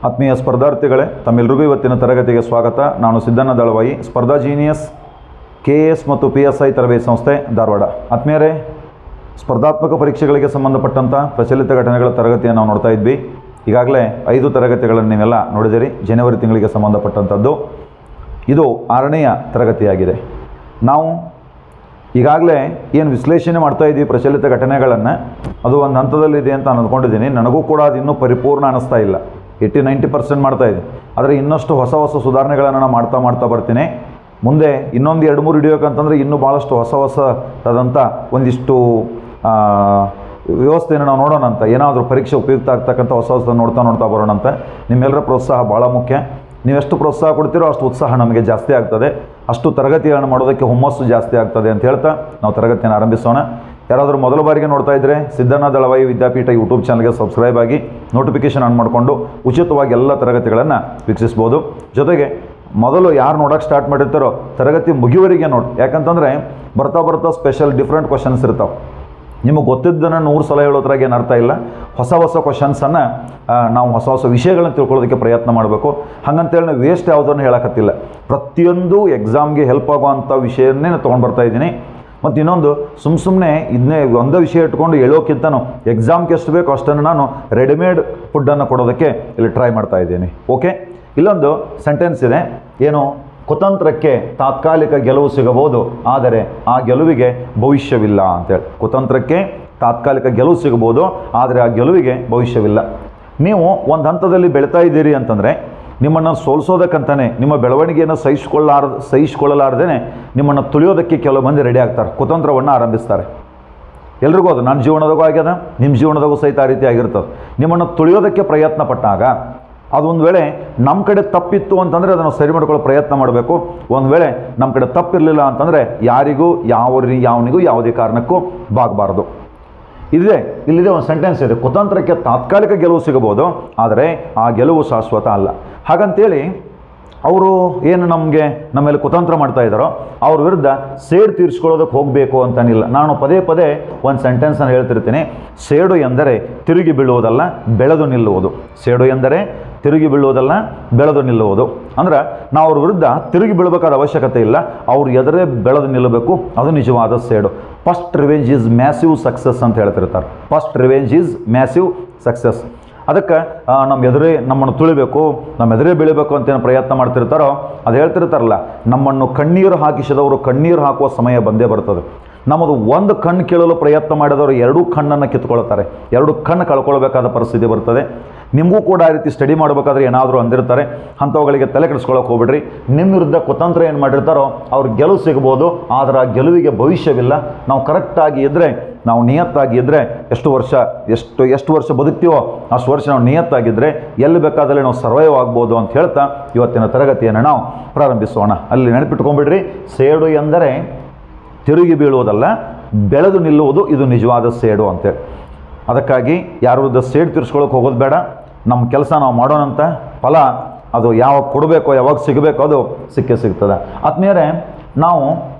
ಆತ್ಮೀಯ ಸ್ಪರ್ಧಾರ್ಥಿಗಳೇ, ತಮ್ಮೆಲ್ಲರಿಗೂ ಇವತ್ತಿನ ತರಗತಿಗೆ ಸ್ವಾಗತ. ನಾನು ಸಿದ್ದಣ್ಣ ದಳವಾಯಿ, ಸ್ಪರ್ಧಾ ಜೀನಿಯಸ್ KS ಮತ್ತು PSI ತರಬೇತಿ ಸಂಸ್ಥೆ, ಧಾರವಾಡ. ಆತ್ಮೀಯರೇ, ಸ್ಪರ್ಧಾತ್ಮಕ ಪರೀಕ್ಷೆಗಳಿಗೆ ಸಂಬಂಧಪಟ್ಟಂಥ ಪ್ರಚಲಿತ ಘಟನೆಗಳ ತರಗತಿಯನ್ನು ನಾವು ನೋಡ್ತಾ ಇದ್ವಿ. ಈಗಾಗಲೇ 5 ತರಗತಿಗಳನ್ನು ನೀವೆಲ್ಲ ನೋಡಿದಿರಿ. ಜನವರಿ ತಿಂಗಳಿಗೆ ಸಂಬಂಧಪಟ್ಟಂಥದ್ದು ಇದು 6ನೆಯ ತರಗತಿಯಾಗಿದೆ. ನಾವು ಈಗಾಗಲೇ ಏನು ವಿಶ್ಲೇಷಣೆ ಮಾಡ್ತಾ ಇದ್ವಿ ಪ್ರಚಲಿತ ಘಟನೆಗಳನ್ನು, ಅದು ಒಂದು ಹಂತದಲ್ಲಿದೆ ಅಂತ ನಾನು ಅಂದ್ಕೊಂಡಿದ್ದೀನಿ. ನನಗೂ ಕೂಡ ಅದು ಇನ್ನೂ ಪರಿಪೂರ್ಣ ಅನ್ನಿಸ್ತಾ ಇಲ್ಲ. 80-90% ಮಾಡ್ತಾಯಿದ್ದೀನಿ. ಆದರೆ ಇನ್ನಷ್ಟು ಹೊಸ ಸುಧಾರಣೆಗಳನ್ನು ನಾನು ಮಾಡ್ತಾ ಬರ್ತೀನಿ. ಮುಂದೆ ಇನ್ನೊಂದು 2-3 ವಿಡಿಯೋಕ್ಕಂತಂದರೆ ಇನ್ನೂ ಭಾಳಷ್ಟು ಹೊಸದಾದಂಥ ಒಂದಿಷ್ಟು ವ್ಯವಸ್ಥೆಯನ್ನು ನಾವು ನೋಡೋಣ ಅಂತ. ಏನಾದರೂ ಪರೀಕ್ಷೆ ಉಪಯುಕ್ತ ಆಗ್ತಕ್ಕಂಥ ಹೊಸ ನೋಡ್ತಾ ಬರೋಣ ಅಂತ. ನಿಮ್ಮೆಲ್ಲರ ಪ್ರೋತ್ಸಾಹ ಭಾಳ ಮುಖ್ಯ. ನೀವೆಷ್ಟು ಪ್ರೋತ್ಸಾಹ ಕೊಡ್ತೀರೋ ಅಷ್ಟು ಉತ್ಸಾಹ ನಮಗೆ ಜಾಸ್ತಿ ಆಗ್ತದೆ, ಅಷ್ಟು ತರಗತಿಗಳನ್ನು ಮಾಡೋದಕ್ಕೆ ಹುಮ್ಮಸ್ಸು ಜಾಸ್ತಿ ಆಗ್ತದೆ ಅಂತ ಹೇಳ್ತಾ ನಾವು ತರಗತಿಯನ್ನು ಆರಂಭಿಸೋಣ. ಯಾರಾದರೂ ಮೊದಲ ಬಾರಿಗೆ ನೋಡ್ತಾ ಇದ್ದರೆ ಸಿದ್ದಣ್ಣ ದಳವಾಯಿ ವಿದ್ಯಾಪೀಠ ಯೂಟ್ಯೂಬ್ ಚಾನಲ್ಗೆ ಸಬ್ಸ್ಕ್ರೈಬ್ ಆಗಿ ನೋಟಿಫಿಕೇಷನ್ ಆನ್ ಮಾಡಿಕೊಂಡು ಉಚಿತವಾಗಿ ಎಲ್ಲ ತರಗತಿಗಳನ್ನು ವೀಕ್ಷಿಸ್ಬೋದು. ಜೊತೆಗೆ ಮೊದಲು ಯಾರು ನೋಡೋಕ್ಕೆ ಸ್ಟಾರ್ಟ್ ಮಾಡಿರ್ತಾರೋ ತರಗತಿ ಮುಗಿಯುವವರೆಗೆ ನೋಡಿ. ಯಾಕಂತಂದರೆ ಬರ್ತಾ ಸ್ಪೆಷಲ್ ಡಿಫ್ರೆಂಟ್ ಕ್ವಶನ್ಸ್ ಇರ್ತಾವೆ. ನಿಮಗೆ ಗೊತ್ತಿದ್ದನ್ನು 100 ಸಲ ಹೇಳೋದ್ರಾಗ ಏನು ಅರ್ಥ ಇಲ್ಲ. ಹೊಸ ಕ್ವಶನ್ಸನ್ನು ನಾವು ಹೊಸ ವಿಷಯಗಳನ್ನು ತಿಳ್ಕೊಳ್ಳೋದಕ್ಕೆ ಪ್ರಯತ್ನ ಮಾಡಬೇಕು. ಹಾಗಂತೇಳಿ ನಾವು ವೇಸ್ಟ್ ಯಾವುದನ್ನು ಹೇಳೋಕ್ಕತ್ತಿಲ್ಲ. ಪ್ರತಿಯೊಂದು ಎಕ್ಸಾಮ್ಗೆ ಹೆಲ್ಪ್ ಆಗುವಂಥ ವಿಷಯನ್ನೇ ನಾನು ತೊಗೊಂಡು ಬರ್ತಾಯಿದ್ದೀನಿ. ಮತ್ತು ಇನ್ನೊಂದು ಸುಮ್ಮನೆ ಇದನ್ನೇ ಒಂದೇ ವಿಷಯ ಇಟ್ಕೊಂಡು ಹೇಳೋಕ್ಕಿಂತನೂ ಎಕ್ಸಾಮ್ಗೆ ಎಷ್ಟು ಬೇಕು ಅಷ್ಟನ್ನು ನಾನು ರೆಡಿಮೇಡ್ ಫುಡ್ಡನ್ನು ಕೊಡೋದಕ್ಕೆ ಇಲ್ಲಿ ಟ್ರೈ ಮಾಡ್ತಾ ಇದ್ದೀನಿ. ಓಕೆ, ಇಲ್ಲೊಂದು ಸೆಂಟೆನ್ಸ್ ಇದೆ, ಏನು, ಕುತಂತ್ರಕ್ಕೆ ತಾತ್ಕಾಲಿಕ ಗೆಲುವು ಸಿಗಬಹುದು, ಆದರೆ ಆ ಗೆಲುವಿಗೆ ಭವಿಷ್ಯವಿಲ್ಲ ಅಂತೇಳಿ. ಕುತಂತ್ರಕ್ಕೆ ತಾತ್ಕಾಲಿಕ ಗೆಲುವು ಸಿಗಬಹುದು, ಆದರೆ ಆ ಗೆಲುವಿಗೆ ಭವಿಷ್ಯವಿಲ್ಲ. ನೀವು ಒಂದು ಹಂತದಲ್ಲಿ ಬೆಳೀತಾ ಇದ್ದೀರಿ ಅಂತಂದರೆ ನಿಮ್ಮನ್ನು ಸೋಲಿಸೋದಕ್ಕಂತಾನೆ, ನಿಮ್ಮ ಬೆಳವಣಿಗೆಯನ್ನು ಸಹಿಸಿಕೊಳ್ಳಲಾರ್ದೇ ನಿಮ್ಮನ್ನು ತುಳಿಯೋದಕ್ಕೆ ಕೆಲವು ಮಂದಿ ರೆಡಿ ಆಗ್ತಾರೆ, ಕುತಂತ್ರವನ್ನು ಆರಂಭಿಸ್ತಾರೆ. ಎಲ್ರಿಗೂ ಅದು ನನ್ನ ಜೀವನದಾಗೂ ಆಗ್ಯದ, ನಿಮ್ಮ ಜೀವನದಾಗೂ ಸಹಿತ ಆ ರೀತಿ ಆಗಿರ್ತದೆ. ನಿಮ್ಮನ್ನು ತುಳಿಯೋದಕ್ಕೆ ಪ್ರಯತ್ನ ಪಟ್ಟಾಗ ಅದೊಂದು ವೇಳೆ ನಮ್ಮ ಕಡೆ ತಪ್ಪಿತ್ತು ಅಂತಂದರೆ ಅದನ್ನು ಸರಿ ಮಾಡ್ಕೊಳ್ಳೋ ಪ್ರಯತ್ನ ಮಾಡಬೇಕು. ಒಂದು ವೇಳೆ ನಮ್ಮ ಕಡೆ ತಪ್ಪಿರಲಿಲ್ಲ ಅಂತಂದರೆ ಯಾರಿಗೂ ಯಾವನಿಗೂ ಯಾವುದೇ ಕಾರಣಕ್ಕೂ ಬಾಗಬಾರ್ದು. ಇಲ್ಲಿದೆ ಒಂದು ಸೆಂಟೆನ್ಸ್ ಇದೆ, ಕುತಂತ್ರಕ್ಕೆ ತಾತ್ಕಾಲಿಕ ಗೆಲುವು ಸಿಗಬಹುದು, ಆದರೆ ಆ ಗೆಲುವು ಶಾಶ್ವತ ಅಲ್ಲ. ಹಾಗಂತೇಳಿ ಅವರು ಏನು ನಮ್ಮ ಮೇಲೆ ಕುತಂತ್ರ ಮಾಡ್ತಾ ಇದ್ದಾರೋ ಅವ್ರ ವಿರುದ್ಧ ಸೇಡು ತೀರಿಸ್ಕೊಳ್ಳೋದಕ್ಕೆ ಹೋಗಬೇಕು ಅಂತನಿಲ್ಲ. ನಾನು ಪದೇ ಒಂದು ಸೆಂಟೆನ್ಸನ್ನು ಹೇಳ್ತಿರ್ತೀನಿ. ಸೇಡು ಎಂದರೆ ತಿರುಗಿ ಬೀಳುವುದಲ್ಲ, ಬೆಳೆದು ನಿಲ್ಲುವುದು. ಸೇಡು ಎಂದರೆ ತಿರುಗಿ ಬೀಳುವುದಲ್ಲ, ಬೆಳೆದು ನಿಲ್ಲುವುದು. ಅಂದ್ರೆ ನಾವು ಅವ್ರ ವಿರುದ್ಧ ತಿರುಗಿ ಬೀಳಬೇಕಾದ ಅವಶ್ಯಕತೆ ಇಲ್ಲ, ಅವ್ರು ಎದುರೇ ಬೆಳೆದು ನಿಲ್ಲಬೇಕು. ಅದು ನಿಜವಾದ ಸೇಡು. First revenge is massive success ಅಂತ ಹೇಳ್ತಿರ್ತಾರೆ. First revenge is massive success. ಅದಕ್ಕೆ ನಮ್ಮನ್ನು ತುಳಿಬೇಕು, ನಮ್ಮ ಎದುರೇ ಬೀಳಬೇಕು ಅಂತೇನು ಪ್ರಯತ್ನ ಮಾಡ್ತಿರ್ತಾರೋ ಅದು ಹೇಳ್ತಿರ್ತಾರಲ್ಲ, ನಮ್ಮನ್ನು ಕಣ್ಣೀರು ಹಾಕಿಸಿದವರು ಕಣ್ಣೀರು ಹಾಕುವ ಸಮಯ ಬಂದೇ ಬರ್ತದೆ. ನಮ್ಮದು ಒಂದು ಕಣ್ಣು ಕೇಳಲು ಪ್ರಯತ್ನ ಮಾಡಿದವರು 2 ಕಣ್ಣನ್ನು ಕಿತ್ಕೊಳ್ತಾರೆ, 2 ಕಣ್ಣು ಕಳ್ಕೊಳ್ಬೇಕಾದ ಪರಿಸ್ಥಿತಿ ಬರ್ತದೆ. ನಿಮಗೂ ಕೂಡ ಆ ರೀತಿ ಸ್ಟಡಿ ಮಾಡಬೇಕಾದ್ರೆ ಏನಾದರೂ ಅಂದಿರ್ತಾರೆ, ಅಂಥವುಗಳಿಗೆ ತಲೆ ಕೆಡಿಸ್ಕೊಳ್ಳೋಕೆ ಹೋಗ್ಬಿಡ್ರಿ. ನಿಮ್ಮ ವಿರುದ್ಧ ಕುತಂತ್ರ ಏನು ಮಾಡಿರ್ತಾರೋ ಅವ್ರ ಗೆಲುವು ಸಿಗ್ಬೋದು, ಆದರೆ ಆ ಗೆಲುವಿಗೆ ಭವಿಷ್ಯವಿಲ್ಲ. ನಾವು ಕರೆಕ್ಟಾಗಿ ಇದ್ದರೆ, ನಾವು ನಿಯತ್ತಾಗಿ ಇದ್ದರೆ ಎಷ್ಟು ವರ್ಷ ಬದುಕ್ತೀವೋ ಅಷ್ಟು ವರ್ಷ ನಾವು ನಿಯತ್ತಾಗಿದ್ದರೆ ಎಲ್ಲಿ ಬೇಕಾದಲ್ಲಿ ನಾವು ಸರ್ವೈವ್ ಆಗ್ಬೋದು ಅಂತ ಹೇಳ್ತಾ ಇವತ್ತಿನ ತರಗತಿಯನ್ನು ನಾವು ಪ್ರಾರಂಭಿಸೋಣ. ಅಲ್ಲಿ ನೆನಪಿಟ್ಕೊಂಡ್ಬಿಡ್ರಿ, ಸೇಡು ಎಂದರೆ ತಿರುಗಿ ಬೀಳುವುದಲ್ಲ, ಬೆಳೆದು ನಿಲ್ಲುವುದು. ಇದು ನಿಜವಾದ ಸೇಡು ಅಂತೇಳಿ. ಅದಕ್ಕಾಗಿ ಯಾರ ವಿರುದ್ಧ ಸೇಡು ತೀರಿಸ್ಕೊಳ್ಳೋಕೆ ಹೋಗೋದು ಬೇಡ. ನಮ್ಮ ಕೆಲಸ ನಾವು ಮಾಡೋಣಂತ ಫಲ ಅದು ಯಾವಾಗ ಕೊಡಬೇಕೋ, ಯಾವಾಗ ಸಿಗಬೇಕೋ ಅದು ಸಿಗ್ತದೆ. ಆದ್ಮೇಲೆ ನಾವು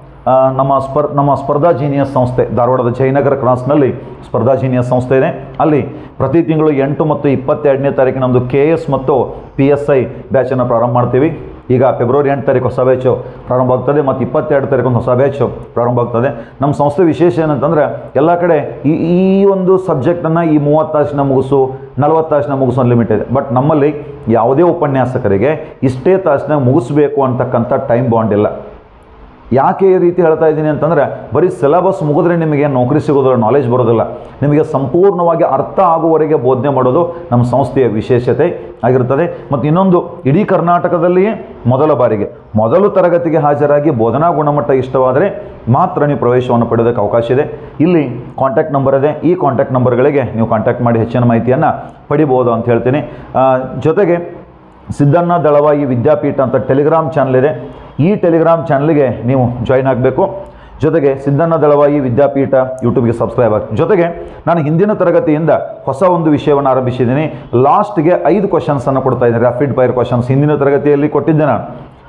ನಮ್ಮ ಸ್ಪರ್ಧಾ ಜೀನಿಯಸ್ ಸಂಸ್ಥೆ, ಧಾರವಾಡದ ಜಯನಗರ ಕ್ರಾಸ್ನಲ್ಲಿ ಸ್ಪರ್ಧಾ ಜೀನಿಯಸ್ ಸಂಸ್ಥೆ ಇದೆ. ಅಲ್ಲಿ ಪ್ರತಿ ತಿಂಗಳು 8 ಮತ್ತು 22ನೇ ತಾರೀಕು ನಮ್ಮದು KS ಮತ್ತು PSI ಬ್ಯಾಚನ್ನು ಪ್ರಾರಂಭ ಮಾಡ್ತೀವಿ. ಈಗ ಫೆಬ್ರವರಿ 8 ತಾರೀಕು ಹೊಸ ಬ್ಯಾಚು ಪ್ರಾರಂಭ ಆಗ್ತದೆ ಮತ್ತು 22 ತಾರೀಕು ಒಂದು ಹೊಸ ಬ್ಯಾಚು ಪ್ರಾರಂಭ ಆಗ್ತದೆ. ನಮ್ಮ ಸಂಸ್ಥೆ ವಿಶೇಷ ಏನಂತಂದರೆ ಎಲ್ಲ ಕಡೆ ಈ ಒಂದು ಸಬ್ಜೆಕ್ಟನ್ನು ಈ 30 ತಾಸಿನ ಮುಗಿಸು, 40 ತಾಸಿನ ಮುಗಿಸೋ ಲಿಮಿಟ್ ಇದೆ. ಬಟ್ ನಮ್ಮಲ್ಲಿ ಯಾವುದೇ ಉಪನ್ಯಾಸಕರಿಗೆ ಇಷ್ಟೇ ತಾಸಿನಾಗ ಮುಗಿಸ್ಬೇಕು ಅಂತಕ್ಕಂಥ ಟೈಮ್ ಬಾಂಡ್ ಇಲ್ಲ. ಯಾಕೆ ಈ ರೀತಿ ಹೇಳ್ತಾ ಇದ್ದೀನಿ ಅಂತಂದರೆ, ಬರೀ ಸಿಲೆಬಸ್ ಮುಗಿದ್ರೆ ನಿಮಗೆ ನೌಕರಿ ಸಿಗೋದಿಲ್ಲ, ನಾಲೆಜ್ ಬರೋದಿಲ್ಲ. ನಿಮಗೆ ಸಂಪೂರ್ಣವಾಗಿ ಅರ್ಥ ಆಗುವವರೆಗೆ ಬೋಧನೆ ಮಾಡೋದು ನಮ್ಮ ಸಂಸ್ಥೆಯ ವಿಶೇಷತೆ ಆಗಿರ್ತದೆ. ಮತ್ತು ಇನ್ನೊಂದು, ಇಡೀ ಕರ್ನಾಟಕದಲ್ಲಿಯೇ ಮೊದಲ ಬಾರಿಗೆ ಮೊದಲು ತರಗತಿಗೆ ಹಾಜರಾಗಿ ಬೋಧನಾ ಗುಣಮಟ್ಟ ಇಷ್ಟವಾದರೆ ಮಾತ್ರ ನೀವು ಪ್ರವೇಶವನ್ನು ಪಡೆಯೋದಕ್ಕೆ ಅವಕಾಶ ಇದೆ. ಇಲ್ಲಿ ಕಾಂಟ್ಯಾಕ್ಟ್ ನಂಬರ್ ಇದೆ, ಈ ಕಾಂಟ್ಯಾಕ್ಟ್ ನಂಬರ್ಗಳಿಗೆ ನೀವು ಕಾಂಟ್ಯಾಕ್ಟ್ ಮಾಡಿ ಹೆಚ್ಚಿನ ಮಾಹಿತಿಯನ್ನು ಪಡಿಬೋದು ಅಂತ ಹೇಳ್ತೀನಿ. ಜೊತೆಗೆ ಸಿದ್ದಣ್ಣ ದಳವಾಯಿ ವಿದ್ಯಾಪೀಠ ಅಂತ ಟೆಲಿಗ್ರಾಮ್ ಚಾನಲ್ ಇದೆ. ಈ ಟೆಲಿಗ್ರಾಮ್ ಚಾನಲ್ಗೆ ನೀವು ಜಾಯಿನ್ ಆಗಬೇಕು. ಜೊತೆಗೆ ಸಿದ್ದಣ್ಣ ದಳವಾಯಿ ವಿದ್ಯಾಪೀಠ ಯೂಟ್ಯೂಬ್ಗೆ ಸಬ್ಸ್ಕ್ರೈಬ್ ಆಗಿ. ಜೊತೆಗೆ ನಾನು ಹಿಂದಿನ ತರಗತಿಯಿಂದ ಹೊಸ ಒಂದು ವಿಷಯವನ್ನು ಆರಂಭಿಸಿದ್ದೀನಿ. ಲಾಸ್ಟ್ಗೆ 5 ಕ್ವಶನ್ಸನ್ನು ಕೊಡ್ತಾ ಇದ್ದೀನಿ, ರ್ಯಾಪಿಡ್ ಫೈರ್ ಕ್ವಶನ್ಸ್. ಹಿಂದಿನ ತರಗತಿಯಲ್ಲಿ ಕೊಟ್ಟಿದ್ದೆ ನಾನು.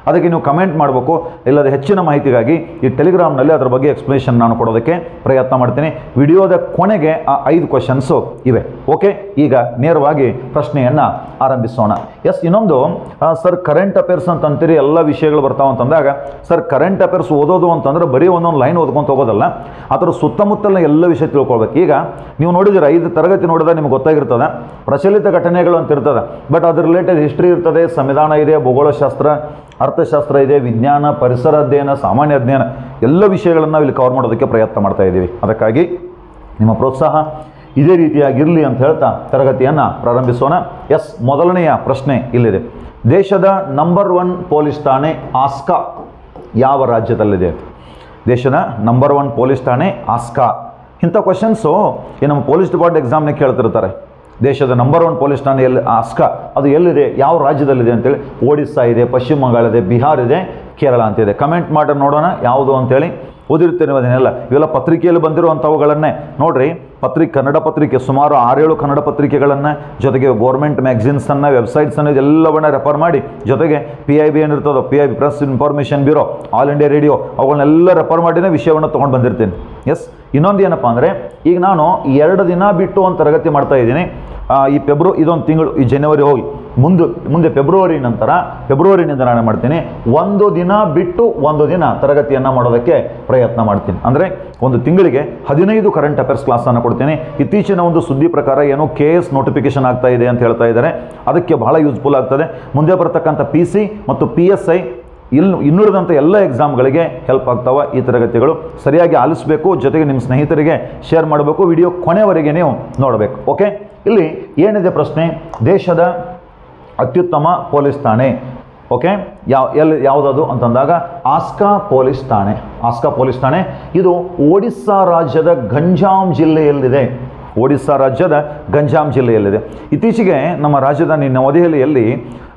ಅದಕ್ಕೆ ನೀವು ಕಮೆಂಟ್ ಮಾಡಬೇಕು. ಇಲ್ಲದ ಹೆಚ್ಚಿನ ಮಾಹಿತಿಗಾಗಿ ಈ ಟೆಲಿಗ್ರಾಮ್ನಲ್ಲಿ ಅದರ ಬಗ್ಗೆ ಎಕ್ಸ್ಪ್ಲನೇಷನ್ ನಾನು ಕೊಡೋದಕ್ಕೆ ಪ್ರಯತ್ನ ಮಾಡ್ತೀನಿ. ವಿಡಿಯೋದ ಕೊನೆಗೆ ಆ 5 ಕ್ವಶನ್ಸು ಇವೆ. ಓಕೆ, ಈಗ ನೇರವಾಗಿ ಪ್ರಶ್ನೆಯನ್ನು ಆರಂಭಿಸೋಣ. ಎಸ್, ಇನ್ನೊಂದು ಸರ್ ಕರೆಂಟ್ ಅಫೇರ್ಸ್ ಅಂತಂತೀರಿ, ಎಲ್ಲ ವಿಷಯಗಳು ಬರ್ತಾವೆ ಅಂತಂದಾಗ ಸರ್ ಕರೆಂಟ್ ಅಫೇರ್ಸ್ ಓದೋದು ಅಂತಂದ್ರೆ ಬರೀ ಒಂದೊಂದು ಲೈನ್ ಓದ್ಕೊಂತ ಹೋಗೋದಲ್ಲ, ಅದರ ಸುತ್ತಮುತ್ತಲಿನ ಎಲ್ಲ ವಿಷಯ ತಿಳ್ಕೊಳ್ಬೇಕು. ಈಗ ನೀವು ನೋಡಿದ್ರೆ 5 ತರಗತಿ ನೋಡಿದ್ರೆ ನಿಮ್ಗೆ ಗೊತ್ತಾಗಿರ್ತದೆ ಪ್ರಚಲಿತ ಘಟನೆಗಳು ಅಂತ ಇರ್ತದೆ, ಬಟ್ ಅದ್ರ ರಿಲೇಟೆಡ್ ಹಿಸ್ಟ್ರಿ ಇರ್ತದೆ, ಸಂವಿಧಾನ ಇದೆ, ಭೂಗೋಳಶಾಸ್ತ್ರ, ಅರ್ಥಶಾಸ್ತ್ರ ಇದೆ, ವಿಜ್ಞಾನ, ಪರಿಸರ ಅಧ್ಯಯನ, ಸಾಮಾನ್ಯ ಅಧ್ಯಯನ, ಎಲ್ಲ ವಿಷಯಗಳನ್ನು ನಾವು ಇಲ್ಲಿ ಕವರ್ ಮಾಡೋದಕ್ಕೆ ಪ್ರಯತ್ನ ಮಾಡ್ತಾ ಇದ್ದೀವಿ. ಅದಕ್ಕಾಗಿ ನಿಮ್ಮ ಪ್ರೋತ್ಸಾಹ ಇದೇ ರೀತಿಯಾಗಿರಲಿ ಅಂತ ಹೇಳ್ತಾ ತರಗತಿಯನ್ನು ಪ್ರಾರಂಭಿಸೋಣ. ಎಸ್, ಮೊದಲನೆಯ ಪ್ರಶ್ನೆ ಇಲ್ಲಿದೆ. ದೇಶದ ನಂಬರ್ 1 ಪೊಲೀಸ್ ಠಾಣೆ ಆಸ್ಕಾ ಯಾವ ರಾಜ್ಯದಲ್ಲಿದೆ? ದೇಶದ ನಂಬರ್ 1 ಪೊಲೀಸ್ ಠಾಣೆ ಆಸ್ಕಾ. ಇಂಥ ಕ್ವಶನ್ಸು ಈ ನಮ್ಮ ಪೊಲೀಸ್ ಡಿಪಾರ್ಟ್ಮೆಂಟ್ ಎಕ್ಸಾಮ್ನಾಗ ಕೇಳ್ತಿರ್ತಾರೆ. ದೇಶದ ನಂಬರ್ 1 ಪೊಲೀಸ್ ಠಾಣೆ ಎಲ್ಲಿ ಆಸ್ಕಾ, ಅದು ಎಲ್ಲಿದೆ, ಯಾವ ರಾಜ್ಯದಲ್ಲಿದೆ ಅಂತೇಳಿ. ಒಡಿಸ್ಸಾ ಇದೆ, ಪಶ್ಚಿಮ ಬಂಗಾಳ ಇದೆ, ಬಿಹಾರ್ ಇದೆ, ಕೇರಳ ಅಂತಿದೆ. ಕಮೆಂಟ್ ಮಾಡಿ ನೋಡೋಣ ಯಾವುದು ಅಂತೇಳಿ. ಓದಿರ್ತೀನಿ ಅದನ್ನೆಲ್ಲ, ಇವೆಲ್ಲ ಪತ್ರಿಕೆಯಲ್ಲಿ ಬಂದಿರುವಂಥವುಗಳನ್ನೇ ನೋಡ್ರಿ. ಕನ್ನಡ ಪತ್ರಿಕೆ ಸುಮಾರು 6-7 ಕನ್ನಡ ಪತ್ರಿಕೆಗಳನ್ನು, ಜೊತೆಗೆ ಗೌರ್ಮೆಂಟ್ ಮ್ಯಾಗ್ಝಿನ್ಸನ್ನು, ವೆಬ್ಸೈಟ್ಸನ್ನು ಇದೆಲ್ಲವನ್ನ ರೆಫರ್ ಮಾಡಿ, ಜೊತೆಗೆ PIB ಏನಿರ್ತದೋ PIB press information bureau, all India radio, ಅವುಗಳನ್ನೆಲ್ಲ ರೆಫರ್ ಮಾಡಿನೇ ವಿಷಯವನ್ನು ತೊಗೊಂಡು ಬಂದಿರ್ತೀನಿ. ಎಸ್, ಇನ್ನೊಂದು ಏನಪ್ಪ ಅಂದರೆ ಈಗ ನಾನು 2 ದಿನ ಬಿಟ್ಟು ಒಂದು ತರಗತಿ ಮಾಡ್ತಾ ಇದ್ದೀನಿ. ಈ ಇದೊಂದು ತಿಂಗಳು, ಈ ಜನವರಿ ಹೋಗಿ ಮುಂದೆ ಫೆಬ್ರವರಿನಿಂದ ನಾನು ಮಾಡ್ತೀನಿ. 1 ದಿನ ಬಿಟ್ಟು 1 ದಿನ ತರಗತಿಯನ್ನು ಮಾಡೋದಕ್ಕೆ ಪ್ರಯತ್ನ ಮಾಡ್ತೀನಿ. ಅಂದರೆ ಒಂದು ತಿಂಗಳಿಗೆ 15 ಕರೆಂಟ್ ಅಫೇರ್ಸ್ ಕ್ಲಾಸನ್ನು ಕೊಡ್ತೀನಿ. ಇತ್ತೀಚಿನ ಒಂದು ಸುದ್ದಿ ಪ್ರಕಾರ ಏನೋ KS ನೋಟಿಫಿಕೇಶನ್ ಆಗ್ತಾ ಇದೆ ಅಂತ ಹೇಳ್ತಾ ಇದ್ದಾರೆ. ಅದಕ್ಕೆ ಬಹಳ ಯೂಸ್ಫುಲ್ ಆಗ್ತದೆ. ಮುಂದೆ ಬರ್ತಕ್ಕಂಥ PC ಮತ್ತು PSI ಇನ್ನುಳಿದಂಥ ಎಲ್ಲ ಎಕ್ಸಾಮ್ಗಳಿಗೆ ಹೆಲ್ಪ್ ಆಗ್ತಾವೆ ಈ ತರಗತಿಗಳು. ಸರಿಯಾಗಿ ಆಲಿಸಬೇಕು, ಜೊತೆಗೆ ನಿಮ್ಮ ಸ್ನೇಹಿತರಿಗೆ ಶೇರ್ ಮಾಡಬೇಕು, ವಿಡಿಯೋ ಕೊನೆವರೆಗೆ ನೀವು ನೋಡಬೇಕು. ಓಕೆ, ಇಲ್ಲಿ ಏನಿದೆ ಪ್ರಶ್ನೆ? ದೇಶದ ಅತ್ಯುತ್ತಮ ಪೊಲೀಸ್ ಠಾಣೆ. ಓಕೆ, ಯಾವುದದು ಅಂತಂದಾಗ ಆಸ್ಕಾ ಪೊಲೀಸ್ ಠಾಣೆ. ಆಸ್ಕಾ ಪೊಲೀಸ್ ಠಾಣೆ ಇದು ಒಡಿಸ್ಸಾ ರಾಜ್ಯದ ಗಂಜಾಮ್ ಜಿಲ್ಲೆಯಲ್ಲಿದೆ. ಒಡಿಸ್ಸಾ ರಾಜ್ಯದ ಗಂಜಾಮ್ ಜಿಲ್ಲೆಯಲ್ಲಿದೆ. ಇತ್ತೀಚೆಗೆ ನಮ್ಮ ರಾಜಧಾನಿ ನವದೆಹಲಿಯಲ್ಲಿ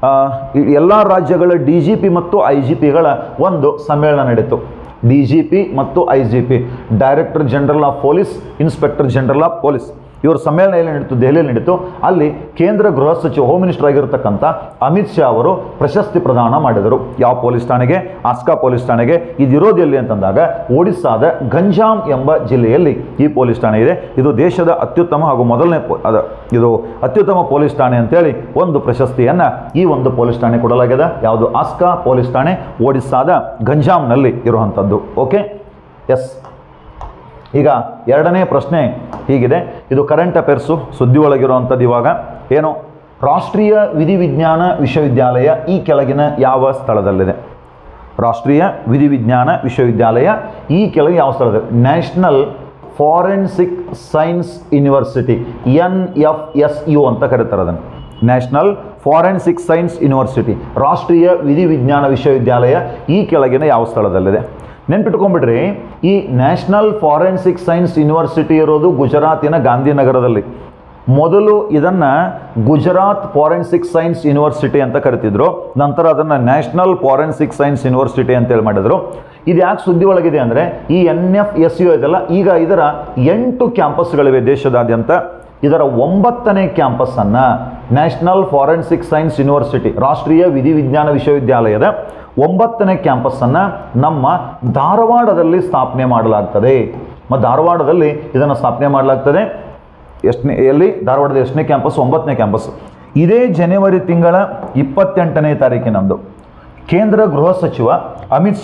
ಎಲ್ಲ ರಾಜ್ಯಗಳ DGP ಮತ್ತು IGPಗಳ ಒಂದು ಸಮ್ಮೇಳನ ನಡೀತು. DGP ಮತ್ತು IGP, director general of police, inspector general of police, ಇವರ ಸಮ್ಮೇಳನ ಎಲ್ಲಿ ನಡೀತು? ದೆಹಲಿಯಲ್ಲಿ ನಡೀತು. ಅಲ್ಲಿ ಕೇಂದ್ರ ಗೃಹ ಸಚಿವ, ಹೋಮ್ ಮಿನಿಸ್ಟರ್ ಆಗಿರತಕ್ಕಂಥ ಅಮಿತ್ ಶಾ ಅವರು ಪ್ರಶಸ್ತಿ ಪ್ರದಾನ ಮಾಡಿದರು. ಯಾವ ಪೊಲೀಸ್ ಠಾಣೆಗೆ? ಆಸ್ಕಾ ಪೊಲೀಸ್ ಠಾಣೆಗೆ. ಇದಿರೋದು ಎಲ್ಲಿ ಅಂತಂದಾಗ ಒಡಿಸ್ಸಾದ ಗಂಜಾಮ್ ಎಂಬ ಜಿಲ್ಲೆಯಲ್ಲಿ ಈ ಪೊಲೀಸ್ ಠಾಣೆ ಇದೆ. ಇದು ದೇಶದ ಅತ್ಯುತ್ತಮ ಹಾಗೂ ಇದು ಅತ್ಯುತ್ತಮ ಪೊಲೀಸ್ ಠಾಣೆ ಅಂತೇಳಿ ಒಂದು ಪ್ರಶಸ್ತಿಯನ್ನು ಈ ಒಂದು ಪೊಲೀಸ್ ಠಾಣೆ ಕೊಡಲಾಗಿದೆ. ಯಾವುದು? ಆಸ್ಕಾ ಪೊಲೀಸ್ ಠಾಣೆ, ಒಡಿಸ್ಸಾದ ಗಂಜಾಮ್ನಲ್ಲಿ ಇರುವಂಥದ್ದು. Okay, yes. ಈಗ ಎರಡನೇ ಪ್ರಶ್ನೆ ಹೀಗಿದೆ. ಇದು ಕರೆಂಟ್ ಅಫೇರ್ಸು, ಸುದ್ದಿ ಒಳಗಿರುವಂಥದ್ದು. ಇವಾಗ ಏನು? ರಾಷ್ಟ್ರೀಯ ವಿಧಿವಿಜ್ಞಾನ ವಿಶ್ವವಿದ್ಯಾಲಯ ಈ ಕೆಳಗಿನ ಯಾವ ಸ್ಥಳದಲ್ಲಿದೆ? ರಾಷ್ಟ್ರೀಯ ವಿಧಿವಿಜ್ಞಾನ ವಿಶ್ವವಿದ್ಯಾಲಯ ಈ ಕೆಳಗೆ ಯಾವ ಸ್ಥಳದಲ್ಲಿ? National forensic science university, NFSU ಅಂತ ಕರೀತಾರೆ ಅದನ್ನು. ನ್ಯಾಷನಲ್ ಫಾರೆನ್ಸಿಕ್ ಸೈನ್ಸ್ ಯೂನಿವರ್ಸಿಟಿ, ರಾಷ್ಟ್ರೀಯ ವಿಧಿವಿಜ್ಞಾನ ವಿಶ್ವವಿದ್ಯಾಲಯ ಈ ಕೆಳಗಿನ ಯಾವ ಸ್ಥಳದಲ್ಲಿದೆ? ನೆನ್ಪಿಟ್ಕೊಂಡ್ಬಿಡ್ರಿ, ಈ ನ್ಯಾಷನಲ್ ಫಾರೆನ್ಸಿಕ್ ಸೈನ್ಸ್ ಯೂನಿವರ್ಸಿಟಿ ಇರೋದು ಗುಜರಾತಿನ ಗಾಂಧಿನಗರದಲ್ಲಿ. ಮೊದಲು ಇದನ್ನು ಗುಜರಾತ್ ಫಾರೆನ್ಸಿಕ್ ಸೈನ್ಸ್ ಯೂನಿವರ್ಸಿಟಿ ಅಂತ ಕರಿತಿದ್ರು. ನಂತರ ಅದನ್ನು ನ್ಯಾಷನಲ್ ಫಾರೆನ್ಸಿಕ್ ಸೈನ್ಸ್ ಯೂನಿವರ್ಸಿಟಿ ಅಂತೇಳಿ ಮಾಡಿದರು. ಇದು ಯಾಕೆ ಸುದ್ದಿ ಒಳಗಿದೆ ಅಂದರೆ ಈ NFSU ಇದೆಲ್ಲ ಈಗ ಇದರ 8 ಕ್ಯಾಂಪಸ್ಗಳಿವೆ ದೇಶದಾದ್ಯಂತ. ಇದರ 9ನೇ ಕ್ಯಾಂಪಸ್ಸನ್ನು ನ್ಯಾಷನಲ್ ಫಾರೆನ್ಸಿಕ್ ಸೈನ್ಸ್ ಯೂನಿವರ್ಸಿಟಿ, ರಾಷ್ಟ್ರೀಯ ವಿಧಿವಿಜ್ಞಾನ ವಿಶ್ವವಿದ್ಯಾಲಯದ 9ನೇ ಕ್ಯಾಂಪಸ್ಸನ್ನು ನಮ್ಮ ಧಾರವಾಡದಲ್ಲಿ ಸ್ಥಾಪನೆ ಮಾಡಲಾಗ್ತದೆ. ಮತ್ತು ಧಾರವಾಡದಲ್ಲಿ ಇದನ್ನು ಸ್ಥಾಪನೆ ಮಾಡಲಾಗ್ತದೆ. ಧಾರವಾಡದ ಎಷ್ಟನೇ ಕ್ಯಾಂಪಸ್? 9ನೇ ಕ್ಯಾಂಪಸ್. ಇದೇ ಜನವರಿ ತಿಂಗಳ 28ನೇ ತಾರೀಕಿನಂದು ಕೇಂದ್ರ ಗೃಹ ಸಚಿವ ಅಮಿತ್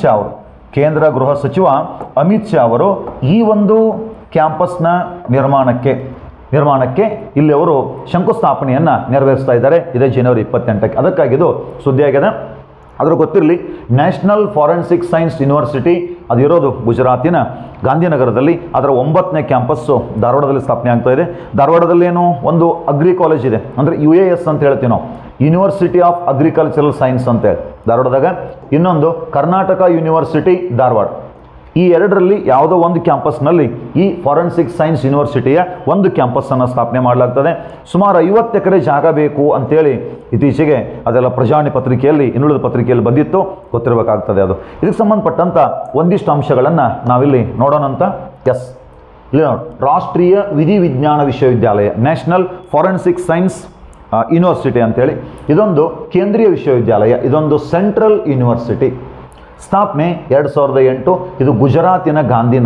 ಶಾ ಅವರು ಈ ಒಂದು ಕ್ಯಾಂಪಸ್ನ ನಿರ್ಮಾಣಕ್ಕೆ ಇಲ್ಲಿ ಅವರು ಶಂಕುಸ್ಥಾಪನೆಯನ್ನು ನೆರವೇರಿಸ್ತಾ ಇದ್ದಾರೆ. ಇದೇ ಜನವರಿ 28ಕ್ಕೆ. ಅದಕ್ಕಾಗಿದು ಸುದ್ದಿಯಾಗಿದೆ. ಅದರ ಗೊತ್ತಿರಲಿ, ನ್ಯಾಷನಲ್ ಫಾರೆನ್ಸಿಕ್ ಸೈನ್ಸ್ ಯೂನಿವರ್ಸಿಟಿ ಅದಿರೋದು ಗುಜರಾತಿನ ಗಾಂಧಿನಗರದಲ್ಲಿ. ಅದರ 9ನೇ ಕ್ಯಾಂಪಸ್ಸು ಧಾರವಾಡದಲ್ಲಿ ಸ್ಥಾಪನೆ ಆಗ್ತಾ ಇದೆ. ಧಾರವಾಡದಲ್ಲಿ ಏನು ಒಂದು ಅಗ್ರಿ ಕಾಲೇಜ್ ಇದೆ, ಅಂದರೆ UAS ಅಂತ ಹೇಳ್ತೀವಿ ನಾವು, ಯೂನಿವರ್ಸಿಟಿ ಆಫ್ ಅಗ್ರಿಕಲ್ಚರಲ್ ಸೈನ್ಸ್ ಅಂತೇಳಿ ಧಾರವಾಡದಾಗ. ಇನ್ನೊಂದು ಕರ್ನಾಟಕ ಯೂನಿವರ್ಸಿಟಿ ಧಾರವಾಡ. ಈ ಎರಡರಲ್ಲಿ ಯಾವುದೋ ಒಂದು ಕ್ಯಾಂಪಸ್ನಲ್ಲಿ ಈ ಫಾರೆನ್ಸಿಕ್ ಸೈನ್ಸ್ ಯೂನಿವರ್ಸಿಟಿಯ ಒಂದು ಕ್ಯಾಂಪಸ್ಸನ್ನು ಸ್ಥಾಪನೆ ಮಾಡಲಾಗ್ತದೆ. ಸುಮಾರು 50 ಎಕರೆ ಜಾಗ ಬೇಕು ಅಂತೇಳಿ ಇತ್ತೀಚೆಗೆ ಅದೆಲ್ಲ ಪ್ರಜಾವಾಣಿ ಪತ್ರಿಕೆಯಲ್ಲಿ, ಇನ್ನುಳಿದ ಪತ್ರಿಕೆಯಲ್ಲಿ ಬಂದಿತ್ತು, ಗೊತ್ತಿರಬೇಕಾಗ್ತದೆ. ಅದು ಇದಕ್ಕೆ ಸಂಬಂಧಪಟ್ಟಂಥ ಒಂದಿಷ್ಟು ಅಂಶಗಳನ್ನು ನಾವಿಲ್ಲಿ ನೋಡೋಣಂತ. ಎಸ್, ಇಲ್ಲಿ ನೋಡಿ, ರಾಷ್ಟ್ರೀಯ ವಿಧಿವಿಜ್ಞಾನ ವಿಶ್ವವಿದ್ಯಾಲಯ, ನ್ಯಾಷನಲ್ ಫಾರೆನ್ಸಿಕ್ ಸೈನ್ಸ್ ಯೂನಿವರ್ಸಿಟಿ ಅಂತೇಳಿ. ಇದೊಂದು ಕೇಂದ್ರೀಯ ವಿಶ್ವವಿದ್ಯಾಲಯ, ಇದೊಂದು ಸೆಂಟ್ರಲ್ ಯೂನಿವರ್ಸಿಟಿ. ಸ್ಥಾಪನೆ 2008. ಇದು ಗುಜರಾತಿನ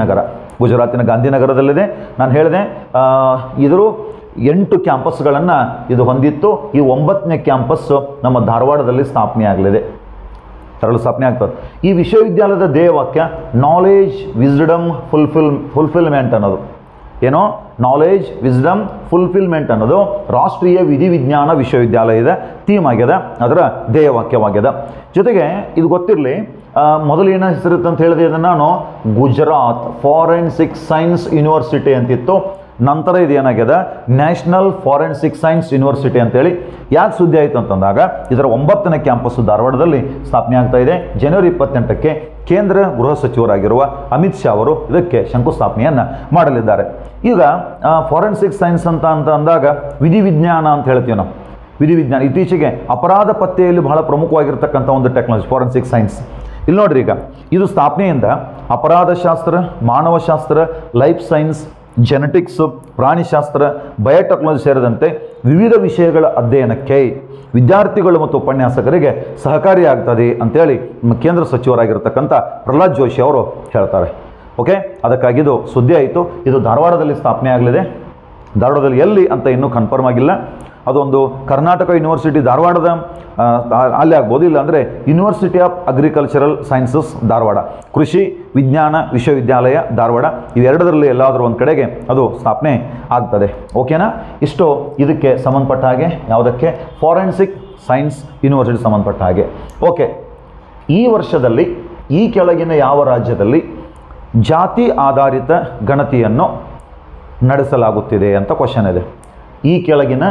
ಗಾಂಧಿನಗರದಲ್ಲಿದೆ. ನಾನು ಹೇಳಿದೆ ಇದ್ರ 8 ಕ್ಯಾಂಪಸ್ಗಳನ್ನು ಇದು ಹೊಂದಿತ್ತು. ಈ 9ನೇ ಕ್ಯಾಂಪಸ್ ನಮ್ಮ ಧಾರವಾಡದಲ್ಲಿ ಸ್ಥಾಪನೆ ಆಗಲಿದೆ, ಸ್ಥಾಪನೆ ಆಗ್ತದೆ. ಈ ವಿಶ್ವವಿದ್ಯಾಲಯದ ಧ್ಯೇಯವಾಕ್ಯ ನಾಲೆಜ್ ವಿಸ್ಡಮ್ ಫುಲ್ಫಿಲ್ಮೆಂಟ್ ಅನ್ನೋದು. ಏನೋ ನಾಲೆಜ್ ವಿಸ್ಡಮ್ ಫುಲ್ಫಿಲ್ಮೆಂಟ್ ಅನ್ನೋದು ರಾಷ್ಟ್ರೀಯ ವಿಧಿವಿಜ್ಞಾನ ವಿಶ್ವವಿದ್ಯಾಲಯದ ಥೀಮ್ ಆಗ್ಯದ, ಅದರ ಧ್ಯೇಯವಾಕ್ಯವಾಗ್ಯದ. ಜೊತೆಗೆ ಇದು ಗೊತ್ತಿರಲಿ, ಮೊದಲು ಏನೋ ಹೆಸರಿತ್ತು ಅಂತ ಹೇಳಿದೆ, ಇದನ್ನು ನಾನು ಗುಜರಾತ್ ಫಾರೆನ್ಸಿಕ್ ಸೈನ್ಸ್ ಯೂನಿವರ್ಸಿಟಿ ಅಂತಿತ್ತು. ನಂತರ ಇದು ಏನಾಗ್ಯದ ನ್ಯಾಷನಲ್ ಫಾರೆನ್ಸಿಕ್ ಸೈನ್ಸ್ ಯೂನಿವರ್ಸಿಟಿ ಅಂತೇಳಿ. ಯಾಕೆ ಸುದ್ದಿ ಆಯಿತು ಅಂತಂದಾಗ ಇದರ 9ನೇ ಕ್ಯಾಂಪಸ್ಸು ಧಾರವಾಡದಲ್ಲಿ ಸ್ಥಾಪನೆ ಆಗ್ತಾ ಇದೆ. ಜನವರಿ 28ಕ್ಕೆ ಕೇಂದ್ರ ಗೃಹ ಸಚಿವರಾಗಿರುವ ಅಮಿತ್ ಶಾ ಅವರು ಇದಕ್ಕೆ ಶಂಕುಸ್ಥಾಪನೆಯನ್ನು ಮಾಡಲಿದ್ದಾರೆ. ಈಗ ಫಾರೆನ್ಸಿಕ್ ಸೈನ್ಸ್ ಅಂತ ಅಂದಾಗ ವಿಧಿವಿಜ್ಞಾನ ಅಂತ ಹೇಳ್ತೀವಿ ನಾವು. ವಿಧಿವಿಜ್ಞಾನ ಇತ್ತೀಚೆಗೆ ಅಪರಾಧ ಪತ್ತೆಯಲ್ಲಿ ಬಹಳ ಪ್ರಮುಖವಾಗಿರ್ತಕ್ಕಂಥ ಒಂದು ಟೆಕ್ನಾಲಜಿ ಫಾರೆನ್ಸಿಕ್ ಸೈನ್ಸ್. ಇಲ್ಲಿ ನೋಡ್ರಿ, ಈಗ ಇದು ಸ್ಥಾಪನೆಯಿಂದ ಅಪರಾಧಶಾಸ್ತ್ರ, ಮಾನವಶಾಸ್ತ್ರ, ಲೈಫ್ ಸೈನ್ಸ್, ಜೆನೆಟಿಕ್ಸು, ಪ್ರಾಣಿಶಾಸ್ತ್ರ, ಬಯೋಟೆಕ್ನಾಲಜಿ ಸೇರಿದಂತೆ ವಿವಿಧ ವಿಷಯಗಳ ಅಧ್ಯಯನಕ್ಕೆ ವಿದ್ಯಾರ್ಥಿಗಳು ಮತ್ತು ಉಪನ್ಯಾಸಕರಿಗೆ ಸಹಕಾರಿಯಾಗ್ತದೆ ಅಂತೇಳಿ ನಮ್ಮ ಕೇಂದ್ರ ಸಚಿವರಾಗಿರ್ತಕ್ಕಂಥ ಪ್ರಹ್ಲಾದ್ ಜೋಶಿ ಅವರು ಹೇಳ್ತಾರೆ. ಓಕೆ, ಅದಕ್ಕಾಗಿ ಇದು ಸುದ್ದಿ ಆಯಿತು. ಇದು ಧಾರವಾಡದಲ್ಲಿ ಸ್ಥಾಪನೆ ಆಗಲಿದೆ. ಧಾರವಾಡದಲ್ಲಿ ಎಲ್ಲಿ ಅಂತ ಇನ್ನೂ ಕನ್ಫರ್ಮ್ ಆಗಿಲ್ಲ. ಅದೊಂದು ಕರ್ನಾಟಕ ಯೂನಿವರ್ಸಿಟಿ ಧಾರವಾಡದ ಅಲ್ಲಿ ಆಗ್ಬೋದು, ಇಲ್ಲ ಅಂದರೆ university of agricultural sciences Dharwad, ಕೃಷಿ ವಿಜ್ಞಾನ ವಿಶ್ವವಿದ್ಯಾಲಯ ಧಾರವಾಡ, ಇವೆರಡರಲ್ಲಿ ಎಲ್ಲಾದರೂ ಒಂದು ಕಡೆಗೆ ಅದು ಸ್ಥಾಪನೆ ಆಗ್ತದೆ. ಓಕೆನಾ? ಇಷ್ಟು ಇದಕ್ಕೆ ಸಂಬಂಧಪಟ್ಟ ಹಾಗೆ, ಯಾವುದಕ್ಕೆ ಫಾರೆನ್ಸಿಕ್ ಸೈನ್ಸ್ ಯೂನಿವರ್ಸಿಟಿ ಸಂಬಂಧಪಟ್ಟ ಹಾಗೆ. ಓಕೆ, ಈ ವರ್ಷದಲ್ಲಿ ಈ ಕೆಳಗಿನ ಯಾವ ರಾಜ್ಯದಲ್ಲಿ ಜಾತಿ ಆಧಾರಿತ ಗಣತಿಯನ್ನು ನಡೆಸಲಾಗುತ್ತಿದೆ ಅಂತ ಕ್ವಶನ್ ಇದೆ. ಈ ಕೆಳಗಿನ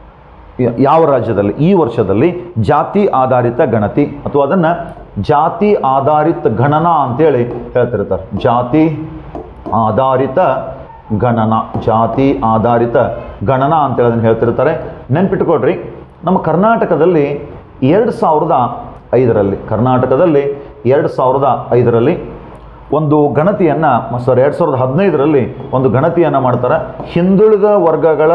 ಯಾವ ರಾಜ್ಯದಲ್ಲಿ ಈ ವರ್ಷದಲ್ಲಿ ಜಾತಿ ಆಧಾರಿತ ಗಣತಿ ಅಥವಾ ಅದನ್ನು ಜಾತಿ ಆಧಾರಿತ ಗಣನ ಅಂತೇಳಿ ಹೇಳ್ತಿರ್ತಾರೆ. ಜಾತಿ ಆಧಾರಿತ ಗಣನ ಅಂತೇಳಿ ಅದನ್ನು ಹೇಳ್ತಿರ್ತಾರೆ. ನೆನ್ಪಿಟ್ಕೊಡ್ರಿ, ನಮ್ಮ ಕರ್ನಾಟಕದಲ್ಲಿ 2005ರಲ್ಲಿ ಒಂದು ಗಣತಿಯನ್ನು 2015ರಲ್ಲಿ ಒಂದು ಗಣತಿಯನ್ನು ಮಾಡ್ತಾರೆ. ಹಿಂದುಳಿದ ವರ್ಗಗಳ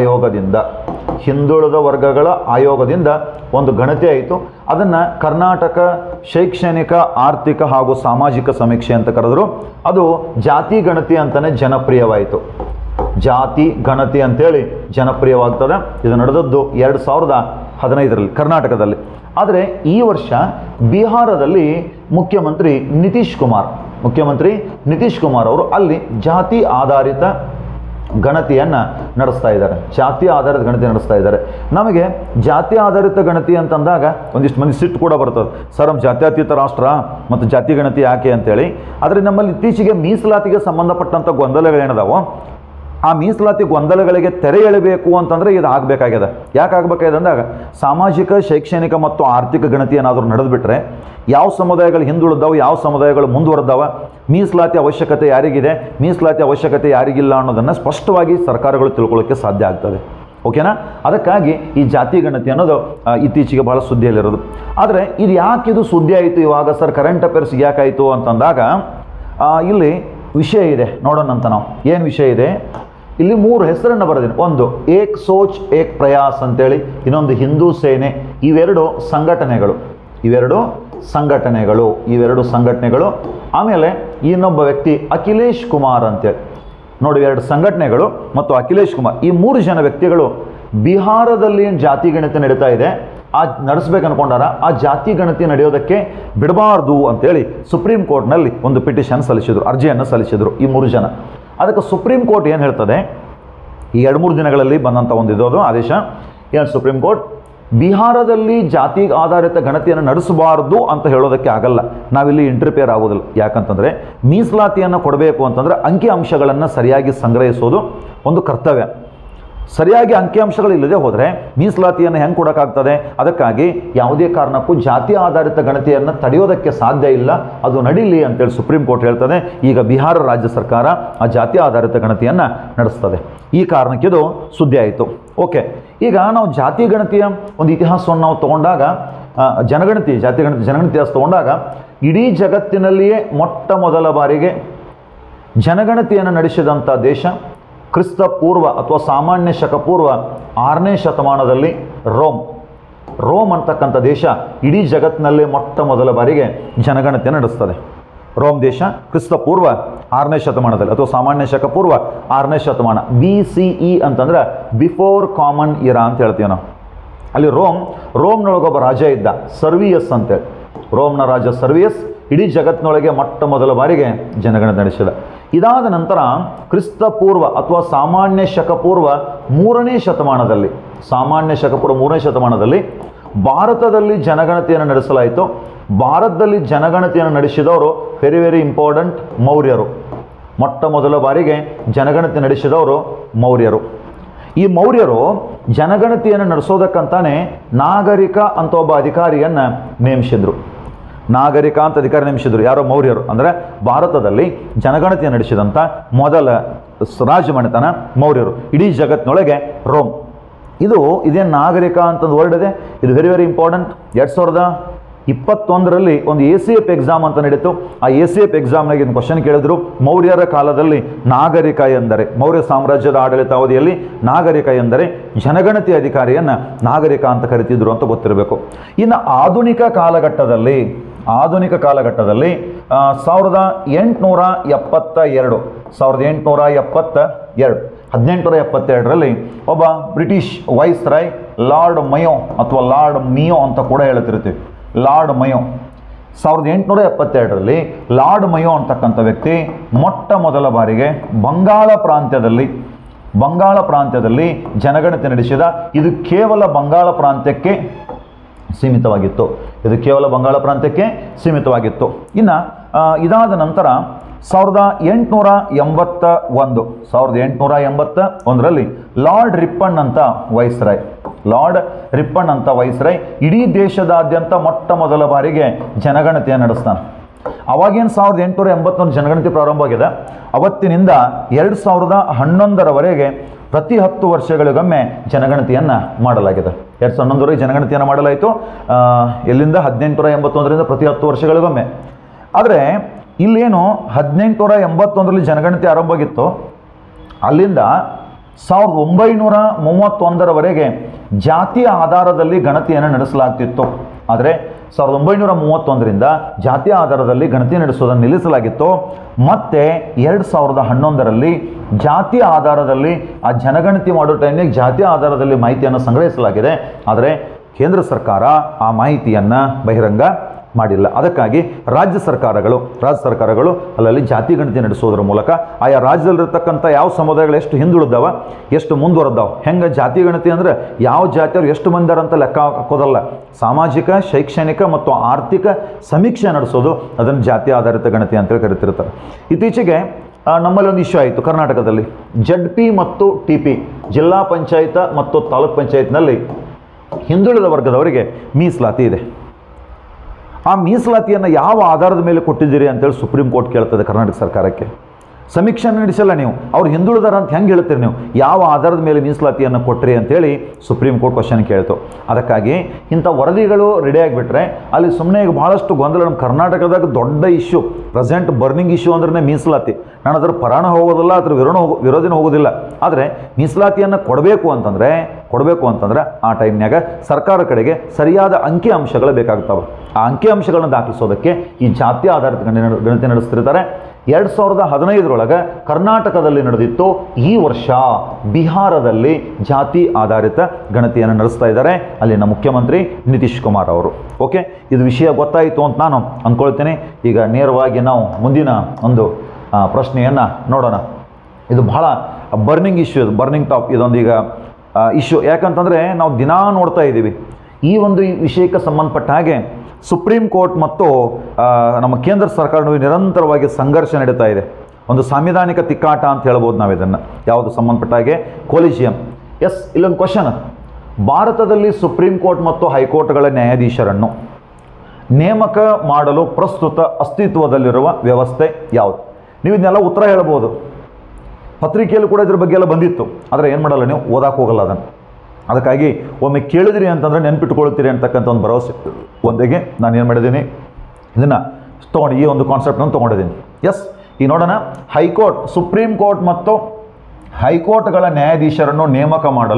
ಆಯೋಗದಿಂದ ಒಂದು ಗಣತಿ ಆಯಿತು. ಅದನ್ನು ಕರ್ನಾಟಕ ಶೈಕ್ಷಣಿಕ ಆರ್ಥಿಕ ಹಾಗೂ ಸಾಮಾಜಿಕ ಸಮೀಕ್ಷೆ ಅಂತ ಕರೆದರು. ಅದು ಜಾತಿ ಗಣತಿ ಅಂತಲೇ ಜನಪ್ರಿಯವಾಯಿತು. ಜಾತಿ ಗಣತಿ ಅಂತೇಳಿ ಜನಪ್ರಿಯವಾಗ್ತದೆ. ಇದು ನಡೆದದ್ದು 2015ರಲ್ಲಿ ಕರ್ನಾಟಕದಲ್ಲಿ. ಆದರೆ ಈ ವರ್ಷ ಬಿಹಾರದಲ್ಲಿ ಮುಖ್ಯಮಂತ್ರಿ ನಿತೀಶ್ ಕುಮಾರ್ ಅವರು ಅಲ್ಲಿ ಜಾತಿ ಆಧಾರಿತ ಗಣತಿಯನ್ನು ನಡೆಸ್ತಾ ಇದ್ದಾರೆ. ನಮಗೆ ಜಾತಿ ಆಧಾರಿತ ಗಣತಿ ಅಂತಂದಾಗ ಒಂದಿಷ್ಟು ಮಂದಿ ಸಿಟ್ಟು ಕೂಡ ಬರ್ತದೆ. ಸರ್, ನಮ್ಮ ಜಾತ್ಯತೀತ ರಾಷ್ಟ್ರ ಮತ್ತು ಜಾತಿ ಗಣತಿ ಯಾಕೆ ಅಂತೇಳಿ. ಆದರೆ ನಮ್ಮಲ್ಲಿ ಇತ್ತೀಚೆಗೆ ಮೀಸಲಾತಿಗೆ ಸಂಬಂಧಪಟ್ಟಂಥ ಗೊಂದಲಗಳೇನದಾವೋ ಆ ಮೀಸಲಾತಿ ಗೊಂದಲಗಳಿಗೆ ತೆರೆ ಎಳಬೇಕು ಅಂತಂದರೆ ಇದು ಆಗಬೇಕಾಗ್ಯದ. ಯಾಕೆ ಆಗಬೇಕಾಗಿದೆ ಅಂದಾಗ ಸಾಮಾಜಿಕ ಶೈಕ್ಷಣಿಕ ಮತ್ತು ಆರ್ಥಿಕ ಗಣತಿ ಏನಾದರೂ ನಡೆದುಬಿಟ್ರೆ ಯಾವ ಸಮುದಾಯಗಳು ಹಿಂದುಳಿದಾವೆ, ಯಾವ ಸಮುದಾಯಗಳು ಮುಂದುವರೆದಾವೆ, ಮೀಸಲಾತಿ ಅವಶ್ಯಕತೆ ಯಾರಿಗಿದೆ, ಮೀಸಲಾತಿ ಅವಶ್ಯಕತೆ ಯಾರಿಗಿಲ್ಲ ಅನ್ನೋದನ್ನು ಸ್ಪಷ್ಟವಾಗಿ ಸರ್ಕಾರಗಳು ತಿಳ್ಕೊಳ್ಳೋಕ್ಕೆ ಸಾಧ್ಯ ಆಗ್ತದೆ. ಓಕೆನಾ? ಅದಕ್ಕಾಗಿ ಈ ಜಾತಿ ಗಣತಿ ಅನ್ನೋದು ಇತ್ತೀಚೆಗೆ ಭಾಳ ಸುದ್ದಿಯಲ್ಲಿರೋದು. ಆದರೆ ಇದು ಯಾಕೆ ಇದು ಸುದ್ದಿ ಆಯಿತು ಇವಾಗ ಸರ್, ಕರೆಂಟ್ ಅಫೇರ್ಸ್ ಯಾಕಾಯಿತು ಅಂತಂದಾಗ ಇಲ್ಲಿ ವಿಷಯ ಇದೆ, ನೋಡೋಣ ಅಂತ ನಾವು. ಏನು ವಿಷಯ ಇದೆ? ಇಲ್ಲಿ 3 ಹೆಸರನ್ನು ಬರೆದಿನಿ. ಒಂದು ಏಕ್ ಸೋಚ್ ಏಕ್ ಪ್ರಯಾಸ್ ಅಂತೇಳಿ, ಇನ್ನೊಂದು ಹಿಂದೂ ಸೇನೆ. ಇವೆರಡು ಸಂಘಟನೆಗಳು. ಆಮೇಲೆ ಇನ್ನೊಬ್ಬ ವ್ಯಕ್ತಿ ಅಖಿಲೇಶ್ ಕುಮಾರ್ ಅಂತೇಳಿ. ನೋಡಿ, 2 ಸಂಘಟನೆಗಳು ಮತ್ತು ಅಖಿಲೇಶ್ ಕುಮಾರ್, ಈ 3 ಜನ ವ್ಯಕ್ತಿಗಳು ಬಿಹಾರದಲ್ಲಿ ಜಾತಿ ಗಣತಿ ನಡೀತಾ ಇದೆ, ನಡೆಸ್ಬೇಕು ಅನ್ಕೊಂಡಾರ. ಆ ಜಾತಿ ಗಣತಿ ನಡೆಯೋದಕ್ಕೆ ಬಿಡಬಾರ್ದು ಅಂತೇಳಿ ಸುಪ್ರೀಂ ಕೋರ್ಟ್ನಲ್ಲಿ ಒಂದು ಅರ್ಜಿಯನ್ನು ಸಲ್ಲಿಸಿದರು ಈ 3 ಜನ. ಅದಕ್ಕೆ ಸುಪ್ರೀಂ ಕೋರ್ಟ್ ಏನು ಹೇಳ್ತದೆ, ಈ 2-3 ದಿನಗಳಲ್ಲಿ ಬಂದಂಥ ಒಂದು ಇರೋದು ಆದೇಶ. ಏನು ಸುಪ್ರೀಂ ಕೋರ್ಟ್ ಬಿಹಾರದಲ್ಲಿ ಜಾತಿ ಆಧಾರಿತ ಗಣತಿಯನ್ನು ನಡೆಸಬಾರ್ದು ಅಂತ ಹೇಳೋದಕ್ಕೆ ಆಗಲ್ಲ. ನಾವಿಲ್ಲಿ ಇಂಟರ್ಫಿಯರ್ ಆಗೋದಿಲ್ಲ. ಯಾಕಂತಂದರೆ ಮೀಸಲಾತಿಯನ್ನು ಕೊಡಬೇಕು ಅಂತಂದರೆ ಅಂಕಿ ಅಂಶಗಳನ್ನು ಸರಿಯಾಗಿ ಸಂಗ್ರಹಿಸೋದು ಒಂದು ಕರ್ತವ್ಯ. ಸರಿಯಾಗಿ ಅಂಕಿಅಂಶಗಳಿಲ್ಲದೆ ಹೋದರೆ ಮೀಸಲಾತಿಯನ್ನು ಹೆಂಗೆ ಕೊಡೋಕ್ಕಾಗ್ತದೆ? ಅದಕ್ಕಾಗಿ ಯಾವುದೇ ಕಾರಣಕ್ಕೂ ಜಾತಿ ಆಧಾರಿತ ಗಣತಿಯನ್ನು ತಡೆಯೋದಕ್ಕೆ ಸಾಧ್ಯ ಇಲ್ಲ, ಅದು ನಡೀಲಿ ಅಂತೇಳಿ ಸುಪ್ರೀಂ ಕೋರ್ಟ್ ಹೇಳ್ತದೆ. ಈಗ ಬಿಹಾರ ರಾಜ್ಯ ಸರ್ಕಾರ ಆ ಜಾತಿ ಆಧಾರಿತ ಗಣತಿಯನ್ನು ನಡೆಸ್ತದೆ. ಈ ಕಾರಣಕ್ಕೆ ಇದು ಸುದ್ದಿ ಆಯಿತು. ಓಕೆ, ಈಗ ನಾವು ಜಾತಿ ಗಣತಿಯ ಒಂದು ಇತಿಹಾಸವನ್ನು ನಾವು ತೊಗೊಂಡಾಗ, ಜನಗಣತಿ ಇತಿಹಾಸ ತೊಗೊಂಡಾಗ, ಇಡೀ ಜಗತ್ತಿನಲ್ಲಿಯೇ ಮೊಟ್ಟ ಮೊದಲ ಬಾರಿಗೆ ಜನಗಣತಿಯನ್ನು ನಡೆಸಿದಂಥ ದೇಶ ಕ್ರಿಸ್ತ ಪೂರ್ವ ಅಥವಾ ಸಾಮಾನ್ಯ ಶಕ ಪೂರ್ವ 6ನೇ ಶತಮಾನದಲ್ಲಿ ರೋಮ್. ರೋಮ್ ಅಂತಕ್ಕಂಥ ದೇಶ ಇಡೀ ಜಗತ್ತಿನಲ್ಲೇ ಮೊಟ್ಟ ಮೊದಲ ಬಾರಿಗೆ ಜನಗಣತಿಯನ್ನು ನಡೆಸ್ತದೆ. ರೋಮ್ ದೇಶ ಕ್ರಿಸ್ತಪೂರ್ವ 6ನೇ ಶತಮಾನದಲ್ಲಿ ಅಥವಾ ಸಾಮಾನ್ಯ ಶಕ ಪೂರ್ವ 6ನೇ ಶತಮಾನ, BCE ಅಂತಂದ್ರೆ ಬಿಫೋರ್ ಕಾಮನ್ ಇರಾ ಅಂತ ಹೇಳ್ತೀವಿ ನಾವು. ಅಲ್ಲಿ ರೋಮ್ನೊಳಗೊಬ್ಬ ರಾಜ ಇದ್ದ, ಸರ್ವಿಯಸ್ ಅಂತೇಳಿ. ರೋಮ್ನ ರಾಜ ಸರ್ವಿಯಸ್ ಇಡೀ ಜಗತ್ತಿನೊಳಗೆ ಮೊಟ್ಟ ಮೊದಲ ಬಾರಿಗೆ ಜನಗಣತಿ ನಡೆಸಿದ. ಇದಾದ ನಂತರ ಕ್ರಿಸ್ತಪೂರ್ವ ಅಥವಾ ಸಾಮಾನ್ಯ ಶಕಪೂರ್ವ 3ನೇ ಶತಮಾನದಲ್ಲಿ, ಸಾಮಾನ್ಯ ಶಕಪೂರ್ವ 3ನೇ ಶತಮಾನದಲ್ಲಿ ಭಾರತದಲ್ಲಿ ಜನಗಣತಿಯನ್ನು ನಡೆಸಲಾಯಿತು. ಭಾರತದಲ್ಲಿ ಜನಗಣತಿಯನ್ನು ನಡೆಸಿದವರು ವೆರಿ ವೆರಿ ಇಂಪಾರ್ಟೆಂಟ್ ಮೌರ್ಯರು. ಮೊಟ್ಟ ಮೊದಲ ಬಾರಿಗೆ ಜನಗಣತಿ ನಡೆಸಿದವರು ಮೌರ್ಯರು. ಈ ಮೌರ್ಯರು ಜನಗಣತಿಯನ್ನು ನಡೆಸೋದಕ್ಕಂತಾನೆ ನಾಗರಿಕ ಅಂತ ಒಬ್ಬ ಅಧಿಕಾರಿಯನ್ನು ನೇಮಿಸಿದ್ರು. ನಾಗರಿಕ ಅಂತ ಅಧಿಕಾರಿ ನೇಮಿಸಿದ್ರು. ಯಾರೋ ಮೌರ್ಯರು. ಅಂದರೆ ಭಾರತದಲ್ಲಿ ಜನಗಣತಿಯನ್ನು ನಡೆಸಿದಂಥ ಮೊದಲ ರಾಜಮನೆತನ ಮೌರ್ಯರು. ಇಡೀ ಜಗತ್ತಿನೊಳಗೆ ರೋಮ್. ಇದೇನು ನಾಗರಿಕ ಅಂತಂದು ವರ್ಡ್ ಇದೆ, ಇದು ವೆರಿ ವೆರಿ ಇಂಪಾರ್ಟೆಂಟ್. 2021ರಲ್ಲಿ ಒಂದು ACF ಎಕ್ಸಾಮ್ ಅಂತ ನಡೀತು. ಆ ACF ಎಕ್ಸಾಮ್ನಾಗ ಒಂದು ಕ್ವಶನ್ ಕೇಳಿದ್ರು, ಮೌರ್ಯರ ಕಾಲದಲ್ಲಿ ನಾಗರಿಕ ಎಂದರೆ, ಮೌರ್ಯ ಸಾಮ್ರಾಜ್ಯದ ಆಡಳಿತಾವಧಿಯಲ್ಲಿ ನಾಗರಿಕ ಎಂದರೆ ಜನಗಣತಿ ಅಧಿಕಾರಿಯನ್ನು ನಾಗರಿಕ ಅಂತ ಕರಿತಿದ್ರು ಅಂತ ಗೊತ್ತಿರಬೇಕು. ಇನ್ನು ಆಧುನಿಕ ಕಾಲಘಟ್ಟದಲ್ಲಿ 1872ರಲ್ಲಿ ಒಬ್ಬ British viceroy lord Mayo ಅಥವಾ ಲಾರ್ಡ್ ಮಿಯೋ ಅಂತ ಕೂಡ ಹೇಳ್ತಿರ್ತೀವಿ. ಲಾರ್ಡ್ ಮಯೋ 1872ರಲ್ಲಿ ಲಾರ್ಡ್ ಮಯೋ ಅಂತಕ್ಕಂಥ ವ್ಯಕ್ತಿ ಮೊಟ್ಟ ಮೊದಲ ಬಾರಿಗೆ ಬಂಗಾಳ ಪ್ರಾಂತ್ಯದಲ್ಲಿ ಜನಗಣತಿ ನಡೆಸಿದ. ಇದು ಕೇವಲ ಬಂಗಾಳ ಪ್ರಾಂತ್ಯಕ್ಕೆ ಸೀಮಿತವಾಗಿತ್ತು. ಇನ್ನು ಇದಾದ ನಂತರ 1881ರಲ್ಲಿ ಲಾರ್ಡ್ ರಿಪ್ಪನ್ ಅಂತ ವೈಸ್ರಾಯ್ ಇಡೀ ದೇಶದಾದ್ಯಂತ ಮೊಟ್ಟ ಮೊದಲ ಬಾರಿಗೆ ಜನಗಣತಿಯನ್ನು ನಡೆಸ್ತಾನೆ. ಅವಾಗೇನು 1881 ಜನಗಣತಿ ಪ್ರಾರಂಭವಾಗಿದೆ. ಅವತ್ತಿನಿಂದ 2011ರವರೆಗೆ ಪ್ರತಿ 10 ವರ್ಷಗಳಿಗೊಮ್ಮೆ ಜನಗಣತಿಯನ್ನು ಮಾಡಲಾಗಿದೆ. 2011ವರೆಗೆ ಜನಗಣತಿಯನ್ನು ಮಾಡಲಾಯಿತು. ಎಲ್ಲಿಂದ 1881ರಿಂದ ಪ್ರತಿ 10 ವರ್ಷಗಳಿಗೊಮ್ಮೆ. ಆದರೆ ಇಲ್ಲೇನು 1881ರಲ್ಲಿ ಜನಗಣತಿ ಆರಂಭವಾಗಿತ್ತು, ಅಲ್ಲಿಂದ 1931ರವರೆಗೆ ಜಾತಿಯ ಆಧಾರದಲ್ಲಿ ಗಣತಿಯನ್ನು ನಡೆಸಲಾಗ್ತಿತ್ತು. ಆದರೆ 1931ರಿಂದ ಜಾತಿಯ ಆಧಾರದಲ್ಲಿ ಗಣತಿ ನಡೆಸುವುದನ್ನು ನಿಲ್ಲಿಸಲಾಗಿತ್ತು. ಮತ್ತೆ 2011ರಲ್ಲಿ ಜಾತಿಯ ಆಧಾರದಲ್ಲಿ ಆ ಜನಗಣತಿ ಮಾಡೋ ಟೈಮ್ನಾಗ ಜಾತಿಯ ಆಧಾರದಲ್ಲಿ ಮಾಹಿತಿಯನ್ನು ಸಂಗ್ರಹಿಸಲಾಗಿದೆ. ಆದರೆ ಕೇಂದ್ರ ಸರ್ಕಾರ ಆ ಮಾಹಿತಿಯನ್ನು ಬಹಿರಂಗ ಮಾಡಿಲ್ಲ. ಅದಕ್ಕಾಗಿ ರಾಜ್ಯ ಸರ್ಕಾರಗಳು ಅಲ್ಲಲ್ಲಿ ಜಾತಿ ಗಣತಿ ನಡೆಸೋದ್ರ ಮೂಲಕ ಆಯಾ ರಾಜ್ಯದಲ್ಲಿರ್ತಕ್ಕಂಥ ಯಾವ ಸಮುದಾಯಗಳು ಎಷ್ಟು ಹಿಂದುಳಿದಾವ, ಎಷ್ಟು ಮುಂದುವರೆದಾವ, ಹೆಂಗೆ ಜಾತಿ ಗಣತಿ ಅಂದರೆ ಯಾವ ಜಾತಿಯವರು ಎಷ್ಟು ಮಂದಿರ ಅಂತ ಲೆಕ್ಕ ಹಾಕೋದಲ್ಲ, ಸಾಮಾಜಿಕ, ಶೈಕ್ಷಣಿಕ ಮತ್ತು ಆರ್ಥಿಕ ಸಮೀಕ್ಷೆ ನಡೆಸೋದು, ಅದನ್ನು ಜಾತಿ ಆಧಾರಿತ ಗಣತಿ ಅಂತೇಳಿ ಕರಿತಿರ್ತಾರೆ. ಇತ್ತೀಚೆಗೆ ನಮ್ಮಲ್ಲಿ ಒಂದು ಇಶ್ಯೂ ಆಯಿತು ಕರ್ನಾಟಕದಲ್ಲಿ. ZP ಮತ್ತು TP ಜಿಲ್ಲಾ ಪಂಚಾಯತ್ ಮತ್ತು ತಾಲೂಕ್ ಪಂಚಾಯತ್ನಲ್ಲಿ ಹಿಂದುಳಿದ ವರ್ಗದವರಿಗೆ ಮೀಸಲಾತಿ ಇದೆ. ಆ ಮೀಸಲಾತಿಯನ್ನು ಯಾವ ಆಧಾರದ ಮೇಲೆ ಕೊಟ್ಟಿದ್ದೀರಿ ಅಂತೇಳಿ ಸುಪ್ರೀಂ ಕೋರ್ಟ್ ಕೇಳ್ತದೆ ಕರ್ನಾಟಕ ಸರ್ಕಾರಕ್ಕೆ. ಸಮೀಕ್ಷೆ ನಡೆಸಲ್ಲ ನೀವು, ಅವ್ರು ಹಿಂದುಳಿದಾರ ಅಂತ ಹೆಂಗೆ ಹೇಳ್ತೀರಿ ನೀವು, ಯಾವ ಆಧಾರದ ಮೇಲೆ ಮೀಸಲಾತಿಯನ್ನು ಕೊಟ್ಟರಿ ಅಂತೇಳಿ ಸುಪ್ರೀಂ ಕೋರ್ಟ್ ಕ್ವಶನ್ ಕೇಳ್ತು. ಅದಕ್ಕಾಗಿ ಇಂಥ ವರದಿಗಳು ರೆಡಿ ಆಗಿಬಿಟ್ರೆ ಅಲ್ಲಿ ಸುಮ್ಮನೆ ಈಗ ಭಾಳಷ್ಟು ಗೊಂದಲ. ನಮ್ಮ ಕರ್ನಾಟಕದಾಗ ದೊಡ್ಡ ಇಶ್ಯೂ, ಪ್ರೆಸೆಂಟ್ ಬರ್ನಿಂಗ್ ಇಶ್ಯೂ ಅಂದ್ರೆ ಮೀಸಲಾತಿ. ನಾನು ಅದರ ಪರಾಣ ಹೋಗೋದಿಲ್ಲ, ಅದ್ರ ವಿರೋಧಿನ ಹೋಗೋದಿಲ್ಲ. ಆದರೆ ಮೀಸಲಾತಿಯನ್ನು ಕೊಡಬೇಕು ಅಂತಂದರೆ ಆ ಟೈಮ್ನಾಗ ಸರ್ಕಾರ ಕಡೆಗೆ ಸರಿಯಾದ ಅಂಕಿ ಅಂಶಗಳು ಬೇಕಾಗ್ತವೆ. ಆ ಅಂಕಿ ಅಂಶಗಳನ್ನು ದಾಖಲಿಸೋದಕ್ಕೆ ಈ ಜಾತಿ ಆಧಾರಿತ ಗಣತಿ ನಡೆಸ್ತಿರ್ತಾರೆ. 2015ರೊಳಗೆ ಕರ್ನಾಟಕದಲ್ಲಿ ನಡೆದಿತ್ತು. ಈ ವರ್ಷ ಬಿಹಾರದಲ್ಲಿ ಜಾತಿ ಆಧಾರಿತ ಗಣತಿಯನ್ನು ನಡೆಸ್ತಾ ಇದ್ದಾರೆ ಅಲ್ಲಿನ ಮುಖ್ಯಮಂತ್ರಿ ನಿತೀಶ್ ಕುಮಾರ್ ಅವರು. ಓಕೆ, ಇದು ವಿಷಯ ಗೊತ್ತಾಯಿತು ಅಂತ ನಾನು ಅಂದ್ಕೊಳ್ತೀನಿ. ಈಗ ನೇರವಾಗಿ ನಾವು ಮುಂದಿನ ಒಂದು ಪ್ರಶ್ನೆಯನ್ನು ನೋಡೋಣ. ಇದು ಬಹಳ ಬರ್ನಿಂಗ್ ಇಶ್ಯೂ, ಇದು ಬರ್ನಿಂಗ್ ಟಾಪ್, ಇದೊಂದು ಈಗ ಇಶ್ಯೂ. ಯಾಕಂತಂದರೆ ನಾವು ದಿನಾ ನೋಡ್ತಾ ಇದ್ದೀವಿ ಈ ಒಂದು ವಿಷಯಕ್ಕೆ ಸಂಬಂಧಪಟ್ಟ ಹಾಗೆ ಸುಪ್ರೀಂ ಕೋರ್ಟ್ ಮತ್ತು ನಮ್ಮ ಕೇಂದ್ರ ಸರ್ಕಾರ ನಿರಂತರವಾಗಿ ಸಂಘರ್ಷ ನಡೀತಾ ಇದೆ. ಒಂದು ಸಾಂವಿಧಾನಿಕ ತಿಕ್ಕಾಟ ಅಂತ ಹೇಳ್ಬೋದು ನಾವು ಇದನ್ನು. ಯಾವುದು ಸಂಬಂಧಪಟ್ಟ ಹಾಗೆ ಕೊಲಿಜಿಯಂ. ಎಸ್, ಇಲ್ಲೊಂದು ಕ್ವಶನ್. ಭಾರತದಲ್ಲಿ ಸುಪ್ರೀಂ ಕೋರ್ಟ್ ಮತ್ತು ಹೈಕೋರ್ಟ್ಗಳ ನ್ಯಾಯಾಧೀಶರನ್ನು ನೇಮಕ ಮಾಡಲು ಪ್ರಸ್ತುತ ಅಸ್ತಿತ್ವದಲ್ಲಿರುವ ವ್ಯವಸ್ಥೆ ಯಾವುದು? ನೀವು ಇದನ್ನೆಲ್ಲ ಉತ್ತರ ಹೇಳ್ಬೋದು. ಪತ್ರಿಕೆಯಲ್ಲಿ ಕೂಡ ಇದ್ರ ಬಗ್ಗೆ ಎಲ್ಲ ಬಂದಿತ್ತು. ಆದರೆ ಏನು ಮಾಡಲ್ಲ, ನೀವು ಓದಕ್ಕೆ ಹೋಗಲ್ಲ ಅದನ್ನು. ಅದಕ್ಕಾಗಿ ಒಮ್ಮೆ ಕೇಳಿದ್ರಿ ಅಂತಂದರೆ ನೆನ್ಪಿಟ್ಕೊಳ್ತೀರಿ ಅಂತಕ್ಕಂಥ ಒಂದು ಭರವಸೆ ಒಂದಿಗೆ ನಾನು ಏನು ಮಾಡಿದ್ದೀನಿ, ಇದನ್ನು ತೊಗೊಂಡು ಈ ಒಂದು ಕಾನ್ಸೆಪ್ಟನ್ನು ತೊಗೊಂಡಿದ್ದೀನಿ. ಎಸ್, ಈಗ ನೋಡೋಣ. ಹೈಕೋರ್ಟ್, ಸುಪ್ರೀಂ ಕೋರ್ಟ್ ಮತ್ತು ಹೈಕೋರ್ಟ್ಗಳ ನ್ಯಾಯಾಧೀಶರನ್ನು ನೇಮಕ ಮಾಡಲು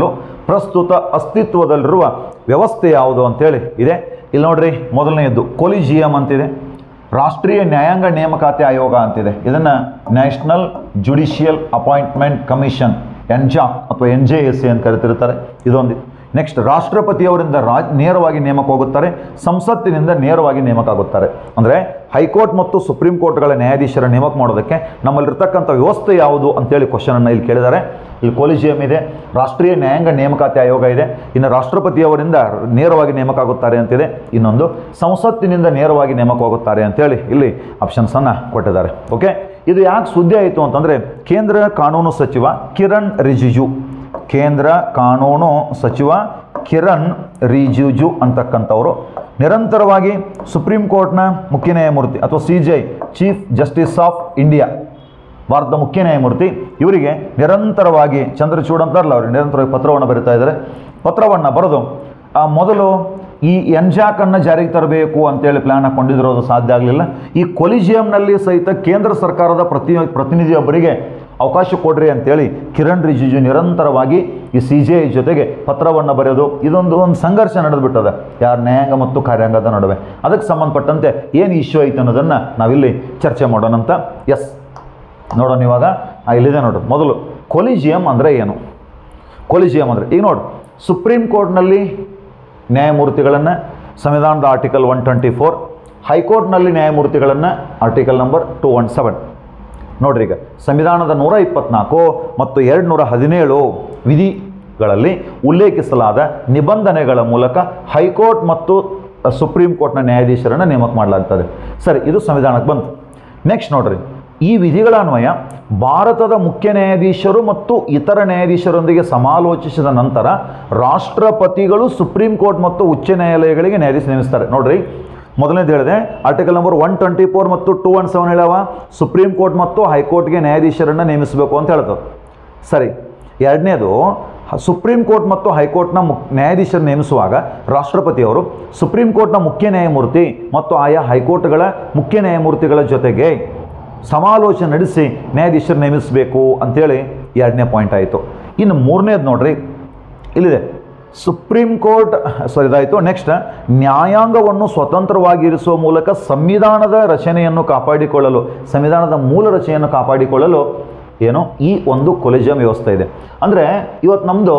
ಪ್ರಸ್ತುತ ಅಸ್ತಿತ್ವದಲ್ಲಿರುವ ವ್ಯವಸ್ಥೆ ಯಾವುದು ಅಂತೇಳಿ ಇದೆ. ಇಲ್ಲಿ ನೋಡ್ರಿ, ಮೊದಲನೆಯದ್ದು ಕೊಲಿಜಿಯಂ ಅಂತಿದೆ, ರಾಷ್ಟ್ರೀಯ ನ್ಯಾಯಾಂಗ ನೇಮಕಾತಿ ಆಯೋಗ ಅಂತಿದೆ, ಇದನ್ನು national judicial appointment commission NJA ಅಥವಾ NJSC ಅಂತ ಕರಿತಿರ್ತಾರೆ, ಇದೊಂದು. ನೆಕ್ಸ್ಟ್, ರಾಷ್ಟ್ರಪತಿಯವರಿಂದ ನೇರವಾಗಿ ನೇಮಕ ಹೋಗುತ್ತಾರೆ, ಸಂಸತ್ತಿನಿಂದ ನೇರವಾಗಿ ನೇಮಕ ಆಗುತ್ತಾರೆ. ಅಂದರೆ ಹೈಕೋರ್ಟ್ ಮತ್ತು ಸುಪ್ರೀಂ ಕೋರ್ಟ್ಗಳ ನ್ಯಾಯಾಧೀಶರ ನೇಮಕ ಮಾಡೋದಕ್ಕೆ ನಮ್ಮಲ್ಲಿರ್ತಕ್ಕಂಥ ವ್ಯವಸ್ಥೆ ಯಾವುದು ಅಂತೇಳಿ ಕ್ವಶನನ್ನು ಇಲ್ಲಿ ಕೇಳಿದ್ದಾರೆ. ಇಲ್ಲಿ ಕೊಲಿಜಿಯಂ ಇದೆ, ರಾಷ್ಟ್ರೀಯ ನ್ಯಾಯಾಂಗ ನೇಮಕಾತಿ ಆಯೋಗ ಇದೆ, ಇನ್ನು ರಾಷ್ಟ್ರಪತಿಯವರಿಂದ ನೇರವಾಗಿ ನೇಮಕ ಆಗುತ್ತಾರೆ ಅಂತಿದೆ, ಇನ್ನೊಂದು ಸಂಸತ್ತಿನಿಂದ ನೇರವಾಗಿ ನೇಮಕ ಆಗುತ್ತಾರೆ ಅಂತೇಳಿ ಇಲ್ಲಿ ಆಪ್ಷನ್ಸನ್ನು ಕೊಟ್ಟಿದ್ದಾರೆ. ಓಕೆ, ಇದು ಯಾಕೆ ಸುದ್ದಿ ಆಯಿತು ಅಂತಂದರೆ, ಕೇಂದ್ರ ಕಾನೂನು ಸಚಿವ ಕಿರಣ್ ರಿಜಿಜು, ಕೇಂದ್ರ ಕಾನೂನು ಸಚಿವ ಕಿರಣ್ ರಿಜಿಜು ಅಂತಕ್ಕಂಥವರು ನಿರಂತರವಾಗಿ ಸುಪ್ರೀಂ ಕೋರ್ಟ್ನ ಮುಖ್ಯ ನ್ಯಾಯಮೂರ್ತಿ ಅಥವಾ CJI, chief justice of India, ಭಾರತದ ಮುಖ್ಯ ನ್ಯಾಯಮೂರ್ತಿ, ಇವರಿಗೆ ನಿರಂತರವಾಗಿ ಚಂದ್ರಚೂಡ್ ಅಂತಾರಲ್ಲ, ಅವರು ನಿರಂತರವಾಗಿ ಪತ್ರವನ್ನು ಬರೀತಾ ಇದ್ದಾರೆ. ಪತ್ರವನ್ನು ಬರೆದು ಮೊದಲು ಈ NJACನ್ನು ಜಾರಿಗೆ ತರಬೇಕು ಅಂತೇಳಿ ಪ್ಲ್ಯಾನ್ ಹಾಕ್ಕೊಂಡಿದ್ರು, ಅದು ಸಾಧ್ಯ ಆಗಲಿಲ್ಲ. ಈ ಕೊಲಿಜಿಯಂನಲ್ಲಿ ಸಹಿತ ಕೇಂದ್ರ ಸರ್ಕಾರದ ಪ್ರತಿನಿಧಿಯೊಬ್ಬರಿಗೆ ಅವಕಾಶ ಕೊಡ್ರಿ ಅಂತೇಳಿ ಕಿರಣ್ ರಿಜಿಜು ನಿರಂತರವಾಗಿ ಈ CJI ಜೊತೆಗೆ ಪತ್ರವನ್ನು ಬರೆಯೋದು, ಇದೊಂದು ಸಂಘರ್ಷ ನಡೆದುಬಿಟ್ಟದೆ ಯಾರು ನ್ಯಾಯಾಂಗ ಮತ್ತು ಕಾರ್ಯಾಂಗದ ನಡುವೆ. ಅದಕ್ಕೆ ಸಂಬಂಧಪಟ್ಟಂತೆ ಏನು ಇಶ್ಯೂ ಐತೆ ಅನ್ನೋದನ್ನು ನಾವಿಲ್ಲಿ ಚರ್ಚೆ ಮಾಡೋಣಂತ. ಎಸ್, ನೋಡೋಣ ಇವಾಗ. ಇಲ್ಲಿದೆ ನೋಡ್ರಿ, ಮೊದಲು ಕೊಲಿಜಿಯಂ ಅಂದರೆ ಏನು? ಕೊಲಿಜಿಯಂ ಅಂದರೆ ಈಗ ನೋಡಿ, ಸುಪ್ರೀಂ ಕೋರ್ಟ್ನಲ್ಲಿ ನ್ಯಾಯಮೂರ್ತಿಗಳನ್ನು ಸಂವಿಧಾನದ ಆರ್ಟಿಕಲ್ 124, ಹೈಕೋರ್ಟ್ನಲ್ಲಿ ನ್ಯಾಯಮೂರ್ತಿಗಳನ್ನು ಆರ್ಟಿಕಲ್ ನಂಬರ್ 217. ನೋಡ್ರಿ, ಈಗ ಸಂವಿಧಾನದ 124 ಮತ್ತು 217 ವಿಧಿಗಳಲ್ಲಿ ಉಲ್ಲೇಖಿಸಲಾದ ನಿಬಂಧನೆಗಳ ಮೂಲಕ ಹೈಕೋರ್ಟ್ ಮತ್ತು ಸುಪ್ರೀಂ ಕೋರ್ಟ್ನ ನ್ಯಾಯಾಧೀಶರನ್ನು ನೇಮಕ ಮಾಡಲಾಗ್ತದೆ. ಸರಿ, ಇದು ಸಂವಿಧಾನಕ್ಕೆ ಬಂತು. ನೆಕ್ಸ್ಟ್ ನೋಡ್ರಿ, ಈ ವಿಧಿಗಳ ಅನ್ವಯ ಭಾರತದ ಮುಖ್ಯ ನ್ಯಾಯಾಧೀಶರು ಮತ್ತು ಇತರ ನ್ಯಾಯಾಧೀಶರೊಂದಿಗೆ ಸಮಾಲೋಚಿಸಿದ ನಂತರ ರಾಷ್ಟ್ರಪತಿಗಳು ಸುಪ್ರೀಂ ಕೋರ್ಟ್ ಮತ್ತು ಉಚ್ಚ ನ್ಯಾಯಾಲಯಗಳಿಗೆ ನ್ಯಾಯಾಧೀಶ ನೇಮಿಸ್ತಾರೆ. ನೋಡ್ರಿ, ಮೊದಲನೇದು ಹೇಳಿದೆ ಆರ್ಟಿಕಲ್ ನಂಬರ್ 124 ಮತ್ತು 217 ಹೇಳವ ಸುಪ್ರೀಂ ಕೋರ್ಟ್ ಮತ್ತು ಹೈಕೋರ್ಟ್ಗೆ ನ್ಯಾಯಾಧೀಶರನ್ನು ನೇಮಿಸಬೇಕು ಅಂತ ಹೇಳ್ತದೆ. ಸರಿ, ಎರಡನೇದು ಸುಪ್ರೀಂ ಕೋರ್ಟ್ ಮತ್ತು ಹೈಕೋರ್ಟ್ನ ನ್ಯಾಯಾಧೀಶರು ನೇಮಿಸುವಾಗ ರಾಷ್ಟ್ರಪತಿಯವರು ಸುಪ್ರೀಂ ಕೋರ್ಟ್ನ ಮುಖ್ಯ ನ್ಯಾಯಮೂರ್ತಿ ಮತ್ತು ಆಯಾ ಹೈಕೋರ್ಟ್ಗಳ ಮುಖ್ಯ ನ್ಯಾಯಮೂರ್ತಿಗಳ ಜೊತೆಗೆ ಸಮಾಲೋಚನೆ ನಡೆಸಿ ನ್ಯಾಯಾಧೀಶರು ನೇಮಿಸಬೇಕು ಅಂಥೇಳಿ ಎರಡನೇ ಪಾಯಿಂಟ್ ಆಯಿತು. ಇನ್ನು ಮೂರನೇದು ನೋಡ್ರಿ, ಇಲ್ಲಿದೆ ಸುಪ್ರೀಂ ಕೋರ್ಟ್ ಇದಾಯಿತು. ನೆಕ್ಸ್ಟ್, ನ್ಯಾಯಾಂಗವನ್ನು ಸ್ವತಂತ್ರವಾಗಿರಿಸುವ ಮೂಲಕ ಸಂವಿಧಾನದ ರಚನೆಯನ್ನು ಕಾಪಾಡಿಕೊಳ್ಳಲು, ಸಂವಿಧಾನದ ಮೂಲ ರಚನೆಯನ್ನು ಕಾಪಾಡಿಕೊಳ್ಳಲು ಏನು ಈ ಒಂದು ಕೊಲಿಜಿಯಂ ವ್ಯವಸ್ಥೆ ಇದೆ. ಅಂದರೆ ಇವತ್ತು ನಮ್ಮದು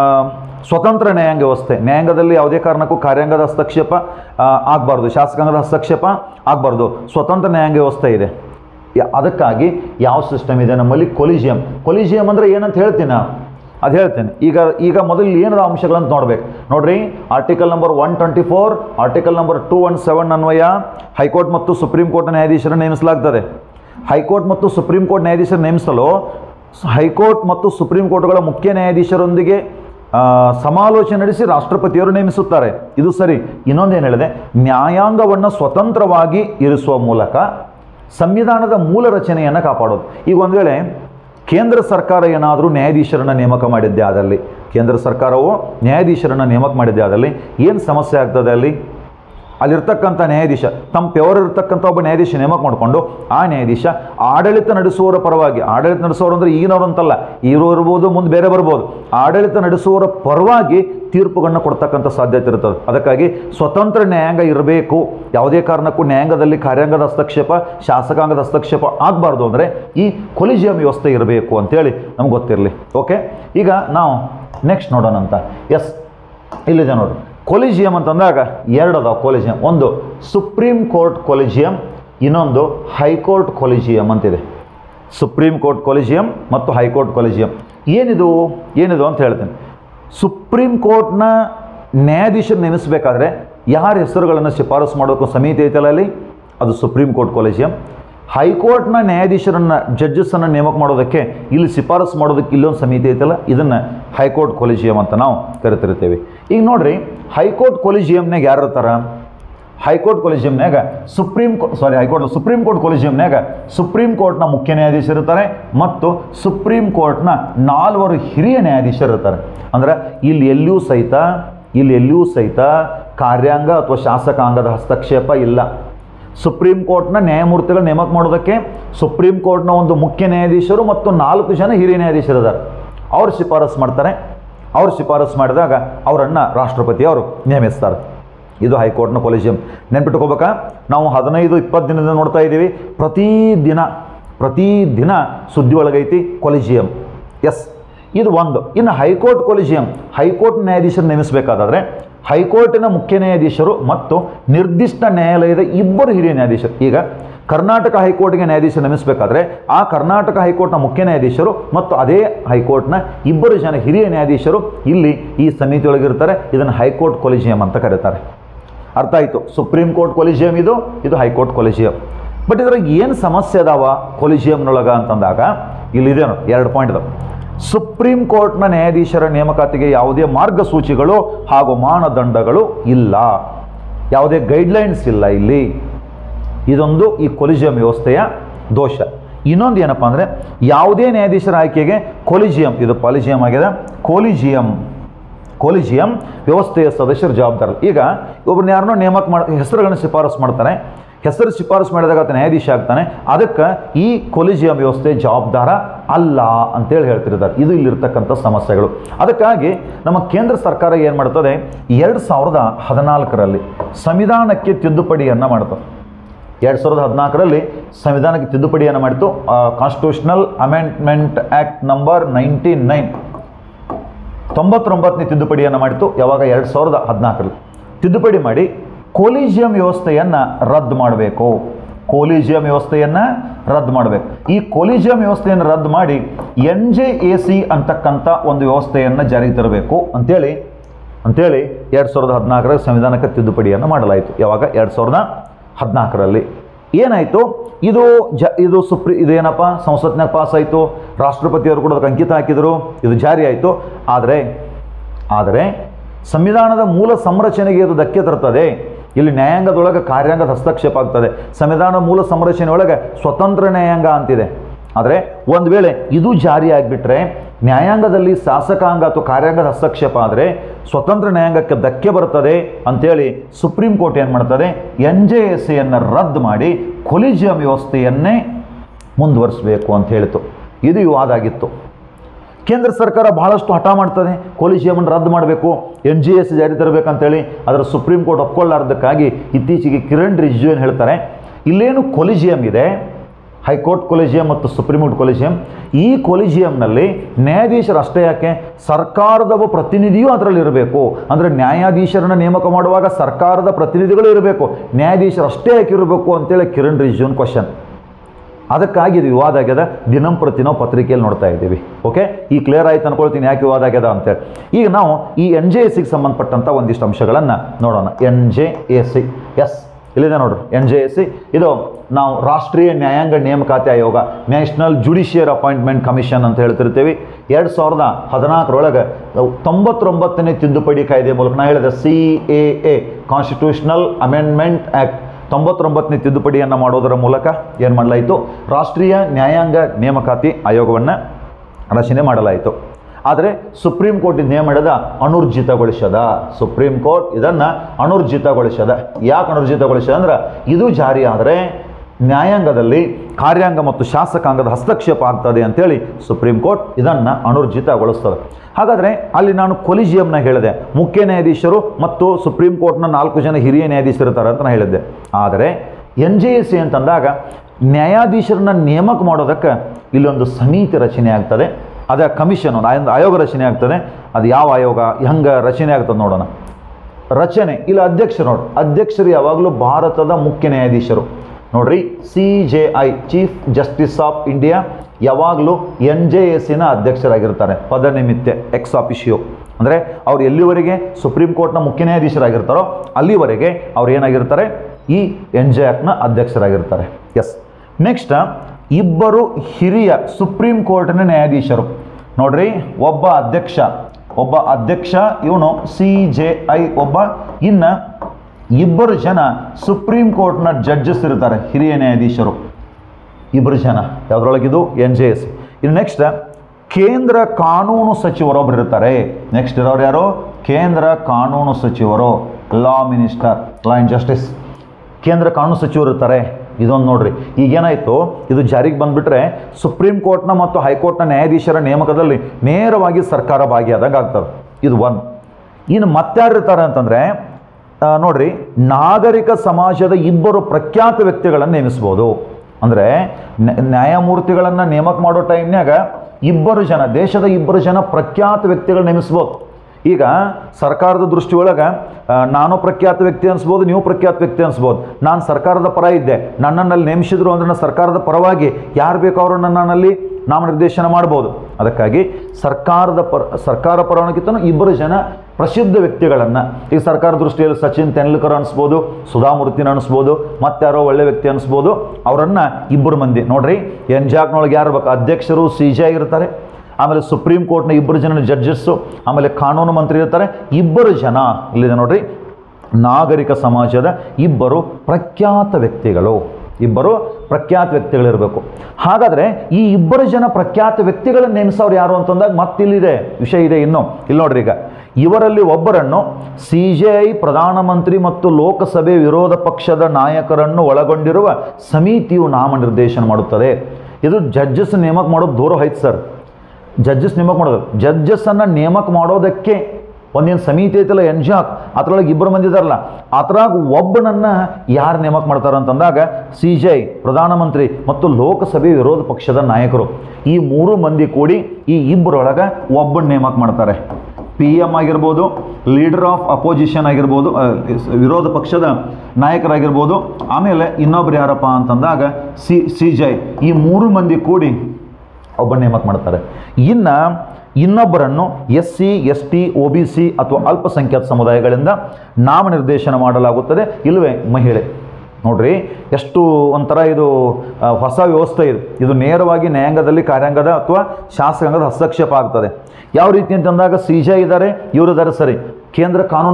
ಸ್ವತಂತ್ರ ನ್ಯಾಯಾಂಗ ವ್ಯವಸ್ಥೆ, ನ್ಯಾಯಾಂಗದಲ್ಲಿ ಯಾವುದೇ ಕಾರಣಕ್ಕೂ ಕಾರ್ಯಾಂಗದ ಹಸ್ತಕ್ಷೇಪ ಆಗಬಾರ್ದು, ಶಾಸಕಾಂಗದ ಹಸ್ತಕ್ಷೇಪ ಆಗಬಾರ್ದು, ಸ್ವತಂತ್ರ ನ್ಯಾಯಾಂಗ ವ್ಯವಸ್ಥೆ ಇದೆ. ಅದಕ್ಕಾಗಿ ಯಾವ ಸಿಸ್ಟಮ್ ಇದೆ ನಮ್ಮಲ್ಲಿ? ಕೊಲಿಜಿಯಂ. ಕೊಲಿಜಿಯಂ ಅಂದರೆ ಏನಂತ ಹೇಳ್ತೀನಿ, ಅದು ಹೇಳ್ತೇನೆ. ಈಗ ಮೊದಲು ಏನದ ಅಂಶಗಳಂತ ನೋಡ್ಬೇಕು. ನೋಡ್ರಿ, ಆರ್ಟಿಕಲ್ ನಂಬರ್ 124, ಆರ್ಟಿಕಲ್ ನಂಬರ್ 217 ಅನ್ವಯ ಹೈಕೋರ್ಟ್ ಮತ್ತು ಸುಪ್ರೀಂ ಕೋರ್ಟ್ ನ್ಯಾಯಾಧೀಶರನ್ನು ನೇಮಿಸಲಾಗ್ತದೆ. ಹೈಕೋರ್ಟ್ ಮತ್ತು ಸುಪ್ರೀಂ ಕೋರ್ಟ್ ನ್ಯಾಯಾಧೀಶರು ನೇಮಿಸಲು ಹೈಕೋರ್ಟ್ ಮತ್ತು ಸುಪ್ರೀಂ ಕೋರ್ಟ್ಗಳ ಮುಖ್ಯ ನ್ಯಾಯಾಧೀಶರೊಂದಿಗೆ ಸಮಾಲೋಚನೆ ನಡೆಸಿ ರಾಷ್ಟ್ರಪತಿಯವರು ನೇಮಿಸುತ್ತಾರೆ. ಇದು ಸರಿ. ಇನ್ನೊಂದೇನು ಹೇಳಿದೆ, ನ್ಯಾಯಾಂಗವನ್ನು ಸ್ವತಂತ್ರವಾಗಿ ಇರಿಸುವ ಮೂಲಕ ಸಂವಿಧಾನದ ಮೂಲ ರಚನೆಯನ್ನು ಕಾಪಾಡೋದು. ಈಗ ಒಂದು ವೇಳೆ ಕೇಂದ್ರ ಸರ್ಕಾರ ಏನಾದರೂ ನ್ಯಾಯಾಧೀಶರನ್ನು ನೇಮಕ ಮಾಡಿದ್ದೆ ಆದಲ್ಲಿ, ಕೇಂದ್ರ ಸರ್ಕಾರವು ನ್ಯಾಯಾಧೀಶರನ್ನು ನೇಮಕ ಮಾಡಿದ್ದೆ ಆದಲ್ಲಿ ಏನು ಸಮಸ್ಯೆ ಆಗ್ತದೆ? ಅಲ್ಲಿರ್ತಕ್ಕಂಥ ನ್ಯಾಯಾಧೀಶ ತಮ್ಮ ಪೆವರ್ ಇರ್ತಕ್ಕಂಥ ಒಬ್ಬ ನ್ಯಾಯಾಧೀಶ ನೇಮಕ ಮಾಡಿಕೊಂಡು ಆ ನ್ಯಾಯಾಧೀಶ ಆಡಳಿತ ನಡೆಸುವವರ ಪರವಾಗಿ, ಆಡಳಿತ ನಡೆಸುವವರು ಅಂದರೆ ಈಗಿನವರು ಅಂತಲ್ಲ, ಇವರು ಇರ್ಬೋದು, ಮುಂದೆ ಬೇರೆ ಬರ್ಬೋದು, ಆಡಳಿತ ನಡೆಸುವವರ ಪರವಾಗಿ ತೀರ್ಪುಗಳನ್ನು ಕೊಡ್ತಕ್ಕಂಥ ಸಾಧ್ಯತೆ ಇರ್ತದೆ. ಅದಕ್ಕಾಗಿ ಸ್ವತಂತ್ರ ನ್ಯಾಯಾಂಗ ಇರಬೇಕು. ಯಾವುದೇ ಕಾರಣಕ್ಕೂ ನ್ಯಾಯಾಂಗದಲ್ಲಿ ಕಾರ್ಯಾಂಗದ ಹಸ್ತಕ್ಷೇಪ, ಶಾಸಕಾಂಗದ ಹಸ್ತಕ್ಷೇಪ ಆಗಬಾರ್ದು ಅಂದರೆ ಈ ಕೊಲಿಜಿಯಂ ವ್ಯವಸ್ಥೆ ಇರಬೇಕು ಅಂತೇಳಿ ನಮ್ಗೆ ಗೊತ್ತಿರಲಿ. ಓಕೆ, ಈಗ ನಾವು ನೆಕ್ಸ್ಟ್ ನೋಡೋಣಂತ. ಎಸ್, ಇಲ್ಲಿದೆ ನೋಡಿರಿ, ಕೊಲಿಜಿಯಂ ಅಂತಂದಾಗ ಎರಡು ಅದಾವ ಕೊಲಿಜಿಯಂ. ಒಂದು ಸುಪ್ರೀಂ ಕೋರ್ಟ್ ಕೊಲಿಜಿಯಂ, ಇನ್ನೊಂದು ಹೈಕೋರ್ಟ್ ಕೊಲಿಜಿಯಂ ಅಂತಿದೆ. ಸುಪ್ರೀಂ ಕೋರ್ಟ್ ಕೊಲಿಜಿಯಂ ಮತ್ತು ಹೈಕೋರ್ಟ್ ಕೊಲಿಜಿಯಂ ಏನಿದು ಅಂತ ಹೇಳ್ತೀನಿ. ಸುಪ್ರೀಂ ಕೋರ್ಟ್ನ ನ್ಯಾಯಾಧೀಶರು ನೇಮಿಸಬೇಕಾದ್ರೆ ಯಾರ ಹೆಸರುಗಳನ್ನು ಶಿಫಾರಸು ಮಾಡೋಕ್ಕೂ ಸಮಿತಿ ಐತಲ್ಲ ಅಲ್ಲಿ, ಅದು ಸುಪ್ರೀಂ ಕೋರ್ಟ್ ಕೊಲಿಜಿಯಂ. ಹೈಕೋರ್ಟ್ನ ನ್ಯಾಯಾಧೀಶರನ್ನು, ಜಡ್ಜಸ್ಸನ್ನು ನೇಮಕ ಮಾಡೋದಕ್ಕೆ ಇಲ್ಲಿ ಶಿಫಾರಸು ಮಾಡೋದಕ್ಕೆ ಇಲ್ಲೊಂದು ಸಮಿತಿ ಐತಲ್ಲ, ಇದನ್ನು ಹೈಕೋರ್ಟ್ ಕೊಲಿಜಿಯಂ ಅಂತ ನಾವು ಕರಿತಿರ್ತೀವಿ. ಈಗ ನೋಡ್ರಿ, ಹೈಕೋರ್ಟ್ ಕೊಲಿಜಿಯಂನಾಗ ಯಾರು ಇರ್ತಾರೆ? ಹೈಕೋರ್ಟ್ ಕೊಲಿಜಿಯಂನಾಗ ಸುಪ್ರೀಂ ಕೋರ್ಟ್ ಕೊಲಿಜಿಯಂನಾಗ ಸುಪ್ರೀಂ ಕೋರ್ಟ್ನ ಮುಖ್ಯ ನ್ಯಾಯಾಧೀಶರು ಇರ್ತಾರೆ ಮತ್ತು ಸುಪ್ರೀಂ ಕೋರ್ಟ್ನ 4 ಹಿರಿಯ ನ್ಯಾಯಾಧೀಶರು ಇರ್ತಾರೆ. ಅಂದ್ರೆ ಇಲ್ಲಿ ಎಲ್ಲಿಯೂ ಸಹಿತ ಕಾರ್ಯಾಂಗ ಅಥವಾ ಶಾಸಕಾಂಗದ ಹಸ್ತಕ್ಷೇಪ ಇಲ್ಲ. ಸುಪ್ರೀಂ ಕೋರ್ಟ್ನ ನ್ಯಾಯಮೂರ್ತಿಗಳ ನೇಮಕ ಮಾಡೋದಕ್ಕೆ ಸುಪ್ರೀಂ ಕೋರ್ಟ್ನ ಒಂದು ಮುಖ್ಯ ನ್ಯಾಯಾಧೀಶರು ಮತ್ತು 4 ಜನ ಹಿರಿಯ ನ್ಯಾಯಾಧೀಶರು ಇದ್ದಾರೆ. ಅವ್ರು ಶಿಫಾರಸು ಮಾಡ್ತಾರೆ. ಅವ್ರು ಶಿಫಾರಸು ಮಾಡಿದಾಗ ಅವರನ್ನು ರಾಷ್ಟ್ರಪತಿ ಅವರು ನೇಮಿಸ್ತಾರೆ. ಇದು ಹೈಕೋರ್ಟ್ನ ಕೊಲಿಜಿಯಂ. ನೆನ್ಪಿಟ್ಕೋಬೇಕಾ? ನಾವು 15-20 ದಿನದಿಂದ ನೋಡ್ತಾ ಇದ್ದೀವಿ. ಪ್ರತಿದಿನ ಸುದ್ದಿ ಒಳಗೈತಿ ಕೊಲಿಜಿಯಂ. ಎಸ್, ಇದು ಒಂದು. ಇನ್ನು ಹೈಕೋರ್ಟ್ ಕೊಲಿಜಿಯಂ, ಹೈಕೋರ್ಟ್ ನ್ಯಾಯಾಧೀಶರು ನೇಮಿಸಬೇಕಾದ್ರೆ ಹೈಕೋರ್ಟಿನ ಮುಖ್ಯ ನ್ಯಾಯಾಧೀಶರು ಮತ್ತು ನಿರ್ದಿಷ್ಟ ನ್ಯಾಯಾಲಯದ 2 ಹಿರಿಯ ನ್ಯಾಯಾಧೀಶರು. ಈಗ ಕರ್ನಾಟಕ ಹೈಕೋರ್ಟ್ಗೆ ನೇಮಿಸಬೇಕಾದ್ರೆ ನೇಮಿಸಬೇಕಾದ್ರೆ ಆ ಕರ್ನಾಟಕ ಹೈಕೋರ್ಟ್ನ ಮುಖ್ಯ ನ್ಯಾಯಾಧೀಶರು ಮತ್ತು ಅದೇ ಹೈಕೋರ್ಟ್ನ 2 ಜನ ಹಿರಿಯ ನ್ಯಾಯಾಧೀಶರು ಇಲ್ಲಿ ಈ ಸಮಿತಿಯೊಳಗಿರ್ತಾರೆ. ಇದನ್ನು ಹೈಕೋರ್ಟ್ ಕೊಲಿಜಿಯಂ ಅಂತ ಕರೀತಾರೆ. ಅರ್ಥ ಆಯಿತು? ಸುಪ್ರೀಂ ಕೋರ್ಟ್ ಕೊಲಿಜಿಯಂ ಇದು ಹೈಕೋರ್ಟ್ ಕೊಲಿಜಿಯಂ. ಬಟ್ ಇದ್ರಾಗ ಏನು ಸಮಸ್ಯೆ ಅದಾವ ಕೊಲಿಜಿಯಂನೊಳಗೆ ಅಂತಂದಾಗ ಇಲ್ಲಿದೆ ನೋಡಿ, 2 ಪಾಯಿಂಟ್ ಇದಾವೆ. ಸುಪ್ರೀಂ ಕೋರ್ಟ್ನ ನ್ಯಾಯಾಧೀಶರ ನೇಮಕಾತಿಗೆ ಯಾವುದೇ ಮಾರ್ಗಸೂಚಿಗಳು ಹಾಗೂ ಮಾನದಂಡಗಳು ಇಲ್ಲ, ಯಾವುದೇ ಗೈಡ್ಲೈನ್ಸ್ ಇಲ್ಲ ಇಲ್ಲಿ. ಇದೊಂದು ಈ ಕೊಲಿಜಿಯಂ ವ್ಯವಸ್ಥೆಯ ದೋಷ. ಇನ್ನೊಂದು ಏನಪ್ಪ ಅಂದರೆ, ಯಾವುದೇ ನ್ಯಾಯಾಧೀಶರ ಆಯ್ಕೆಗೆ ಕೊಲಿಜಿಯಂ, ಇದು ಪಾಲಿಜಿಯಂ ಆಗಿದೆ, ಕೊಲಿಜಿಯಂ ವ್ಯವಸ್ಥೆಯ ಸದಸ್ಯರು ಜವಾಬ್ದಾರ. ಈಗ ಒಬ್ಬರನ್ನ ಯಾರನ್ನೋ ನೇಮಕ ಹೆಸರುಗಳನ್ನು ಶಿಫಾರಸು ಮಾಡ್ತಾನೆ, ಹೆಸರು ಶಿಫಾರಸು ಮಾಡಿದಾಗ ಆತ ನ್ಯಾಯಾಧೀಶ ಆಗ್ತಾನೆ. ಅದಕ್ಕೆ ಈ ಕೊಲಿಜಿಯಂ ವ್ಯವಸ್ಥೆ ಜವಾಬ್ದಾರ ಅಲ್ಲ ಅಂತೇಳಿ ಹೇಳ್ತಿರ್ತಾರೆ. ಇದು ಇಲ್ಲಿರ್ತಕ್ಕಂಥ ಸಮಸ್ಯೆಗಳು. ಅದಕ್ಕಾಗಿ ನಮ್ಮ ಕೇಂದ್ರ ಸರ್ಕಾರ ಏನು ಮಾಡ್ತದೆ, 2014ರಲ್ಲಿ ಸಂವಿಧಾನಕ್ಕೆ ತಿದ್ದುಪಡಿಯನ್ನು ಮಾಡ್ತದೆ. 2014ರಲ್ಲಿ ಸಂವಿಧಾನಕ್ಕೆ ತಿದ್ದುಪಡಿಯನ್ನು ಮಾಡಿತು. ಕಾನ್ಸ್ಟಿಟ್ಯೂಷನಲ್ ಅಮೆಂಡ್ಮೆಂಟ್ ಆ್ಯಕ್ಟ್ ನಂಬರ್ 99ನೇ ತಿದ್ದುಪಡಿಯನ್ನು ಮಾಡಿತು. ಯಾವಾಗ? 2014ರಲ್ಲಿ ತಿದ್ದುಪಡಿ ಮಾಡಿ ಕೊಲಿಜಿಯಂ ವ್ಯವಸ್ಥೆಯನ್ನು ರದ್ದು ಮಾಡಬೇಕು. ಈ ಕೊಲಿಜಿಯಂ ವ್ಯವಸ್ಥೆಯನ್ನು ರದ್ದು ಮಾಡಿ NJAC ಅಂತಕ್ಕಂಥ ಒಂದು ವ್ಯವಸ್ಥೆಯನ್ನು ಜಾರಿಗೆ ತರಬೇಕು ಅಂತೇಳಿ 2014ರ ಸಂವಿಧಾನಕ್ಕೆ ತಿದ್ದುಪಡಿಯನ್ನು ಮಾಡಲಾಯಿತು. ಯಾವಾಗ? 2014ರಲ್ಲಿ. ಏನಾಯಿತು? ಇದೇನಪ್ಪ, ಸಂಸತ್ನಾಗ ಪಾಸ್ ಆಯಿತು, ರಾಷ್ಟ್ರಪತಿಯವರು ಕೂಡ ಅದಕ್ಕೆ ಅಂಕಿತ ಹಾಕಿದರು, ಇದು ಜಾರಿ ಆಯಿತು. ಆದರೆ ಸಂವಿಧಾನದ ಮೂಲ ಸಂರಚನೆಗೆ ಇದು ಧಕ್ಕೆ ತರ್ತದೆ. ಇಲ್ಲಿ ನ್ಯಾಯಾಂಗದೊಳಗೆ ಕಾರ್ಯಾಂಗದ ಹಸ್ತಕ್ಷೇಪ ಆಗ್ತದೆ. ಸಂವಿಧಾನದ ಮೂಲ ಸಂರಚನೆಯೊಳಗೆ ಸ್ವತಂತ್ರ ನ್ಯಾಯಾಂಗ ಅಂತಿದೆ. ಆದರೆ ಒಂದು ವೇಳೆ ಇದು ಜಾರಿ ಆಗಿಬಿಟ್ರೆ ನ್ಯಾಯಾಂಗದಲ್ಲಿ ಶಾಸಕಾಂಗ ಅಥವಾ ಕಾರ್ಯಾಂಗದ ಹಸ್ತಕ್ಷೇಪ ಆದರೆ ಸ್ವತಂತ್ರ ನ್ಯಾಯಾಂಗಕ್ಕೆ ಧಕ್ಕೆ ಬರ್ತದೆ ಅಂಥೇಳಿ ಸುಪ್ರೀಂ ಕೋರ್ಟ್ ಏನು ಮಾಡ್ತದೆ, NJACಯನ್ನು ರದ್ದು ಮಾಡಿ ಕೊಲಿಜಿಯಂ ವ್ಯವಸ್ಥೆಯನ್ನೇ ಮುಂದುವರಿಸಬೇಕು ಅಂತ ಹೇಳಿತು. ಇದು ವಿವಾದ ಆಗಿತ್ತು. ಕೇಂದ್ರ ಸರ್ಕಾರ ಬಹಳಷ್ಟು ಹಠ ಮಾಡ್ತದೆ, ಕೊಲಿಜಿಯಮನ್ನು ರದ್ದು ಮಾಡಬೇಕು, NJAC ಜಾರಿ ತರಬೇಕಂತೇಳಿ. ಅದರ ಸುಪ್ರೀಂ ಕೋರ್ಟ್ ಒಪ್ಕೊಳ್ಳಾರ್ದಕ್ಕಾಗಿ ಇತ್ತೀಚೆಗೆ ಕಿರಣ್ ರಿಜಿಜು ಏನು ಹೇಳ್ತಾರೆ, ಇಲ್ಲೇನು ಕೊಲಿಜಿಯಂ ಇದೆ, ಹೈಕೋರ್ಟ್ ಕೊಲಿಜಿಯಂ ಮತ್ತು ಸುಪ್ರೀಂ ಕೋರ್ಟ್ ಕೊಲಿಜಿಯಂ, ಈ ಕೊಲಿಜಿಯಂನಲ್ಲಿ ನ್ಯಾಯಾಧೀಶರು ಅಷ್ಟೇ ಯಾಕೆ, ಸರ್ಕಾರದ ಪ್ರತಿನಿಧಿಯೂ ಅದರಲ್ಲಿ ಇರಬೇಕು. ಅಂದರೆ ನ್ಯಾಯಾಧೀಶರನ್ನು ನೇಮಕ ಮಾಡುವಾಗ ಸರ್ಕಾರದ ಪ್ರತಿನಿಧಿಗಳು ಇರಬೇಕು, ನ್ಯಾಯಾಧೀಶರು ಅಷ್ಟೇ ಯಾಕೆ ಇರಬೇಕು ಅಂತೇಳಿ ಕಿರಣ್ ರಿಜಿಜುನ್ ಕ್ವಶನ್. ಅದಕ್ಕಾಗಿ ಇದು ವಿವಾದ ಆಗ್ಯದ. ದಿನಂಪ್ರತಿ ನಾವು ಪತ್ರಿಕೆಯಲ್ಲಿ ನೋಡ್ತಾ ಇದ್ದೀವಿ. ಓಕೆ, ಈ ಕ್ಲಿಯರ್ ಆಯ್ತು ಅನ್ಕೊಳ್ತೀನಿ ಯಾಕೆ ವಿವಾದ ಆಗ್ಯದ ಅಂತೇಳಿ. ಈಗ ನಾವು ಈ NJACಗೆ ಸಂಬಂಧಪಟ್ಟಂಥ ಒಂದಿಷ್ಟು ಅಂಶಗಳನ್ನು ನೋಡೋಣ. NJAC, ಎಸ್ ಇಲ್ಲಿದೆ ನೋಡ್ರಿ. NJAC ಇದು ನಾವು ರಾಷ್ಟ್ರೀಯ ನ್ಯಾಯಾಂಗ ನೇಮಕಾತಿ ಆಯೋಗ, ನ್ಯಾಷನಲ್ ಜುಡಿಷಿಯರ್ ಅಪಾಯಿಂಟ್ಮೆಂಟ್ ಕಮಿಷನ್ ಅಂತ ಹೇಳ್ತಿರ್ತೀವಿ. 2014ರೊಳಗೆ 99ನೇ ತಿದ್ದುಪಡಿ ಕಾಯ್ದೆ ಮೂಲಕ ನಾ ಹೇಳಿದೆ CAA, ಕಾನ್ಸ್ಟಿಟ್ಯೂಷನಲ್ ಅಮೆಂಡ್ಮೆಂಟ್ ಆ್ಯಕ್ಟ್ 99ನೇ ತಿದ್ದುಪಡಿಯನ್ನು ಮಾಡೋದರ ಮೂಲಕ ಏನು ಮಾಡಲಾಯಿತು, ರಾಷ್ಟ್ರೀಯ ನ್ಯಾಯಾಂಗ ನೇಮಕಾತಿ ಆಯೋಗವನ್ನು ರಚನೆ ಮಾಡಲಾಯಿತು. ಆದರೆ ಸುಪ್ರೀಂ ಕೋರ್ಟ್ ಇದನ್ನೇ ಮಾಡಿದ, ಅನುರ್ಜಿತಗೊಳಿಸದ. ಸುಪ್ರೀಂ ಕೋರ್ಟ್ ಇದನ್ನು ಅನುರ್ಜಿತಗೊಳಿಸದ. ಯಾಕೆ ಅನುರ್ಜಿತಗೊಳಿಸದ ಅಂದ್ರೆ, ಇದು ಜಾರಿ ಆದರೆ ನ್ಯಾಯಾಂಗದಲ್ಲಿ ಕಾರ್ಯಾಂಗ ಮತ್ತು ಶಾಸಕಾಂಗದ ಹಸ್ತಕ್ಷೇಪ ಆಗ್ತದೆ ಅಂತೇಳಿ ಸುಪ್ರೀಂ ಕೋರ್ಟ್ ಇದನ್ನು ಅನುರ್ಜಿತಗೊಳಿಸ್ತದೆ. ಹಾಗಾದರೆ ಅಲ್ಲಿ ನಾನು ಕೊಲಿಜಿಯಂನ ಹೇಳಿದೆ, ಮುಖ್ಯ ನ್ಯಾಯಾಧೀಶರು ಮತ್ತು ಸುಪ್ರೀಂ ಕೋರ್ಟ್ನ 4 ಜನ ಹಿರಿಯ ನ್ಯಾಯಾಧೀಶರು ಇರ್ತಾರೆ ಅಂತ ನಾನು ಹೇಳಿದ್ದೆ. ಆದರೆ NJAC ಅಂತಂದಾಗ ನ್ಯಾಯಾಧೀಶರನ್ನ ನೇಮಕ ಮಾಡೋದಕ್ಕೆ ಇಲ್ಲೊಂದು ಸಮಿತಿ ರಚನೆ ಆಗ್ತದೆ. ಅದ ಕಮಿಷನ್, ಆಯೋಗ ರಚನೆ ಆಗ್ತದೆ. ಅದು ಯಾವ ಆಯೋಗ, ಹೆಂಗೆ ರಚನೆ ಆಗ್ತದೆ ನೋಡೋಣ. ರಚನೆ ಇಲ್ಲಿ ಅಧ್ಯಕ್ಷರು ನೋಡಿ, ಅಧ್ಯಕ್ಷರು ಯಾವಾಗಲೂ ಭಾರತದ ಮುಖ್ಯ ನ್ಯಾಯಾಧೀಶರು ನೋಡ್ರಿ. CJI, chief justice of India, ಯಾವಾಗಲೂ NJACನ ಅಧ್ಯಕ್ಷರಾಗಿರ್ತಾರೆ, ಪದನಿಮಿತ್ತ ಎಕ್ಸ್ ಆಫಿಷಿಯೋ. ಅಂದರೆ ಅವ್ರು ಎಲ್ಲಿವರೆಗೆ ಸುಪ್ರೀಂ ಕೋರ್ಟ್ನ ಮುಖ್ಯ ನ್ಯಾಯಾಧೀಶರಾಗಿರ್ತಾರೋ ಅಲ್ಲಿವರೆಗೆ ಅವ್ರು ಏನಾಗಿರ್ತಾರೆ, ಈ NJACನ ಅಧ್ಯಕ್ಷರಾಗಿರ್ತಾರೆ. ಎಸ್, ನೆಕ್ಸ್ಟ್ 2 ಹಿರಿಯ ಸುಪ್ರೀಂ ಕೋರ್ಟ್ನ ನ್ಯಾಯಾಧೀಶರು ನೋಡ್ರಿ. ಒಬ್ಬ ಅಧ್ಯಕ್ಷ ಇವನು CJI ಒಬ್ಬ, ಇನ್ನು 2 ಜನ ಸುಪ್ರೀಂ ಕೋರ್ಟ್ನ ಜಡ್ಜಸ್ ಇರ್ತಾರೆ, ಹಿರಿಯ ನ್ಯಾಯಾಧೀಶರು 2 ಜನ. ಯಾವುದ್ರೊಳಗಿದು NJAC. ಇನ್ನು ನೆಕ್ಸ್ಟ್ ಕೇಂದ್ರ ಕಾನೂನು ಸಚಿವರೊಬ್ಬರು ಇರ್ತಾರೆ. ನೆಕ್ಸ್ಟ್ ಇರೋರು ಯಾರು, ಕೇಂದ್ರ ಕಾನೂನು ಸಚಿವರು, law minister, law and justice, ಕೇಂದ್ರ ಕಾನೂನು ಸಚಿವರು ಇರ್ತಾರೆ. ಇದೊಂದು ನೋಡ್ರಿ. ಈಗೇನಾಯಿತು, ಇದು ಜಾರಿಗೆ ಬಂದುಬಿಟ್ರೆ ಸುಪ್ರೀಂ ಕೋರ್ಟ್ನ ಮತ್ತು ಹೈಕೋರ್ಟ್ನ ನ್ಯಾಯಾಧೀಶರ ನೇಮಕದಲ್ಲಿ ನೇರವಾಗಿ ಸರ್ಕಾರ ಭಾಗಿಯಾದಾಗ ಆಗ್ತದೆ. ಇದು ಒಂದು. ಇನ್ನು ಮತ್ತಾರಿರ್ತಾರೆ ಅಂತಂದರೆ ನೋಡ್ರಿ, ನಾಗರಿಕ ಸಮಾಜದ ಇಬ್ಬರು ಪ್ರಖ್ಯಾತ ವ್ಯಕ್ತಿಗಳನ್ನು ನೇಮಿಸ್ಬೋದು. ಅಂದರೆ ನ್ಯಾಯಮೂರ್ತಿಗಳನ್ನು ನೇಮಕ ಮಾಡೋ ಟೈಮ್ನಾಗ ದೇಶದ ಇಬ್ಬರು ಜನ ಪ್ರಖ್ಯಾತ ವ್ಯಕ್ತಿಗಳು ನೇಮಿಸ್ಬೋದು. ಈಗ ಸರ್ಕಾರದ ದೃಷ್ಟಿಯೊಳಗೆ ನಾನು ಪ್ರಖ್ಯಾತ ವ್ಯಕ್ತಿ ಅನಿಸ್ಬೋದು, ನೀವು ಪ್ರಖ್ಯಾತ ವ್ಯಕ್ತಿ ಅನಿಸ್ಬೋದು. ನಾನು ಸರ್ಕಾರದ ಪರ ಇದ್ದೆ, ನನ್ನಲ್ಲಿ ನೇಮಿಸಿದ್ರು ಅಂದರೆ ನಾನು ಸರ್ಕಾರದ ಪರವಾಗಿ ಯಾರು ಬೇಕೋ ಅವರು ನನ್ನಲ್ಲಿ ನಾಮನಿರ್ದೇಶನ ಮಾಡ್ಬೋದು. ಅದಕ್ಕಾಗಿ ಸರ್ಕಾರ ಪರವಾಗಿತ್ತೂ ಇಬ್ಬರು ಜನ ಪ್ರಸಿದ್ಧ ವ್ಯಕ್ತಿಗಳನ್ನು, ಈಗ ಸರ್ಕಾರ ದೃಷ್ಟಿಯಲ್ಲಿ ಸಚಿನ್ ತೆಂಡೂಲ್ಕರ್ ಅನಿಸ್ಬೋದು, ಸುಧಾಮೂರ್ತಿನ ಅನಿಸ್ಬೋದು, ಮತ್ತಾರೋ ಒಳ್ಳೆ ವ್ಯಕ್ತಿ ಅನಿಸ್ಬೋದು. ಅವರನ್ನು ಇಬ್ಬರು ಮಂದಿ ನೋಡ್ರಿ, ಎಂಜಾಕ್ನೊಳಗೆ ಯಾರು ಬೇಕು, ಅಧ್ಯಕ್ಷರು CJ ಇರ್ತಾರೆ, ಆಮೇಲೆ ಸುಪ್ರೀಂ ಕೋರ್ಟ್ನ ಇಬ್ಬರು ಜನ ಜಡ್ಜಸ್ಸು, ಆಮೇಲೆ ಕಾನೂನು ಮಂತ್ರಿ ಇರ್ತಾರೆ. ಇಬ್ಬರು ಜನ ಇಲ್ಲಿದೆ ನೋಡ್ರಿ, ನಾಗರಿಕ ಸಮಾಜದ ಇಬ್ಬರು ಪ್ರಖ್ಯಾತ ವ್ಯಕ್ತಿಗಳಿರಬೇಕು. ಹಾಗಾದರೆ ಈ ಇಬ್ಬರು ಜನ ಪ್ರಖ್ಯಾತ ವ್ಯಕ್ತಿಗಳನ್ನು ನೇಮಿಸೋರು ಯಾರು ಅಂತಂದಾಗ ಮತ್ತಿಲ್ಲಿದೆ ವಿಷಯ ಇದೆ. ಇಲ್ಲಿ ನೋಡ್ರಿ, ಈಗ ಇವರಲ್ಲಿ ಒಬ್ಬರನ್ನು CJI ಪ್ರಧಾನಮಂತ್ರಿ ಮತ್ತು ಲೋಕಸಭೆ ವಿರೋಧ ಪಕ್ಷದ ನಾಯಕರನ್ನು ಒಳಗೊಂಡಿರುವ ಸಮಿತಿಯು ನಾಮನಿರ್ದೇಶನ ಮಾಡುತ್ತದೆ. ಇದು ಜಡ್ಜಸ್ ನೇಮಕ ಮಾಡೋದು ದೂರ ಹೋಯ್ತು ಸರ್. ಜಡ್ಜಸ್ಸನ್ನು ನೇಮಕ ಮಾಡೋದಕ್ಕೆ ಒಂದೇನು ಸಮಿತಿ ಐತಲ್ಲ ಎಂಜಾಕ್, ಅದರೊಳಗೆ ಇಬ್ಬರು ಮಂದಿ ಇದಾರಲ್ಲ, ಅದರಾಗ ಒಬ್ಬನನ್ನು ಯಾರು ನೇಮಕ ಮಾಡ್ತಾರೆ ಅಂತಂದಾಗ CJI ಪ್ರಧಾನಮಂತ್ರಿ ಮತ್ತು ಲೋಕಸಭೆ ವಿರೋಧ ಪಕ್ಷದ ನಾಯಕರು, ಈ ಮೂರು ಮಂದಿ ಕೂಡಿ ಈ ಇಬ್ಬರೊಳಗೆ ಒಬ್ಬನ ನೇಮಕ ಮಾಡ್ತಾರೆ. PM ಆಗಿರ್ಬೋದು, ಲೀಡರ್ ಆಫ್ ಅಪೋಸಿಷನ್ ಆಗಿರ್ಬೋದು, ವಿರೋಧ ಪಕ್ಷದ ನಾಯಕರಾಗಿರ್ಬೋದು, ಆಮೇಲೆ ಇನ್ನೊಬ್ರು ಯಾರಪ್ಪ ಅಂತಂದಾಗ CJI. ಈ ಮೂರು ಮಂದಿ ಕೂಡಿ ಒಬ್ಬ ನೇಮಕ ಮಾಡ್ತಾರೆ. ಇನ್ನೊಬ್ಬರನ್ನು SC ST OBC ಅಥವಾ ಅಲ್ಪಸಂಖ್ಯಾತ ಸಮುದಾಯಗಳಿಂದ ನಾಮನಿರ್ದೇಶನ ಮಾಡಲಾಗುತ್ತದೆ, ಇಲ್ಲವೇ ಮಹಿಳೆ. ನೋಡ್ರಿ, ಎಷ್ಟು ಒಂಥರ ಇದು ಹೊಸ ವ್ಯವಸ್ಥೆ ಇದು ನೇರವಾಗಿ ನ್ಯಾಯಾಂಗದಲ್ಲಿ ಕಾರ್ಯಾಂಗದ ಅಥವಾ ಶಾಸಕಾಂಗದ ಹಸ್ತಕ್ಷೇಪ ಆಗ್ತದೆ. ಯಾವ ರೀತಿ ಅಂತಂದಾಗ CJI ಇದ್ದಾರೆ, ಇವರಿದ್ದಾರೆ ಸರಿ, ಕೇಂದ್ರ ಕಾನೂನು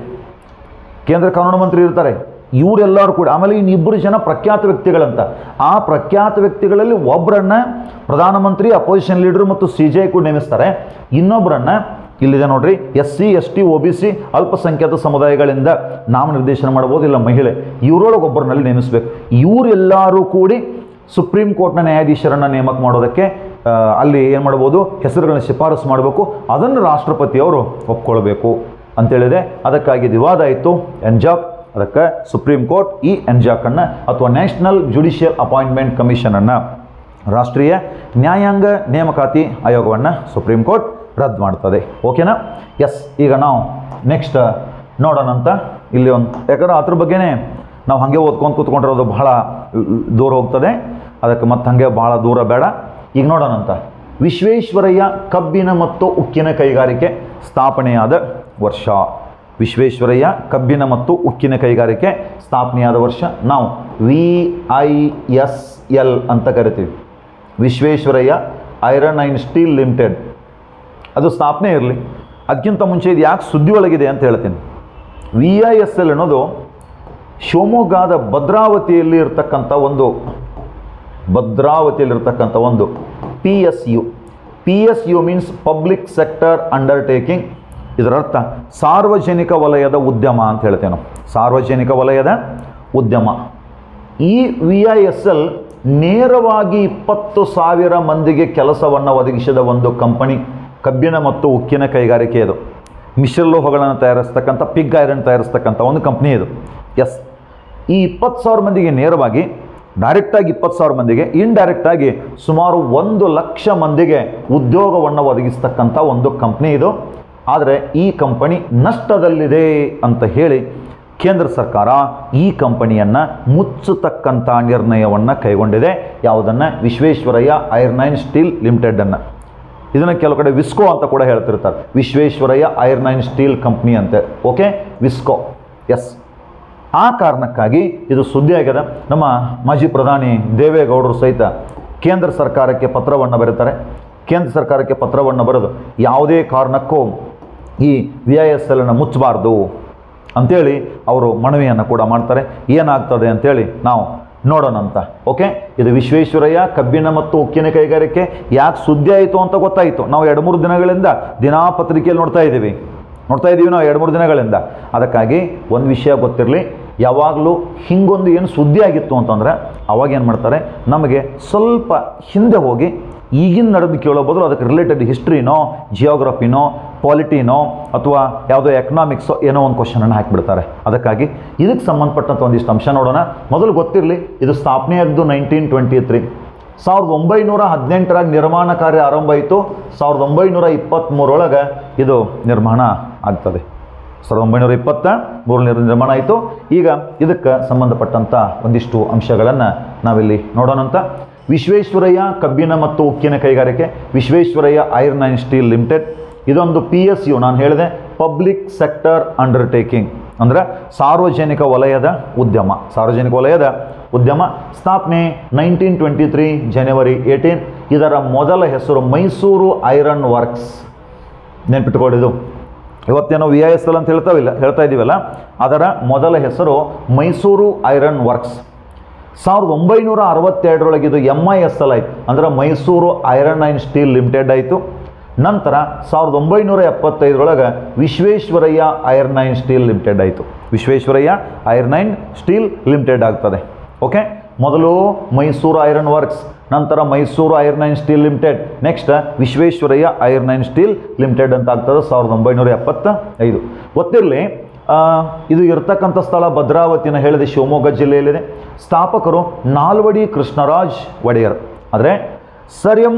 ಮಂತ್ರಿ ಇರ್ತಾರೆ, ಇವರೆಲ್ಲರೂ ಕೂಡ. ಆಮೇಲೆ ಇನ್ನಿಬ್ಬರು ಜನ ಪ್ರಖ್ಯಾತ ವ್ಯಕ್ತಿಗಳಂತ, ಆ ಪ್ರಖ್ಯಾತ ವ್ಯಕ್ತಿಗಳಲ್ಲಿ ಒಬ್ಬರನ್ನ ಪ್ರಧಾನಮಂತ್ರಿ, ಅಪೋಸಿಷನ್ ಲೀಡರ್ ಮತ್ತು CJI ಕೂಡ ನೇಮಿಸ್ತಾರೆ. ಇನ್ನೊಬ್ಬರನ್ನ ಇಲ್ಲಿದೆ ನೋಡ್ರಿ, SC ST OBC ಅಲ್ಪಸಂಖ್ಯಾತ ಸಮುದಾಯಗಳಿಂದ ನಾಮನಿರ್ದೇಶನ ಮಾಡ್ಬೋದು, ಇಲ್ಲ ಮಹಿಳೆ. ಇವರೊಳಗೆ ಒಬ್ಬರನ್ನಲ್ಲಿ ನೇಮಿಸಬೇಕು. ಇವರೆಲ್ಲರೂ ಕೂಡಿ ಸುಪ್ರೀಂ ಕೋರ್ಟ್ನ ನ್ಯಾಯಾಧೀಶರನ್ನು ನೇಮಕ ಮಾಡೋದಕ್ಕೆ ಅಲ್ಲಿ ಏನು ಮಾಡ್ಬೋದು, ಹೆಸರುಗಳನ್ನ ಶಿಫಾರಸು ಮಾಡಬೇಕು. ಅದನ್ನು ರಾಷ್ಟ್ರಪತಿಯವರು ಒಪ್ಕೊಳ್ಬೇಕು ಅಂತೇಳಿದೆ. ಅದಕ್ಕಾಗಿ ವಿವಾದ ಆಯಿತು ಎಂಜಾಕ್. ಅದಕ್ಕೆ ಸುಪ್ರೀಂ ಕೋರ್ಟ್ ಈ ಎಂಜಾಕನ್ನು ಅಥವಾ ನ್ಯಾಷನಲ್ ಜುಡಿಷಿಯಲ್ ಅಪಾಯಿಂಟ್ಮೆಂಟ್ ಕಮಿಷನನ್ನು, ರಾಷ್ಟ್ರೀಯ ನ್ಯಾಯಾಂಗ ನೇಮಕಾತಿ ಆಯೋಗವನ್ನು ಸುಪ್ರೀಂ ಕೋರ್ಟ್ ರದ್ದು ಮಾಡ್ತದೆ. ಓಕೆನಾ? ಎಸ್. ಈಗ ನಾವು ನೆಕ್ಸ್ಟ್ ನೋಡೋಣಂತ ಇಲ್ಲಿ ಯಾಕಂದ್ರೆ ಅದ್ರ ಬಗ್ಗೆನೇ ನಾವು ಹಾಗೆ ಓದ್ಕೊಂಡು ಕೂತ್ಕೊಂಡಿರೋದು ಬಹಳ ದೂರ ಹೋಗ್ತದೆ. ಅದಕ್ಕೆ ಮತ್ತೆ ಹಾಗೆ ಬಹಳ ದೂರ ಬೇಡ. ಈಗ ನೋಡೋಣಂತ ವಿಶ್ವೇಶ್ವರಯ್ಯ ಕಬ್ಬಿನ ಮತ್ತು ಉಕ್ಕಿನ ಕೈಗಾರಿಕೆ ಸ್ಥಾಪನೆಯಾದ ವರ್ಷ. ವಿಶ್ವೇಶ್ವರಯ್ಯ ಕಬ್ಬಿನ ಮತ್ತು ಉಕ್ಕಿನ ಕೈಗಾರಿಕೆ ಸ್ಥಾಪನೆಯಾದ ವರ್ಷ ನಾವು VISL ಅಂತ ಕರಿತೀವಿ. Visvesvaraya iron and steel limited. ಅದು ಸ್ಥಾಪನೆ ಇರಲಿ, ಅದಕ್ಕಿಂತ ಮುಂಚೆ ಇದು ಯಾಕೆ ಸುದ್ದಿ ಒಳಗಿದೆ ಅಂತ ಹೇಳ್ತೀನಿ. VISL ಅನ್ನೋದು ಶಿವಮೊಗ್ಗದ ಭದ್ರಾವತಿಯಲ್ಲಿ ಇರ್ತಕ್ಕಂಥ ಒಂದು PSU means public sector undertaking. ಇದರರ್ಥ ಸಾರ್ವಜನಿಕ ವಲಯದ ಉದ್ಯಮ ಅಂತ ಹೇಳ್ತೇವೆ ನಾವು, ಸಾರ್ವಜನಿಕ ವಲಯದ ಉದ್ಯಮ. ಈ VISL ನೇರವಾಗಿ 20,000 ಮಂದಿಗೆ ಕೆಲಸವನ್ನು ಒದಗಿಸಿದ ಒಂದು ಕಂಪನಿ. ಕಬ್ಬಿಣ ಮತ್ತು ಉಕ್ಕಿನ ಕೈಗಾರಿಕೆ ಇದು. ಮಿಶ್ರಲೋಹಗಳನ್ನು ತಯಾರಿಸ್ತಕ್ಕಂಥ, ಪಿಗ್ ಐರನ್ ತಯಾರಿಸ್ತಕ್ಕಂಥ ಒಂದು ಕಂಪ್ನಿ ಇದು. ಎಸ್. ಈ 20,000 ಮಂದಿಗೆ ನೇರವಾಗಿ, ಡೈರೆಕ್ಟಾಗಿ 20,000 ಮಂದಿಗೆ, ಇಂಡೈರೆಕ್ಟಾಗಿ ಸುಮಾರು 1,00,000 ಮಂದಿಗೆ ಉದ್ಯೋಗವನ್ನು ಒದಗಿಸ್ತಕ್ಕಂಥ ಒಂದು ಕಂಪ್ನಿ ಇದು. ಆದರೆ ಈ ಕಂಪನಿ ನಷ್ಟದಲ್ಲಿದೆ ಅಂತ ಹೇಳಿ ಕೇಂದ್ರ ಸರ್ಕಾರ ಈ ಕಂಪನಿಯನ್ನು ಮುಚ್ಚತಕ್ಕಂಥ ನಿರ್ಣಯವನ್ನು ಕೈಗೊಂಡಿದೆ. ಯಾವುದನ್ನು? ವಿಶ್ವೇಶ್ವರಯ್ಯ ಐರನ್ ಆ್ಯಂಡ್ ಸ್ಟೀಲ್ ಲಿಮಿಟೆಡನ್ನು. ಇದನ್ನು ಕೆಲವು ಕಡೆ ವಿಸ್ಕೋ ಅಂತ ಕೂಡ ಹೇಳ್ತಿರ್ತಾರೆ. Visvesvaraya iron and steel company ಅಂತೆ. ಓಕೆ, ವಿಸ್ಕೋ. ಎಸ್. ಆ ಕಾರಣಕ್ಕಾಗಿ ಇದು ಸುದ್ದಿ ಆಗಿದೆ. ನಮ್ಮ ಮಾಜಿ ಪ್ರಧಾನಿ ದೇವೇಗೌಡರು ಸಹಿತ ಕೇಂದ್ರ ಸರ್ಕಾರಕ್ಕೆ ಪತ್ರವನ್ನು ಬರೀತಾರೆ. ಕೇಂದ್ರ ಸರ್ಕಾರಕ್ಕೆ ಪತ್ರವನ್ನು ಬರೆದು ಯಾವುದೇ ಕಾರಣಕ್ಕೂ ಈ VISL ಅನ್ನು ಮುಚ್ಚಬಾರ್ದು ಅಂಥೇಳಿ ಅವರು ಮನವಿಯನ್ನು ಕೂಡ ಮಾಡ್ತಾರೆ. ಏನಾಗ್ತದೆ ಅಂಥೇಳಿ ನಾವು ನೋಡೋಣಂತ. ಓಕೆ, ಇದು ವಿಶ್ವೇಶ್ವರಯ್ಯ ಕಬ್ಬಿಣ ಮತ್ತು ಉಕ್ಕಿನ ಕೈಗಾರಿಕೆ ಯಾಕೆ ಸುದ್ದಿ ಆಯಿತು ಅಂತ ಗೊತ್ತಾಯಿತು. ನಾವು 2-3 ದಿನಗಳಿಂದ ದಿನಪತ್ರಿಕೆಯಲ್ಲಿ ನೋಡ್ತಾ ಇದ್ದೀವಿ ನಾವು 2-3 ದಿನಗಳಿಂದ. ಅದಕ್ಕಾಗಿ ಒಂದು ವಿಷಯ ಗೊತ್ತಿರಲಿ, ಯಾವಾಗಲೂ ಹಿಂಗೊಂದು ಏನು ಸುದ್ದಿ ಆಗಿತ್ತು ಅಂತಂದರೆ ಅವಾಗ ಏನು ಮಾಡ್ತಾರೆ, ನಮಗೆ ಸ್ವಲ್ಪ ಹಿಂದೆ ಹೋಗಿ ಈಗಿನ ನಡೆದು ಕೇಳೋ ಬದಲು ಅದಕ್ಕೆ ರಿಲೇಟೆಡ್ ಹಿಸ್ಟ್ರಿನೋ, ಜಿಯೋಗ್ರಫಿನೋ, ಪಾಲಿಟಿನೋ ಅಥವಾ ಯಾವುದೋ ಎಕನಾಮಿಕ್ಸೋ ಏನೋ ಒಂದು ಕ್ವಶನನ್ನು ಹಾಕಿಬಿಡ್ತಾರೆ. ಅದಕ್ಕಾಗಿ ಇದಕ್ಕೆ ಸಂಬಂಧಪಟ್ಟಂಥ ಒಂದಿಷ್ಟು ಅಂಶ ನೋಡೋಣ. ಮೊದಲು ಗೊತ್ತಿರಲಿ, ಇದು ಸ್ಥಾಪನೆ ಆಗಿದ್ದು 1923. 1918 ನಿರ್ಮಾಣ ಕಾರ್ಯ ಆರಂಭ ಆಯಿತು. 1923 ಇದು ನಿರ್ಮಾಣ ಆಗ್ತದೆ. 1923 ನಿರ್ಮಾಣ ಆಯಿತು. ಈಗ ಇದಕ್ಕೆ ಸಂಬಂಧಪಟ್ಟಂಥ ಒಂದಿಷ್ಟು ಅಂಶಗಳನ್ನು ನಾವಿಲ್ಲಿ ನೋಡೋಣಂತ. ವಿಶ್ವೇಶ್ವರಯ್ಯ ಕಬ್ಬಿಣ ಮತ್ತು ಉಕ್ಕಿನ ಕೈಗಾರಿಕೆ, Visvesvaraya iron and steel limited, ಇದೊಂದು PSU, ನಾನು ಹೇಳಿದೆ ಪಬ್ಲಿಕ್ ಸೆಕ್ಟರ್ ಅಂಡರ್ಟೇಕಿಂಗ್, ಅಂದರೆ ಸಾರ್ವಜನಿಕ ವಲಯದ ಉದ್ಯಮ. ಸಾರ್ವಜನಿಕ ವಲಯದ ಉದ್ಯಮ ಸ್ಥಾಪನೆ 1923 ಜನವರಿ 18. ಇದರ ಮೊದಲ ಹೆಸರು ಮೈಸೂರು ಐರನ್ ವರ್ಕ್ಸ್. ನೆನ್ಪಿಟ್ಕೊಂಡಿದ್ದು ಇವತ್ತೇನೋ VISL ಅಂತ ಹೇಳ್ತಾ ಇದ್ದೀವಲ್ಲ, ಅದರ ಮೊದಲ ಹೆಸರು ಮೈಸೂರು ಐರನ್ ವರ್ಕ್ಸ್. 1962 ಇದು MISL ಆಯಿತು, ಅಂದರೆ Mysore iron and steel limited ಆಯಿತು. ನಂತರ 1975 Visvesvaraya iron and steel limited ಆಯಿತು. Visvesvaraya iron and steel limited ಆಗ್ತದೆ. ಓಕೆ, ಮೊದಲು ಮೈಸೂರು ಐರನ್ ವರ್ಕ್ಸ್, ನಂತರ Mysore iron and steel limited, next Visvesvaraya iron and steel limited ಅಂತ ಆಗ್ತದೆ 1975. ಗೊತ್ತಿರಲಿ, ಇದು ಇರ್ತಕ್ಕಂಥ ಸ್ಥಳ ಭದ್ರಾವತಿನ ಹೇಳಿದೆ, ಶಿವಮೊಗ್ಗ ಜಿಲ್ಲೆಯಲ್ಲಿದೆ. ಸ್ಥಾಪಕರು ನಾಲ್ವಡಿ ಕೃಷ್ಣರಾಜ್ ಒಡೆಯರ್. ಆದರೆ ಸರ್ ಎಂ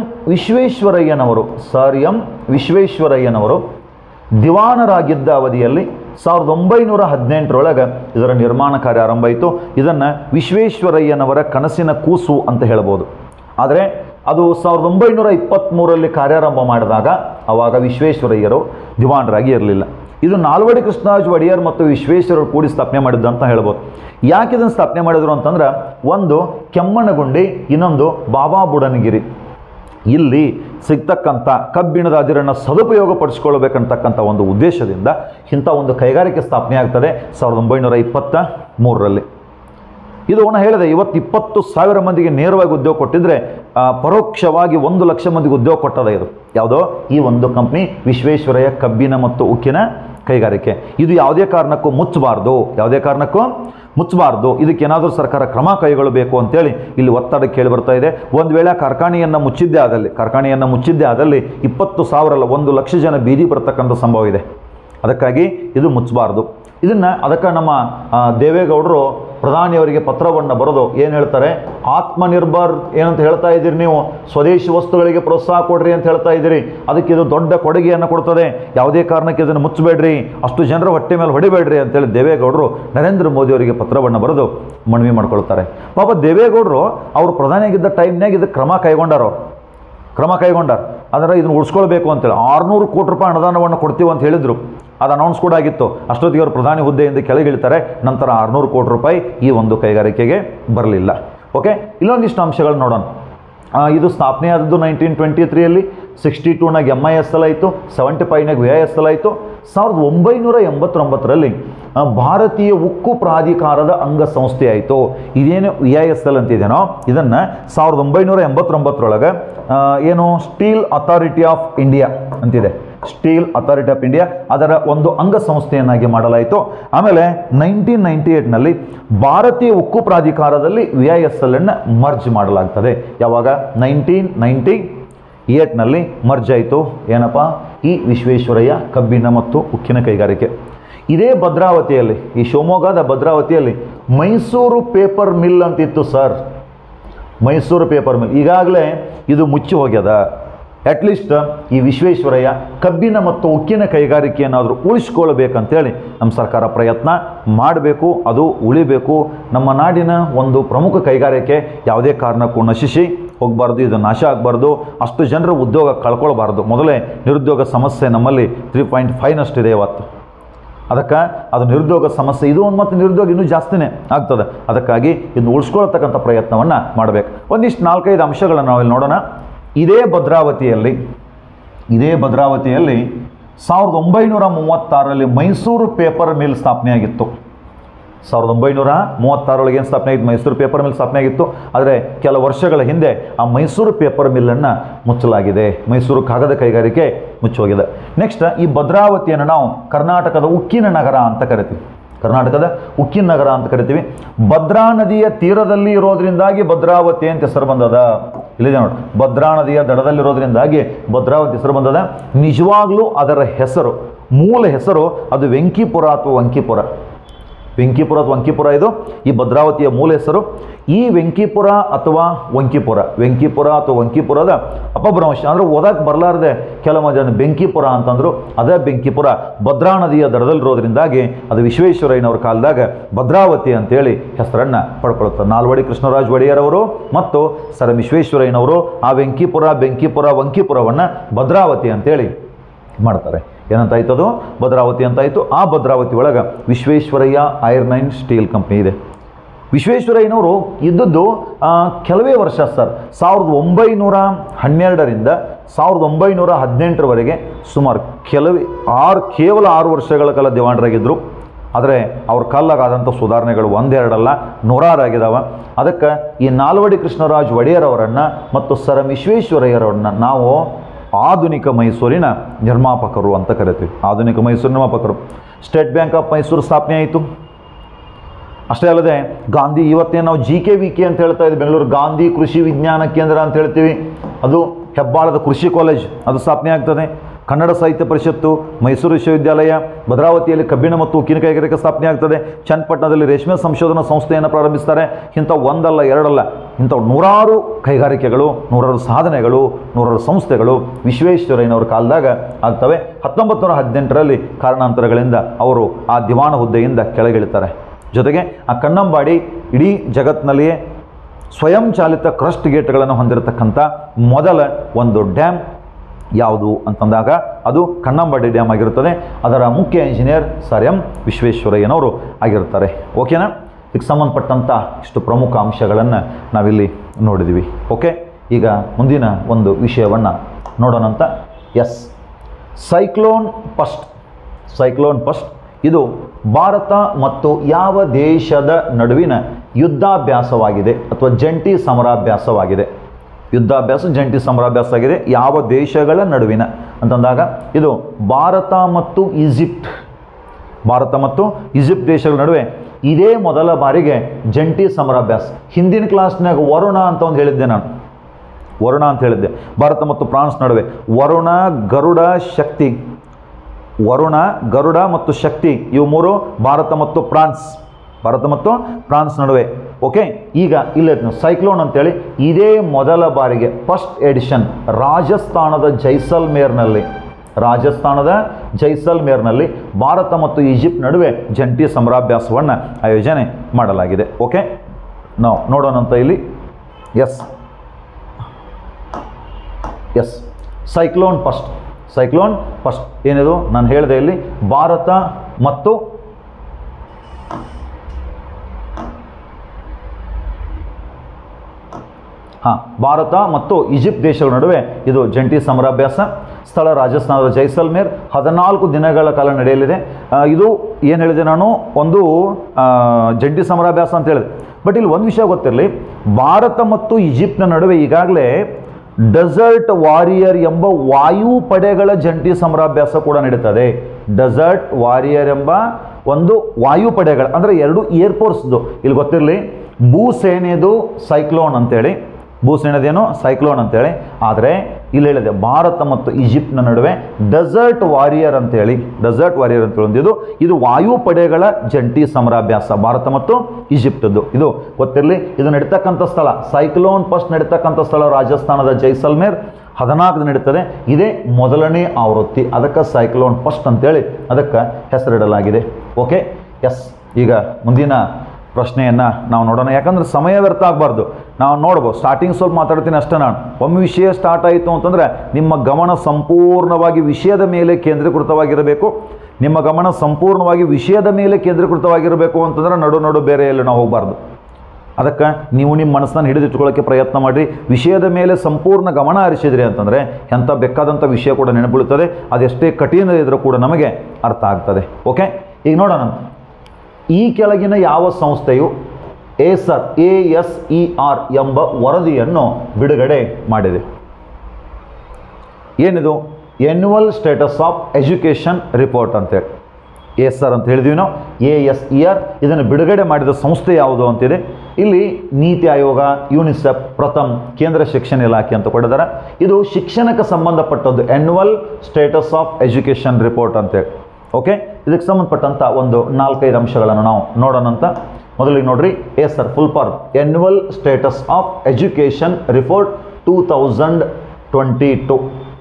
ವಿಶ್ವೇಶ್ವರಯ್ಯನವರು ದಿವಾನರಾಗಿದ್ದ ಅವಧಿಯಲ್ಲಿ 1918 ಇದರ ನಿರ್ಮಾಣ ಕಾರ್ಯ ಆರಂಭ ಆಯಿತು. ಇದನ್ನು ವಿಶ್ವೇಶ್ವರಯ್ಯನವರ ಕನಸಿನ ಕೂಸು ಅಂತ ಹೇಳ್ಬೋದು. ಆದರೆ ಅದು 1923 ಕಾರ್ಯಾರಂಭ ಮಾಡಿದಾಗ ಆವಾಗ ವಿಶ್ವೇಶ್ವರಯ್ಯರು ದಿವಾನರಾಗಿ ಇರಲಿಲ್ಲ. ಇದು ನಾಲ್ವಡಿ ಕೃಷ್ಣರಾಜ್ ಒಡೆಯರ್ ಮತ್ತು ವಿಶ್ವೇಶ್ವರರು ಕೂಡಿ ಸ್ಥಾಪನೆ ಮಾಡಿದ್ದು ಅಂತ ಹೇಳ್ಬೋದು. ಯಾಕೆ ಇದನ್ನು ಸ್ಥಾಪನೆ ಮಾಡಿದ್ರು ಅಂತಂದ್ರೆ, ಒಂದು ಕೆಮ್ಮಣ್ಣಗುಂಡಿ, ಇನ್ನೊಂದು ಬಾಬಾ ಬುಡನಗಿರಿ. ಇಲ್ಲಿ ಸಿಗ್ತಕ್ಕಂಥ ಕಬ್ಬಿಣದ ಅದಿರನ್ನು ಸದುಪಯೋಗ ಪಡಿಸ್ಕೊಳ್ಬೇಕಂತಕ್ಕಂಥ ಒಂದು ಉದ್ದೇಶದಿಂದ ಇಂಥ ಒಂದು ಕೈಗಾರಿಕೆ ಸ್ಥಾಪನೆ ಆಗ್ತದೆ 1923. ಇದು ನಾನು ಹೇಳಿದೆ, ಇವತ್ತು 20,000 ಮಂದಿಗೆ ನೇರವಾಗಿ ಉದ್ಯೋಗ ಕೊಟ್ಟಿದ್ರೆ ಪರೋಕ್ಷವಾಗಿ 1 ಲಕ್ಷ ಮಂದಿಗೆ ಉದ್ಯೋಗ ಕೊಟ್ಟದ ಇದು. ಯಾವುದೋ ಈ ಒಂದು ಕಂಪ್ನಿ ವಿಶ್ವೇಶ್ವರಯ್ಯ ಕಬ್ಬಿಣ ಮತ್ತು ಉಕ್ಕಿನ ಕೈಗಾರಿಕೆ. ಇದು ಯಾವುದೇ ಕಾರಣಕ್ಕೂ ಮುಚ್ಚಬಾರ್ದು. ಇದಕ್ಕೇನಾದರೂ ಸರ್ಕಾರ ಕ್ರಮ ಕೈಗೊಳ್ಳಬೇಕು ಅಂತೇಳಿ ಇಲ್ಲಿ ಒತ್ತಡ ಕೇಳಿ ಬರ್ತಾ ಇದೆ. ಒಂದು ವೇಳೆ ಕಾರ್ಖಾನೆಯನ್ನು ಮುಚ್ಚಿದ್ದೇ ಆದಲ್ಲಿ 20,000 ಅಲ್ಲ 1 ಲಕ್ಷ ಜನ ಬೀದಿ ಬರ್ತಕ್ಕಂಥ ಸಂಭವ ಇದೆ. ಅದಕ್ಕಾಗಿ ಇದು ಮುಚ್ಚಬಾರ್ದು. ಅದಕ್ಕೆ ನಮ್ಮ ದೇವೇಗೌಡರು ಪ್ರಧಾನಿಯವರಿಗೆ ಪತ್ರವನ್ನು ಬರೆದು ಏನು ಹೇಳ್ತಾರೆ, ಆತ್ಮನಿರ್ಭರ್ ಏನಂತ ಹೇಳ್ತಾ ಇದ್ದೀರಿ ನೀವು, ಸ್ವದೇಶಿ ವಸ್ತುಗಳಿಗೆ ಪ್ರೋತ್ಸಾಹ ಕೊಡ್ರಿ ಅಂತ ಹೇಳ್ತಾ ಇದ್ದೀರಿ, ಅದಕ್ಕೆ ಇದು ದೊಡ್ಡ ಕೊಡುಗೆಯನ್ನು ಕೊಡ್ತದೆ, ಯಾವುದೇ ಕಾರಣಕ್ಕೆ ಇದನ್ನು ಮುಚ್ಚಬೇಡ್ರಿ, ಅಷ್ಟು ಜನರ ಹೊಟ್ಟೆ ಮೇಲೆ ಹೊಡಿಬೇಡ್ರಿ ಅಂತೇಳಿ ದೇವೇಗೌಡರು ನರೇಂದ್ರ ಮೋದಿಯವರಿಗೆ ಪತ್ರವನ್ನು ಬರೆದು ಮನವಿ ಮಾಡ್ಕೊಳ್ತಾರೆ. ಪಾಪ ದೇವೇಗೌಡರು ಅವರು ಪ್ರಧಾನಿಯಾಗಿದ್ದ ಟೈಮ್ನಾಗ ಇದಕ್ಕೆ ಕ್ರಮ ಕೈಗೊಂಡಾರ. ಆದರೆ ಇದನ್ನು ಉಳಿಸ್ಕೊಳ್ಬೇಕು ಅಂತೇಳಿ 600 ಕೋಟಿ ರೂಪಾಯಿ ಅನುದಾನವನ್ನು ಕೊಡ್ತೀವಿ ಅಂತ ಹೇಳಿದರು. ಅದು ಅನೌನ್ಸ್ ಕೂಡ ಆಗಿತ್ತು. ಅಷ್ಟೊತ್ತಿಗೆ ಅವರು ಪ್ರಧಾನಿ ಹುದ್ದೆಯಿಂದ ಕೆಳಗಿಳಿತಾರೆ. ನಂತರ 600 ಕೋಟಿ ರೂಪಾಯಿ ಈ ಒಂದು ಕೈಗಾರಿಕೆಗೆ ಬರಲಿಲ್ಲ. ಓಕೆ, ಇಲ್ಲೊಂದಿಷ್ಟು ಅಂಶಗಳು ನೋಡೋಣ. ಇದು ಸ್ಥಾಪನೆ ಆದದ್ದು 1923. 62 MISL ಆಯಿತು, 75 VISL ಆಯಿತು. 1989 ಭಾರತೀಯ ಉಕ್ಕು ಪ್ರಾಧಿಕಾರದ ಅಂಗಸಂಸ್ಥೆ ಆಯಿತು. ಇದೇನು VISL ಅಂತಿದೆಯೋ ಇದನ್ನು 1989 ಏನು ಸ್ಟೀಲ್ ಅಥಾರಿಟಿ ಆಫ್ ಇಂಡಿಯಾ ಅಂತಿದೆ, ಸ್ಟೀಲ್ ಅಥಾರಿಟಿ ಆಫ್ ಇಂಡಿಯಾ, ಅದರ ಒಂದು ಅಂಗಸಂಸ್ಥೆಯನ್ನಾಗಿ ಮಾಡಲಾಯಿತು. ಆಮೇಲೆ 1998 ಭಾರತೀಯ ಉಕ್ಕು ಪ್ರಾಧಿಕಾರದಲ್ಲಿ VISL ಅನ್ನು ಮರ್ಜ್ ಮಾಡಲಾಗ್ತದೆ. ಯಾವಾಗ? 1998 ಮರ್ಜ್ ಆಯಿತು. ಏನಪ್ಪ? ಈ ವಿಶ್ವೇಶ್ವರಯ್ಯ ಕಬ್ಬಿಣ ಮತ್ತು ಉಕ್ಕಿನ ಕೈಗಾರಿಕೆ. ಇದೇ ಭದ್ರಾವತಿಯಲ್ಲಿ, ಈ ಶಿವಮೊಗ್ಗದ ಭದ್ರಾವತಿಯಲ್ಲಿ ಮೈಸೂರು ಪೇಪರ್ ಮಿಲ್ ಅಂತಿತ್ತು ಸರ್. ಮೈಸೂರು ಪೇಪರ್ ಮಿಲ್ ಈಗಾಗಲೇ ಇದು ಮುಚ್ಚಿ ಹೋಗ್ಯದ. ಅಟ್ಲೀಸ್ಟ್ ಈ ವಿಶ್ವೇಶ್ವರಯ್ಯ ಕಬ್ಬಿಣ ಮತ್ತು ಉಕ್ಕಿನ ಕೈಗಾರಿಕೆಯನ್ನಾದರೂ ಉಳಿಸ್ಕೊಳ್ಬೇಕಂತೇಳಿ ನಮ್ಮ ಸರ್ಕಾರ ಪ್ರಯತ್ನ ಮಾಡಬೇಕು, ಅದು ಉಳಿಬೇಕು. ನಮ್ಮ ನಾಡಿನ ಒಂದು ಪ್ರಮುಖ ಕೈಗಾರಿಕೆ ಯಾವುದೇ ಕಾರಣಕ್ಕೂ ನಶಿಸಿ ಹೋಗಬಾರ್ದು, ಇದು ನಾಶ ಆಗಬಾರ್ದು, ಅಷ್ಟು ಜನರ ಉದ್ಯೋಗ ಕಳ್ಕೊಳ್ಬಾರ್ದು. ಮೊದಲೇ ನಿರುದ್ಯೋಗ ಸಮಸ್ಯೆ ನಮ್ಮಲ್ಲಿ 3.5ನಷ್ಟಿದೆ ಇವತ್ತು. ಅದಕ್ಕೆ ಅದು ನಿರುದ್ಯೋಗ ಸಮಸ್ಯೆ, ಇದು ಒಂದು ಮತ್ತು ನಿರುದ್ಯೋಗ ಇನ್ನೂ ಜಾಸ್ತಿನೇ ಆಗ್ತದೆ. ಅದಕ್ಕಾಗಿ ಇದನ್ನು ಉಳಿಸ್ಕೊಳ್ತಕ್ಕಂಥ ಪ್ರಯತ್ನವನ್ನು ಮಾಡಬೇಕು. ಒಂದಿಷ್ಟು 4-5 ಅಂಶಗಳನ್ನು ನಾವಿಲ್ಲಿ ನೋಡೋಣ. ಇದೇ ಭದ್ರಾವತಿಯಲ್ಲಿ 1936 ಮೈಸೂರು ಪೇಪರ್ ಮಿಲ್ ಸ್ಥಾಪನೆ ಆಗಿತ್ತು. 1936 ಏನು ಸ್ಥಾಪನೆ ಆಗಿತ್ತು? ಮೈಸೂರು ಪೇಪರ್ ಮಿಲ್ ಸ್ಥಾಪನೆ ಆಗಿತ್ತು. ಆದರೆ ಕೆಲ ವರ್ಷಗಳ ಹಿಂದೆ ಆ ಮೈಸೂರು ಪೇಪರ್ ಮಿಲ್ಲನ್ನು ಮುಚ್ಚಲಾಗಿದೆ. ಮೈಸೂರು ಕಾಗದ ಕೈಗಾರಿಕೆ ಮುಚ್ಚೋಗಿದೆ. ನೆಕ್ಸ್ಟ್, ಈ ಭದ್ರಾವತಿಯನ್ನು ನಾವು ಕರ್ನಾಟಕದ ಉಕ್ಕಿನ ನಗರ ಅಂತ ಕರಿತೀವಿ. ಕರ್ನಾಟಕದ ಉಕ್ಕಿನ ನಗರ ಅಂತ ಕರಿತೀವಿ. ಭದ್ರಾ ನದಿಯ ತೀರದಲ್ಲಿ ಇರೋದ್ರಿಂದಾಗಿ ಭದ್ರಾವತಿ ಅಂತ ಹೆಸರು ಬಂದದ. ಇಲ್ಲಿದೆ ನೋಡಿ, ಭದ್ರಾ ನದಿಯ ದಡದಲ್ಲಿರೋದ್ರಿಂದಾಗಿ ಭದ್ರಾವತಿ ಹೆಸರು ಬಂದದ. ನಿಜವಾಗ್ಲೂ ಅದರ ಹೆಸರು, ಮೂಲ ಹೆಸರು ಅದು ವೆಂಕಿಪುರ ಅಥವಾ ವಂಕಿಪುರ. ವೆಂಕಿಪುರ ಅಥವಾ ವಂಕಿಪುರ ಇದು ಈ ಭದ್ರಾವತಿಯ ಮೂಲ ಹೆಸರು. ಈ ವೆಂಕಿಪುರ ಅಥವಾ ವಂಕಿಪುರ, ವೆಂಕಿಪುರ ಅಥವಾ ವಂಕಿಪುರದ ಅಪಭ್ರಂಶ ಅಂದರೆ ಓದಕ್ಕೆ ಬರಲಾರದೆ ಕೆಲವು ಜನ ಬೆಂಕಿಪುರ ಅಂತಂದರು. ಅದೇ ಬೆಂಕಿಪುರ ಭದ್ರಾ ನದಿಯ ದಡದಲ್ಲಿರೋದ್ರಿಂದಾಗಿ ಅದು ವಿಶ್ವೇಶ್ವರಯ್ಯನವ್ರ ಕಾಲದಾಗ ಭದ್ರಾವತಿ ಅಂತೇಳಿ ಹೆಸರನ್ನು ಪಡ್ಕೊಳ್ತಾರೆ. ನಾಲ್ವಡಿ ಕೃಷ್ಣರಾಜ ಒಡೆಯರ್ ಅವರು ಮತ್ತು ಸರ್ ವಿಶ್ವೇಶ್ವರಯ್ಯನವರು ಆ ವೆಂಕಿಪುರ, ಬೆಂಕಿಪುರ, ವಂಕಿಪುರವನ್ನು ಭದ್ರಾವತಿ ಅಂತೇಳಿ ಮಾಡ್ತಾರೆ. ಏನಂತಾಯ್ತು ಅದು? ಭದ್ರಾವತಿ ಅಂತಾಯಿತು. ಆ ಭದ್ರಾವತಿ ಒಳಗೆ Visvesvaraya iron and steel company ಇದೆ. ವಿಶ್ವೇಶ್ವರಯ್ಯನವರು ಇದ್ದದ್ದು ಕೆಲವೇ ವರ್ಷ ಸರ್, 1912ರಿಂದ 1918ರವರೆಗೆ ಸುಮಾರು ಕೇವಲ 6 ವರ್ಷಗಳ ಕಾಲ ದಿವಾಣರಾಗಿದ್ದರು. ಆದರೆ ಅವ್ರ ಕಾಲಾಗಾದಂಥ ಸುಧಾರಣೆಗಳು ಒಂದೆರಡಲ್ಲ, 106 ಆಗಿದ್ದಾವೆ. ಅದಕ್ಕೆ ಈ ನಾಲ್ವಡಿ ಕೃಷ್ಣರಾಜ ಒಡೆಯರ್ ಅವರನ್ನು ಮತ್ತು ಸರ್ ವಿಶ್ವೇಶ್ವರಯ್ಯರವ್ರನ್ನ ನಾವು ಆಧುನಿಕ ಮೈಸೂರಿನ ನಿರ್ಮಾಪಕರು ಅಂತ ಕರಿತೀವಿ. ಆಧುನಿಕ ಮೈಸೂರು ನಿರ್ಮಾಪಕರು. ಸ್ಟೇಟ್ ಬ್ಯಾಂಕ್ ಆಫ್ ಮೈಸೂರು ಸ್ಥಾಪನೆ ಆಯಿತು. ಅಷ್ಟೇ ಅಲ್ಲದೆ ಗಾಂಧಿ, ಇವತ್ತೇನು ನಾವು GKVK ಅಂತ ಹೇಳ್ತಾ ಇದ್ದೀವಿ, ಬೆಂಗಳೂರು ಗಾಂಧಿ ಕೃಷಿ ವಿಜ್ಞಾನ ಕೇಂದ್ರ ಅಂತ ಹೇಳ್ತೀವಿ, ಅದು ಹೆಬ್ಬಾಳದ ಕೃಷಿ ಕಾಲೇಜ್ ಅದು ಸ್ಥಾಪನೆ ಆಗ್ತದೆ. ಕನ್ನಡ ಸಾಹಿತ್ಯ ಪರಿಷತ್ತು, ಮೈಸೂರು ವಿಶ್ವವಿದ್ಯಾಲಯ, ಭದ್ರಾವತಿಯಲ್ಲಿ ಕಬ್ಬಿಣ ಮತ್ತು ಉಕ್ಕಿನ ಕೈಗಾರಿಕೆ ಸ್ಥಾಪನೆ ಆಗ್ತದೆ. ಚನ್ನಪಟ್ಟಣದಲ್ಲಿ ರೇಷ್ಮೆ ಸಂಶೋಧನಾ ಸಂಸ್ಥೆಯನ್ನು ಪ್ರಾರಂಭಿಸ್ತಾರೆ. ಇಂಥ ಒಂದಲ್ಲ ಎರಡಲ್ಲ, ಇಂಥ 100 ಕೈಗಾರಿಕೆಗಳು, 100 ಸಾಧನೆಗಳು, 100 ಸಂಸ್ಥೆಗಳು ವಿಶ್ವೇಶ್ವರಯ್ಯನವ್ರ ಕಾಲದಾಗ ಆಗ್ತವೆ. 1918ರಲ್ಲಿ ಕಾರಣಾಂತರಗಳಿಂದ ಅವರು ಆ ದಿವಾಣ ಹುದ್ದೆಯಿಂದ ಕೆಳಗಿಳಿತಾರೆ. ಜೊತೆಗೆ ಆ ಕನ್ನಂಬಾಡಿ ಇಡೀ ಜಗತ್ತಿನಲ್ಲಿಯೇ ಸ್ವಯಂ ಚಾಲಿತ ಕ್ರಸ್ಟ್ ಗೇಟ್ಗಳನ್ನು ಹೊಂದಿರತಕ್ಕಂಥ ಮೊದಲ ಒಂದು ಡ್ಯಾಮ್ ಯಾವುದು ಅಂತಂದಾಗ ಅದು ಕನ್ನಂಬಾಡಿ ಡ್ಯಾಮ್ ಆಗಿರುತ್ತದೆ. ಅದರ ಮುಖ್ಯ ಇಂಜಿನಿಯರ್ ಸರ್ ಎಂ ವಿಶ್ವೇಶ್ವರಯ್ಯನವರು ಆಗಿರ್ತಾರೆ. ಓಕೆನಾ? ಇದಕ್ಕೆ ಸಂಬಂಧಪಟ್ಟಂಥ ಇಷ್ಟು ಪ್ರಮುಖ ಅಂಶಗಳನ್ನು ನಾವಿಲ್ಲಿ ನೋಡಿದ್ವಿ. ಓಕೆ, ಈಗ ಮುಂದಿನ ಒಂದು ವಿಷಯವನ್ನು ನೋಡೋಣಂತ. ಎಸ್, ಸೈಕ್ಲೋನ್ ಫಸ್ಟ್ ಇದು ಭಾರತ ಮತ್ತು ಯಾವ ದೇಶದ ನಡುವಿನ ಯುದ್ಧಾಭ್ಯಾಸವಾಗಿದೆ ಅಥವಾ ಜಂಟಿ ಸಮರಾಭ್ಯಾಸವಾಗಿದೆ. ಯುದ್ಧಾಭ್ಯಾಸ, ಜಂಟಿ ಸಮರಾಭ್ಯಾಸ ಆಗಿದೆ. ಯಾವ ದೇಶಗಳ ನಡುವಿನ ಅಂತಂದಾಗ ಇದು ಭಾರತ ಮತ್ತು ಈಜಿಪ್ಟ್ ದೇಶಗಳ ನಡುವೆ ಇದೇ ಮೊದಲ ಬಾರಿಗೆ ಜಂಟಿ ಸಮರಾಭ್ಯಾಸ. ಹಿಂದಿನ ಕ್ಲಾಸ್ನಾಗ ವರುಣ ಅಂತ ಒಂದು ಹೇಳಿದ್ದೆ ನಾನು, ವರುಣ ಅಂತ ಹೇಳಿದ್ದೆ. ಭಾರತ ಮತ್ತು ಫ್ರಾನ್ಸ್ ನಡುವೆ ವರುಣ, ಗರುಡ ಮತ್ತು ಶಕ್ತಿ ಇವು ಮೂರು ಭಾರತ ಮತ್ತು ಫ್ರಾನ್ಸ್ ನಡುವೆ. ಓಕೆ, ಈಗ ಇಲ್ಲೇ ಸೈಕ್ಲೋನ್ ಅಂತೇಳಿ ಇದೇ ಮೊದಲ ಬಾರಿಗೆ ಫಸ್ಟ್ ಎಡಿಷನ್ ರಾಜಸ್ಥಾನದ ಜೈಸಲ್ಮೇರ್ನಲ್ಲಿ ಭಾರತ ಮತ್ತು ಈಜಿಪ್ಟ್ ನಡುವೆ ಜಂಟಿ ಸಮರಾಭ್ಯಾಸವನ್ನು ಆಯೋಜನೆ ಮಾಡಲಾಗಿದೆ. ಓಕೆ, ನಾವು ನೋಡೋಣಂತ ಇಲ್ಲಿ. ಎಸ್, ಸೈಕ್ಲೋನ್ ಫಸ್ಟ್ ಏನಿದು ನಾನು ಹೇಳಿದೆ ಇಲ್ಲಿ ಭಾರತ ಮತ್ತು ಈಜಿಪ್ಟ್ ದೇಶಗಳ ನಡುವೆ ಇದು ಜಂಟಿ ಸಮರಾಭ್ಯಾಸ. ಸ್ಥಳ ರಾಜಸ್ಥಾನದ ಜೈಸಲ್ಮೇರ್. 14 ದಿನಗಳ ಕಾಲ ನಡೆಯಲಿದೆ. ಇದು ಏನು ಹೇಳಿದೆ ನಾನು, ಒಂದು ಜಂಟಿ ಸಮರಾಭ್ಯಾಸ ಅಂತ ಹೇಳಿದೆ. ಬಟ್ ಇಲ್ಲಿ ಒಂದು ವಿಷಯ ಗೊತ್ತಿರಲಿ, ಭಾರತ ಮತ್ತು ಈಜಿಪ್ಟ್ನ ನಡುವೆ ಈಗಾಗಲೇ ಡೆಸರ್ಟ್ ವಾರಿಯರ್ ಎಂಬ ವಾಯುಪಡೆಗಳ ಜಂಟಿ ಸಮರಾಭ್ಯಾಸ ಕೂಡ ನಡೀತದೆ. ಡೆಸರ್ಟ್ ವಾರಿಯರ್ ಎಂಬ ಒಂದು ವಾಯುಪಡೆಗಳ ಅಂದರೆ 2 ಏರ್ಫೋರ್ಸ್ದು. ಇಲ್ಲಿ ಗೊತ್ತಿರಲಿ, ಭೂಸೇನೆದು ಸೈಕ್ಲೋನ್ ಅಂತೇಳಿ, ಭೂಸೇನೆದೇನು ಸೈಕ್ಲೋನ್ ಅಂತೇಳಿ. ಆದರೆ ಇಲ್ಲಿ ಹೇಳಿದೆ ಭಾರತ ಮತ್ತು ಈಜಿಪ್ಟ್ನ ನಡುವೆ ಡೆಸರ್ಟ್ ವಾರಿಯರ್ ಅಂತೇಳಿ ಒಂದಿದು. ಇದು ವಾಯುಪಡೆಗಳ ಜಂಟಿ ಸಮರಾಭ್ಯಾಸ ಭಾರತ ಮತ್ತು ಈಜಿಪ್ಟದ್ದು. ಇದು ಗೊತ್ತಿರಲಿ. ಇದು ನಡೀತಕ್ಕಂಥ ಸ್ಥಳ, ಸೈಕ್ಲೋನ್ ಫಸ್ಟ್ ನಡೀತಕ್ಕಂಥ ಸ್ಥಳ ರಾಜಸ್ಥಾನದ ಜೈಸಲ್ಮೇರ್. 14 ನಡೀತದೆ. ಇದೇ ಮೊದಲನೇ ಆವೃತ್ತಿ, ಅದಕ್ಕೆ ಸೈಕ್ಲೋನ್ ಫಸ್ಟ್ ಅಂತೇಳಿ ಅದಕ್ಕೆ ಹೆಸರಿಡಲಾಗಿದೆ. ಓಕೆ, ಎಸ್, ಈಗ ಮುಂದಿನ ಪ್ರಶ್ನೆಯನ್ನು ನಾವು ನೋಡೋಣ. ಯಾಕಂದರೆ ಸಮಯ ವ್ಯರ್ಥ ಆಗಬಾರ್ದು. ನಾವು ನೋಡ್ಬೋದು, ಸ್ಟಾರ್ಟಿಂಗ್ ಸ್ವಲ್ಪ ಮಾತಾಡ್ತೀನಿ ಅಷ್ಟೇ. ನಾನು ಒಮ್ಮೆ ವಿಷಯ ಸ್ಟಾರ್ಟ್ ಆಯಿತು ಅಂತಂದರೆ ನಿಮ್ಮ ಗಮನ ಸಂಪೂರ್ಣವಾಗಿ ವಿಷಯದ ಮೇಲೆ ಕೇಂದ್ರೀಕೃತವಾಗಿರಬೇಕು. ಅಂತಂದ್ರೆ ನಡು ಬೇರೆ ಎಲ್ಲ ನಾವು ಹೋಗಬಾರ್ದು. ಅದಕ್ಕೆ ನೀವು ನಿಮ್ಮ ಮನಸ್ಸನ್ನು ಹಿಡಿದಿಟ್ಕೊಳ್ಳೋಕ್ಕೆ ಪ್ರಯತ್ನ ಮಾಡಿರಿ. ವಿಷಯದ ಮೇಲೆ ಸಂಪೂರ್ಣ ಗಮನ ಹರಿಸಿದ್ರಿ ಅಂತಂದರೆ ಎಂಥ ಬೇಕಾದಂಥ ವಿಷಯ ಕೂಡ ನೆನಪುಳುತ್ತದೆ. ಅದೆಷ್ಟೇ ಕಠಿಣ ಇದ್ರೂ ಕೂಡ ನಮಗೆ ಅರ್ಥ ಆಗ್ತದೆ. ಓಕೆ, ಈಗ ನೋಡೋಣ. ಈ ಕೆಳಗಿನ ಯಾವ ಸಂಸ್ಥೆಯು ASER ಎಂಬ ವರದಿಯನ್ನು ಬಿಡುಗಡೆ ಮಾಡಿದೆ? ಏನಿದು? Annual status of education report ಅಂತೇಳಿ. ASR ಅಂತ ಹೇಳಿದ್ವಿ ನಾವು, ASER. ಇದನ್ನು ಬಿಡುಗಡೆ ಮಾಡಿದ ಸಂಸ್ಥೆ ಯಾವುದು ಅಂತಿದೆ. ಇಲ್ಲಿ ನೀತಿ ಆಯೋಗ, ಯುನಿಸೆಫ್, ಪ್ರಥಮ್, ಕೇಂದ್ರ ಶಿಕ್ಷಣ ಇಲಾಖೆ ಅಂತ ಕೊಟ್ಟಿದ್ದಾರೆ. ಇದು ಶಿಕ್ಷಣಕ್ಕೆ ಸಂಬಂಧಪಟ್ಟದ್ದು, annual status of education report ಅಂತೇಳಿ. ಓಕೆ, ಇದಕ್ಕೆ ಸಂಬಂಧಪಟ್ಟಂಥ ಒಂದು 4-5 ಅಂಶಗಳನ್ನು ನಾವು ನೋಡೋಣಂತ. ಮೊದಲಿಗೆ ನೋಡ್ರಿ, ASR full form annual status of education report 2022,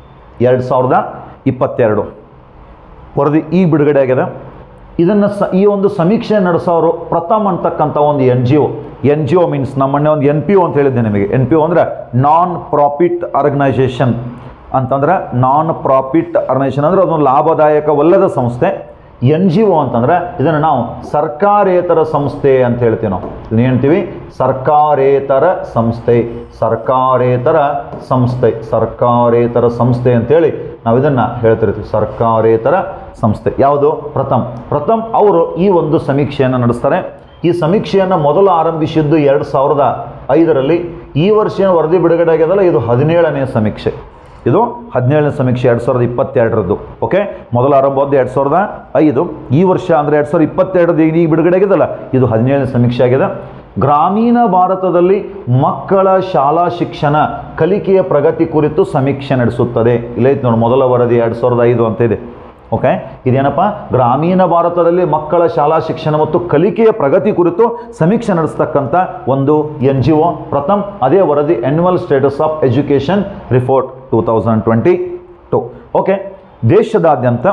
2022 ವರದಿ ಈಗ ಬಿಡುಗಡೆ ಆಗಿದೆ. ಇದನ್ನು ಈ ಒಂದು ಸಮೀಕ್ಷೆ ನಡೆಸೋರು ಪ್ರಥಮ್ ಅಂತಕ್ಕಂಥ ಒಂದು NGO ಮೀನ್ಸ್ ನಮ್ಮನ್ನೇ ಒಂದು NPO ಅಂತ ಹೇಳಿದ್ದೆ ನಿಮಗೆ. NPO ಅಂದರೆ ನಾನ್ ಪ್ರಾಫಿಟ್ ಆರ್ಗನೈಸೇಷನ್ ಅಂತಂದ್ರೆ, ನಾನ್ ಪ್ರಾಫಿಟ್ ಆರ್ಗನೈಸೇಷನ್ ಅಂದರೆ ಅದೊಂದು ಲಾಭದಾಯಕವಲ್ಲದ ಸಂಸ್ಥೆ. NGO ಅಂತಂದ್ರೆ ಇದನ್ನು ನಾವು ಸರ್ಕಾರೇತರ ಸಂಸ್ಥೆ ಅಂತ ಹೇಳ್ತೀವಿ. ನಾವು ಇದನ್ನ ಹೇಳ್ತೀವಿ ಸರ್ಕಾರೇತರ ಸಂಸ್ಥೆ, ಸರ್ಕಾರೇತರ ಸಂಸ್ಥೆ, ಸರ್ಕಾರೇತರ ಸಂಸ್ಥೆ ಅಂತೇಳಿ ನಾವು ಇದನ್ನು ಹೇಳ್ತಿರ್ತೀವಿ. ಸರ್ಕಾರೇತರ ಸಂಸ್ಥೆ ಯಾವುದು? ಪ್ರಥಮ್ ಅವರು ಈ ಒಂದು ಸಮೀಕ್ಷೆಯನ್ನು ನಡೆಸ್ತಾರೆ. ಈ ಸಮೀಕ್ಷೆಯನ್ನು ಮೊದಲು ಆರಂಭಿಸಿದ್ದು 2005ರಲ್ಲಿ. ಈ ವರ್ಷ ವರದಿ ಬಿಡುಗಡೆ ಆಗ್ಯದಲ್ಲ, ಇದು 17ನೇ ಸಮೀಕ್ಷೆ. ಇದು 17ನೇ ಸಮೀಕ್ಷೆ 2022ರದ್ದು. ಓಕೆ, ಮೊದಲು ಆರಂಭವಾದ್ದು 2005. ಈ ವರ್ಷ ಅಂದರೆ 2022 ಈಗ ಬಿಡುಗಡೆ ಆಗಿದಲ್ಲ, ಇದು 17ನೇ ಸಮೀಕ್ಷೆ ಆಗಿದೆ. ಗ್ರಾಮೀಣ ಭಾರತದಲ್ಲಿ ಮಕ್ಕಳ ಶಾಲಾ ಶಿಕ್ಷಣ ಕಲಿಕೆಯ ಪ್ರಗತಿ ಕುರಿತು ಸಮೀಕ್ಷೆ ನಡೆಸುತ್ತದೆ. ಇಲ್ಲೈತೆ ನೋಡಿ, ಮೊದಲ ವರದಿ 2005 ಅಂತ ಇದೆ. ಓಕೆ, ಇದೇನಪ್ಪ? ಗ್ರಾಮೀಣ ಭಾರತದಲ್ಲಿ ಮಕ್ಕಳ ಶಾಲಾ ಶಿಕ್ಷಣ ಮತ್ತು ಕಲಿಕೆಯ ಪ್ರಗತಿ ಕುರಿತು ಸಮೀಕ್ಷೆ ನಡೆಸ್ತಕ್ಕಂಥ ಒಂದು NGO ಪ್ರಥಮ್. ಅದೇ ವರದಿ annual status of education report 2022. Okay, ದೇಶದಾದ್ಯಂತ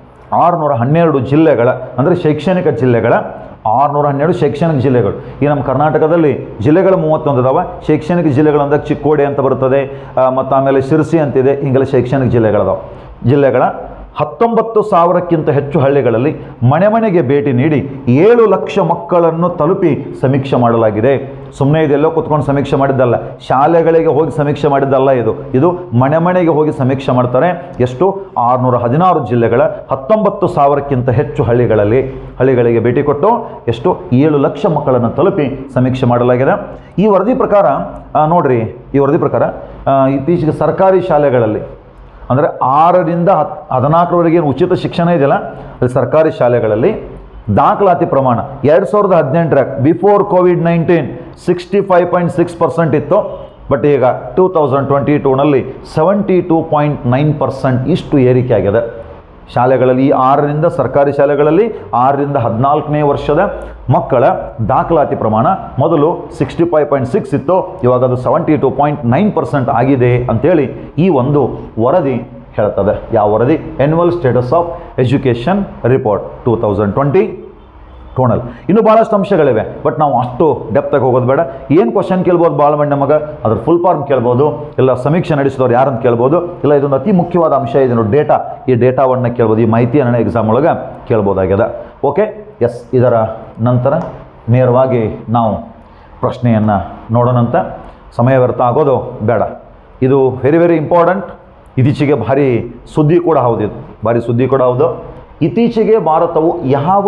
612 ಜಿಲ್ಲೆಗಳ ಅಂದರೆ ಶೈಕ್ಷಣಿಕ ಜಿಲ್ಲೆಗಳ 612 ಶೈಕ್ಷಣಿಕ ಜಿಲ್ಲೆಗಳು. ಈ ನಮ್ಮ ಕರ್ನಾಟಕದಲ್ಲಿ ಜಿಲ್ಲೆಗಳು 31 ಇದಾವೆ. ಶೈಕ್ಷಣಿಕ ಜಿಲ್ಲೆಗಳು ಅಂದಾಗ ಚಿಕ್ಕೋಡಿ ಅಂತ ಬರ್ತದೆ, ಮತ್ತು ಆಮೇಲೆ ಶಿರಸಿ ಅಂತಿದೆ. ಹಿಂಗೆಲ್ಲ ಶೈಕ್ಷಣಿಕ ಜಿಲ್ಲೆಗಳದಾವೆ. ಜಿಲ್ಲೆಗಳ 19,000ಕ್ಕಿಂತ ಹೆಚ್ಚು ಹಳ್ಳಿಗಳಲ್ಲಿ ಮನೆ ಮನೆಗೆ ಭೇಟಿ ನೀಡಿ 7 ಲಕ್ಷ ಮಕ್ಕಳನ್ನು ತಲುಪಿ ಸಮೀಕ್ಷೆ ಮಾಡಲಾಗಿದೆ. ಸುಮ್ಮನೆ ಇದೆಲ್ಲೋ ಕುತ್ಕೊಂಡು ಸಮೀಕ್ಷೆ ಮಾಡಿದ್ದಲ್ಲ, ಶಾಲೆಗಳಿಗೆ ಹೋಗಿ ಸಮೀಕ್ಷೆ ಮಾಡಿದ್ದಲ್ಲ. ಇದು ಮನೆ ಮನೆಗೆ ಹೋಗಿ ಸಮೀಕ್ಷೆ ಮಾಡ್ತಾರೆ. ಎಷ್ಟು? 616 ಜಿಲ್ಲೆಗಳ 19,000ಕ್ಕಿಂತ ಹೆಚ್ಚು ಹಳ್ಳಿಗಳಿಗೆ ಭೇಟಿ ಕೊಟ್ಟು ಎಷ್ಟು? 7 ಲಕ್ಷ ಮಕ್ಕಳನ್ನು ತಲುಪಿ ಸಮೀಕ್ಷೆ ಮಾಡಲಾಗಿದೆ. ಈ ವರದಿ ಪ್ರಕಾರ ನೋಡ್ರಿ, ಈ ವರದಿ ಪ್ರಕಾರ ಇತ್ತೀಚೆಗೆ ಸರ್ಕಾರಿ ಶಾಲೆಗಳಲ್ಲಿ ಅಂದರೆ 6ರಿಂದ 14ರವರೆಗೆ ಏನು ಉಚಿತ ಶಿಕ್ಷಣ ಇದೆಯಲ್ಲ, ಅಲ್ಲಿ ಸರ್ಕಾರಿ ಶಾಲೆಗಳಲ್ಲಿ ದಾಖಲಾತಿ ಪ್ರಮಾಣ 2018 ಬಿಫೋರ್ ಕೋವಿಡ್-19 65.6% ಇತ್ತು. ಬಟ್ ಈಗ 2022ನಲ್ಲಿ 72.9% ಇಷ್ಟು ಏರಿಕೆ ಆಗಿದೆ. ಶಾಲೆಗಳಲ್ಲಿ 6ರಿಂದ ಸರ್ಕಾರಿ ಶಾಲೆಗಳಲ್ಲಿ 6ರಿಂದ 14ನೇ ವರ್ಷದ ಮಕ್ಕಳ ದಾಖಲಾತಿ ಪ್ರಮಾಣ ಮೊದಲು 65.6 ಇತ್ತು, ಇವಾಗ ಅದು 72.9% ಆಗಿದೆ ಅಂತೇಳಿ ಈ ಒಂದು ವರದಿ ಹೇಳ್ತದೆ. ಯಾವ ವರದಿ? Annual status of education report 2022. ಇನ್ನೂ ಭಾಳಷ್ಟು ಅಂಶಗಳಿವೆ, ಬಟ್ ನಾವು ಅಷ್ಟು ಡೆಪ್ತಾಗಿ ಹೋಗೋದು ಬೇಡ. ಏನು ಕ್ವಶನ್ ಕೇಳ್ಬೋದು ಬಾಲಮಂಡ ನಮಗೆ? ಅದ್ರ ಫುಲ್ ಫಾರ್ಮ್ ಕೇಳ್ಬೋದು, ಇಲ್ಲ ಸಮೀಕ್ಷೆ ನಡೆಸಿದವ್ರು ಯಾರಂತ ಕೇಳ್ಬೋದು, ಇಲ್ಲ ಇದೊಂದು ಅತಿ ಮುಖ್ಯವಾದ ಅಂಶ ಇದೆ ನೋಡಿ, ಡೇಟಾ. ಈ ಡೇಟಾವನ್ನು ಕೇಳ್ಬೋದು, ಈ ಮಾಹಿತಿಯನ್ನು ಎಕ್ಸಾಮ್ ಒಳಗೆ ಕೇಳ್ಬೋದಾಗಿದೆ. Okay, S. ಇದರ ನಂತರ ನೇರವಾಗಿ ನಾವು ಪ್ರಶ್ನೆಯನ್ನು ನೋಡೋಣಂತ. ಸಮಯ ವ್ಯರ್ಥ ಆಗೋದು ಬೇಡ. ಇದು ವೆರಿ ವೆರಿ ಇಂಪಾರ್ಟೆಂಟ್. ಇತ್ತೀಚೆಗೆ ಭಾರಿ ಸುದ್ದಿ ಕೂಡ ಹೌದು, ಇದು ಭಾರಿ ಸುದ್ದಿ ಕೂಡ ಹೌದು. ಇತ್ತೀಚೆಗೆ ಭಾರತವು ಯಾವ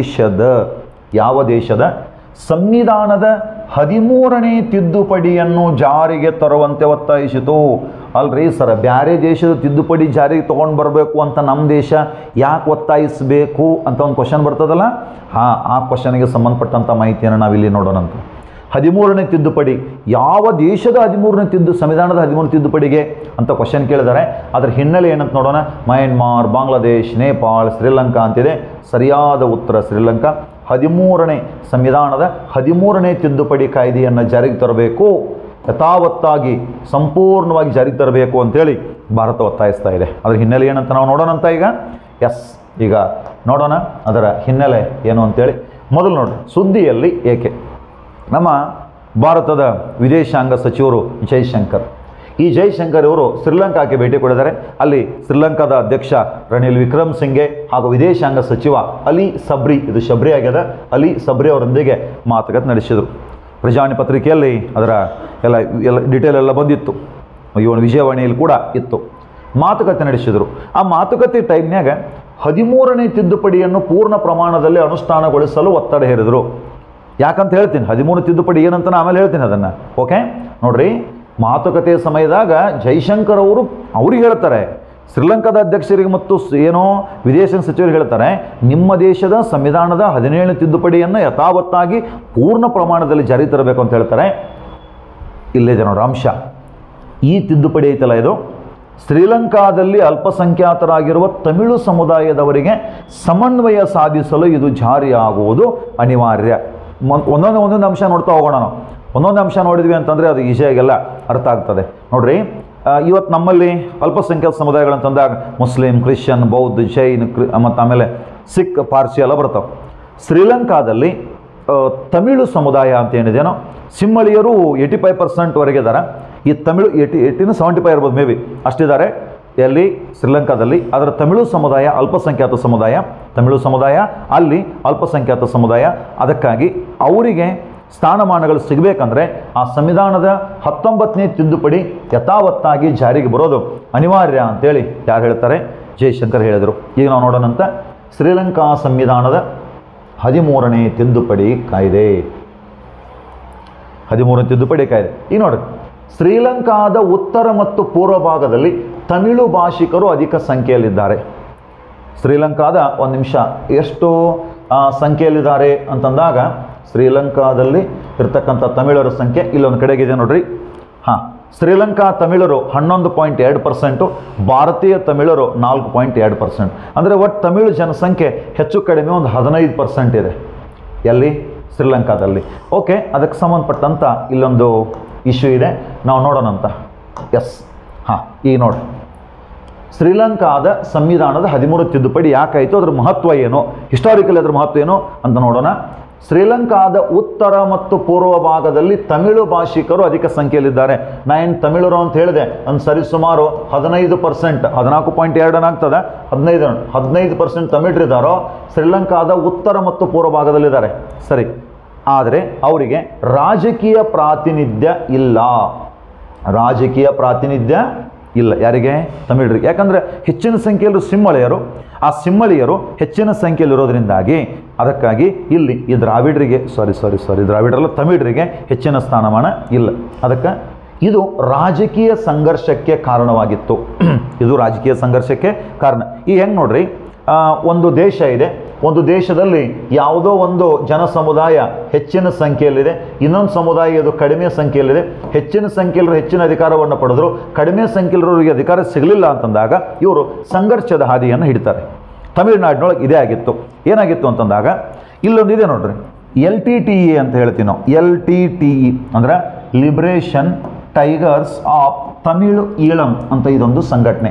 ದೇಶದ ಸಂವಿಧಾನದ 13ನೇ ತಿದ್ದುಪಡಿಯನ್ನು ಜಾರಿಗೆ ತರುವಂತೆ ಒತ್ತಾಯಿಸಿತು? ಅಲ್ರಿ ಸರ್, ಬ್ಯಾರೆ ದೇಶದ ತಿದ್ದುಪಡಿ ಜಾರಿಗೆ ತೊಗೊಂಡು ಬರಬೇಕು ಅಂತ ನಮ್ಮ ದೇಶ ಯಾಕೆ ಒತ್ತಾಯಿಸಬೇಕು ಅಂತ ಒಂದು ಕ್ವಶನ್ ಬರ್ತದಲ್ಲ, ಆ ಕ್ವಶನ್ಗೆ ಸಂಬಂಧಪಟ್ಟಂಥ ಮಾಹಿತಿಯನ್ನು ನಾವಿಲ್ಲಿ ನೋಡೋಣಂತ. 13ನೇ ತಿದ್ದುಪಡಿ ಯಾವ ದೇಶದ 13ನೇ ಸಂವಿಧಾನದ 13 ತಿದ್ದುಪಡಿಗೆ ಅಂತ ಕ್ವಶನ್ ಕೇಳಿದ್ದಾರೆ. ಅದರ ಹಿನ್ನೆಲೆ ಏನಂತ ನೋಡೋಣ. ಮಯನ್ಮಾರ್, ಬಾಂಗ್ಲಾದೇಶ್, ನೇಪಾಳ, ಶ್ರೀಲಂಕಾ ಅಂತಿದೆ. ಸರಿಯಾದ ಉತ್ತರ ಶ್ರೀಲಂಕಾ. 13ನೇ ಸಂವಿಧಾನದ 13ನೇ ತಿದ್ದುಪಡಿ ಕಾಯ್ದೆಯನ್ನು ಜಾರಿಗೆ ತರಬೇಕು, ಯಥಾವತ್ತಾಗಿ ಸಂಪೂರ್ಣವಾಗಿ ಜಾರಿಗೆ ತರಬೇಕು ಅಂತೇಳಿ ಭಾರತ ಒತ್ತಾಯಿಸ್ತಾ ಇದೆ. ಅದರ ಹಿನ್ನೆಲೆ ಏನಂತ ನಾವು ನೋಡೋಣಂತ ಈಗ. ಎಸ್, ಈಗ ನೋಡೋಣ ಅದರ ಹಿನ್ನೆಲೆ ಏನು ಅಂತೇಳಿ. ಮೊದಲು ನೋಡ್ರಿ, ಸುದ್ದಿಯಲ್ಲಿ ಏಕೆ? ನಮ್ಮ ಭಾರತದ ವಿದೇಶಾಂಗ ಸಚಿವರು ಜೈಶಂಕರ್, ಈ ಜೈಶಂಕರ್ ಇವರು ಶ್ರೀಲಂಕಾಕ್ಕೆ ಭೇಟಿ ಕೊಡಿದ್ದಾರೆ. ಅಲ್ಲಿ ಶ್ರೀಲಂಕಾದ ಅಧ್ಯಕ್ಷ ರನಿಲ್ ವಿಕ್ರಮ್ ಸಿಂಘೆ ಹಾಗೂ ವಿದೇಶಾಂಗ ಸಚಿವ ಅಲಿ ಸಬ್ರಿ, ಇದು ಶಬ್ರಿ ಆಗ್ಯದ, ಅಲಿ ಸಬ್ರಿ ಅವರೊಂದಿಗೆ ಮಾತುಕತೆ ನಡೆಸಿದರು. ಪ್ರಜಾವಾಣಿ ಪತ್ರಿಕೆಯಲ್ಲಿ ಅದರ ಎಲ್ಲ ಡೀಟೇಲ್ ಎಲ್ಲ ಬಂದಿತ್ತು, ಇವನು ವಿಜಯವಾಣಿಯಲ್ಲಿ ಕೂಡ ಇತ್ತು. ಮಾತುಕತೆ ನಡೆಸಿದರು. ಆ ಮಾತುಕತೆ ಟೈಮ್ನಾಗ 13ನೇ ತಿದ್ದುಪಡಿಯನ್ನು ಪೂರ್ಣ ಪ್ರಮಾಣದಲ್ಲಿ ಅನುಷ್ಠಾನಗೊಳಿಸಲು ಒತ್ತಡ ಹೇರಿದರು. ಯಾಕಂತ ಹೇಳ್ತೀನಿ, 13 ತಿದ್ದುಪಡಿ ಏನಂತ ಆಮೇಲೆ ಹೇಳ್ತೀನಿ ಅದನ್ನು. ಓಕೆ, ನೋಡ್ರಿ, ಮಾತುಕತೆ ಸಮಯದಾಗ ಜೈಶಂಕರ್ ಅವರು ಅವ್ರಿಗೆ ಹೇಳ್ತಾರೆ, ಶ್ರೀಲಂಕಾದ ಅಧ್ಯಕ್ಷರಿಗೆ ಮತ್ತು ಏನೋ ವಿದೇಶಾಂಗ ಸಚಿವರು ಹೇಳ್ತಾರೆ, ನಿಮ್ಮ ದೇಶದ ಸಂವಿಧಾನದ 17 ತಿದ್ದುಪಡಿಯನ್ನು ಯಥಾವತ್ತಾಗಿ ಪೂರ್ಣ ಪ್ರಮಾಣದಲ್ಲಿ ಜಾರಿ ತರಬೇಕು ಅಂತ ಹೇಳ್ತಾರೆ. ಇಲ್ಲೇ ಜನರ ಅಂಶ, ಈ ತಿದ್ದುಪಡಿ ಐತಲ್ಲ, ಇದು ಶ್ರೀಲಂಕಾದಲ್ಲಿ ಅಲ್ಪಸಂಖ್ಯಾತರಾಗಿರುವ ತಮಿಳು ಸಮುದಾಯದವರಿಗೆ ಸಮನ್ವಯ ಸಾಧಿಸಲು ಇದು ಜಾರಿಯಾಗುವುದು ಅನಿವಾರ್ಯ. ಒಂದೊಂದು ಅಂಶ ನೋಡ್ತಾ ಹೋಗೋಣ. ನಾವು ಒಂದೊಂದು ಅಂಶ ನೋಡಿದ್ವಿ ಅಂತಂದರೆ ಅದು ಈಸಿಯಾಗೆಲ್ಲ ಅರ್ಥ ಆಗ್ತದೆ. ನೋಡ್ರಿ, ಇವತ್ತು ನಮ್ಮಲ್ಲಿ ಅಲ್ಪಸಂಖ್ಯಾತ ಸಮುದಾಯಗಳಂತಂದಾಗ ಮುಸ್ಲಿಂ, ಕ್ರಿಶ್ಚಿಯನ್, ಬೌದ್ಧ, ಜೈನ್ ಮತ್ತು ಆಮೇಲೆ ಸಿಖ್, ಪಾರ್ಸಿ ಎಲ್ಲ ಬರ್ತಾವೆ. ಶ್ರೀಲಂಕಾದಲ್ಲಿ ತಮಿಳು ಸಮುದಾಯ ಅಂತ ಏನಿದೆಯೋ, ಸಿಂಹಳಿಯರು 85% ಇದ್ದಾರೆ. ಈ ತಮಿಳು 75 ಇರ್ಬೋದು, ಮೇ ಬಿ ಅಷ್ಟಿದ್ದಾರೆ ಎಲ್ಲಿ ಶ್ರೀಲಂಕಾದಲ್ಲಿ. ಅದರ ತಮಿಳು ಸಮುದಾಯ ಅಲ್ಪಸಂಖ್ಯಾತ ಸಮುದಾಯ, ತಮಿಳು ಸಮುದಾಯ ಅಲ್ಲಿ ಅಲ್ಪಸಂಖ್ಯಾತ ಸಮುದಾಯ. ಅದಕ್ಕಾಗಿ ಅವರಿಗೆ ಸ್ಥಾನಮಾನಗಳು ಸಿಗಬೇಕಂದ್ರೆ ಆ ಸಂವಿಧಾನದ 19ನೇ ತಿದ್ದುಪಡಿ ಯಥಾವತ್ತಾಗಿ ಜಾರಿಗೆ ಬರೋದು ಅನಿವಾರ್ಯ ಅಂತೇಳಿ ಯಾರು ಹೇಳ್ತಾರೆ? ಜಯಶಂಕರ್ ಹೇಳಿದರು. ಈಗ ನಾವು ನೋಡೋಣಂತ ಶ್ರೀಲಂಕಾ ಸಂವಿಧಾನದ 13ನೇ ತಿದ್ದುಪಡಿ ಕಾಯ್ದೆ. 13ನೇ ತಿದ್ದುಪಡಿ ಕಾಯ್ದೆ. ಈಗ ನೋಡ್ರಿ, ಶ್ರೀಲಂಕಾದ ಉತ್ತರ ಮತ್ತು ಪೂರ್ವ ಭಾಗದಲ್ಲಿ ತಮಿಳು ಭಾಷಿಕರು ಅಧಿಕ ಸಂಖ್ಯೆಯಲ್ಲಿದ್ದಾರೆ. ಶ್ರೀಲಂಕಾದ ಒಂದು ನಿಮಿಷ ಎಷ್ಟು ಸಂಖ್ಯೆಯಲ್ಲಿದ್ದಾರೆ ಅಂತಂದಾಗ, ಶ್ರೀಲಂಕಾದಲ್ಲಿ ಇರ್ತಕ್ಕಂಥ ತಮಿಳರ ಸಂಖ್ಯೆ ಇಲ್ಲೊಂದು ಕಡೆಗಿದೆ ನೋಡ್ರಿ. ಶ್ರೀಲಂಕಾ ತಮಿಳರು 11.2%, ಭಾರತೀಯ ತಮಿಳರು 4.2%. ಅಂದರೆ ಒಟ್ಟು ತಮಿಳು ಜನಸಂಖ್ಯೆ ಹೆಚ್ಚು ಕಡಿಮೆ ಒಂದು 15% ಇದೆ ಎಲ್ಲಿ? ಶ್ರೀಲಂಕಾದಲ್ಲಿ. ಓಕೆ, ಅದಕ್ಕೆ ಸಂಬಂಧಪಟ್ಟಂಥ ಇಲ್ಲೊಂದು ಇಶ್ಯೂ ಇದೆ, ನಾವು ನೋಡೋಣಂತ. ಎಸ್, ಈಗ ನೋಡಿ, ಶ್ರೀಲಂಕಾದ ಸಂವಿಧಾನದ 13 ತಿದ್ದುಪಡಿ ಯಾಕಾಯಿತು, ಅದರ ಮಹತ್ವ ಏನು, ಹಿಸ್ಟಾರಿಕಲಿ ಅದರ ಮಹತ್ವ ಏನು ಅಂತ ನೋಡೋಣ. ಶ್ರೀಲಂಕಾದ ಉತ್ತರ ಮತ್ತು ಪೂರ್ವ ಭಾಗದಲ್ಲಿ ತಮಿಳು ಭಾಷಿಕರು ಅಧಿಕ ಸಂಖ್ಯೆಯಲ್ಲಿದ್ದಾರೆ. ನಾನು ತಮಿಳರು ಅಂತ ಹೇಳಿದೆ, ಒಂದು ಸರಿ ಸುಮಾರು 15%, 14.2 ಆಗ್ತದೆ, 15% ತಮಿಳರಿದ್ದಾರೋ ಶ್ರೀಲಂಕಾದ ಉತ್ತರ ಮತ್ತು ಪೂರ್ವ ಭಾಗದಲ್ಲಿದ್ದಾರೆ. ಸರಿ, ಆದರೆ ಅವರಿಗೆ ರಾಜಕೀಯ ಪ್ರಾತಿನಿಧ್ಯ ಇಲ್ಲ. ರಾಜಕೀಯ ಪ್ರಾತಿನಿಧ್ಯ ಇಲ್ಲ ಯಾರಿಗೆ? ತಮಿಳರಿಗೆ. ಯಾಕಂದರೆ ಹೆಚ್ಚಿನ ಸಂಖ್ಯೆಯಲ್ಲಿ ಸಿಂಹಳೆಯರು, ಆ ಸಿಂಹಳಿಯರು ಹೆಚ್ಚಿನ ಸಂಖ್ಯೆಯಲ್ಲಿರೋದ್ರಿಂದಾಗಿ ಅದಕ್ಕಾಗಿ ಇಲ್ಲಿ ಈ ದ್ರಾವಿಡರಿಗೆ ದ್ರಾವಿಡರಲ್ಲ, ತಮಿಳರಿಗೆ ಹೆಚ್ಚಿನ ಸ್ಥಾನಮಾನ ಇಲ್ಲ. ಅದಕ್ಕೆ ಇದು ರಾಜಕೀಯ ಸಂಘರ್ಷಕ್ಕೆ ಕಾರಣವಾಗಿತ್ತು. ಇದು ರಾಜಕೀಯ ಸಂಘರ್ಷಕ್ಕೆ ಕಾರಣ. ಈ ಹೆಂಗೆ ನೋಡ್ರಿ, ಒಂದು ದೇಶ ಇದೆ, ಒಂದು ದೇಶದಲ್ಲಿ ಯಾವುದೋ ಒಂದು ಜನ ಸಮುದಾಯ ಹೆಚ್ಚಿನ ಸಂಖ್ಯೆಯಲ್ಲಿದೆ, ಇನ್ನೊಂದು ಸಮುದಾಯ ಇದು ಕಡಿಮೆ ಸಂಖ್ಯೆಯಲ್ಲಿದೆ. ಹೆಚ್ಚಿನ ಸಂಖ್ಯೆಯಲ್ಲರು ಹೆಚ್ಚಿನ ಅಧಿಕಾರವನ್ನು ಪಡೆದ್ರು, ಕಡಿಮೆ ಸಂಖ್ಯೆಯಲ್ಲರಿಗೆ ಅಧಿಕಾರ ಸಿಗಲಿಲ್ಲ ಅಂತಂದಾಗ ಇವರು ಸಂಘರ್ಷದ ಹಾದಿಯನ್ನು ಹಿಡಿತಾರೆ. ತಮಿಳುನಾಡಿನೊಳಗೆ ಇದೇ ಆಗಿತ್ತು. ಏನಾಗಿತ್ತು ಅಂತಂದಾಗ ಇಲ್ಲೊಂದಿದೆ ನೋಡ್ರಿ, LTTE ಅಂತ ಹೇಳ್ತೀವಿ ನಾವು. LTTE ಅಂದರೆ liberation tigers of Tamil Eelam ಅಂತ ಇದೊಂದು ಸಂಘಟನೆ.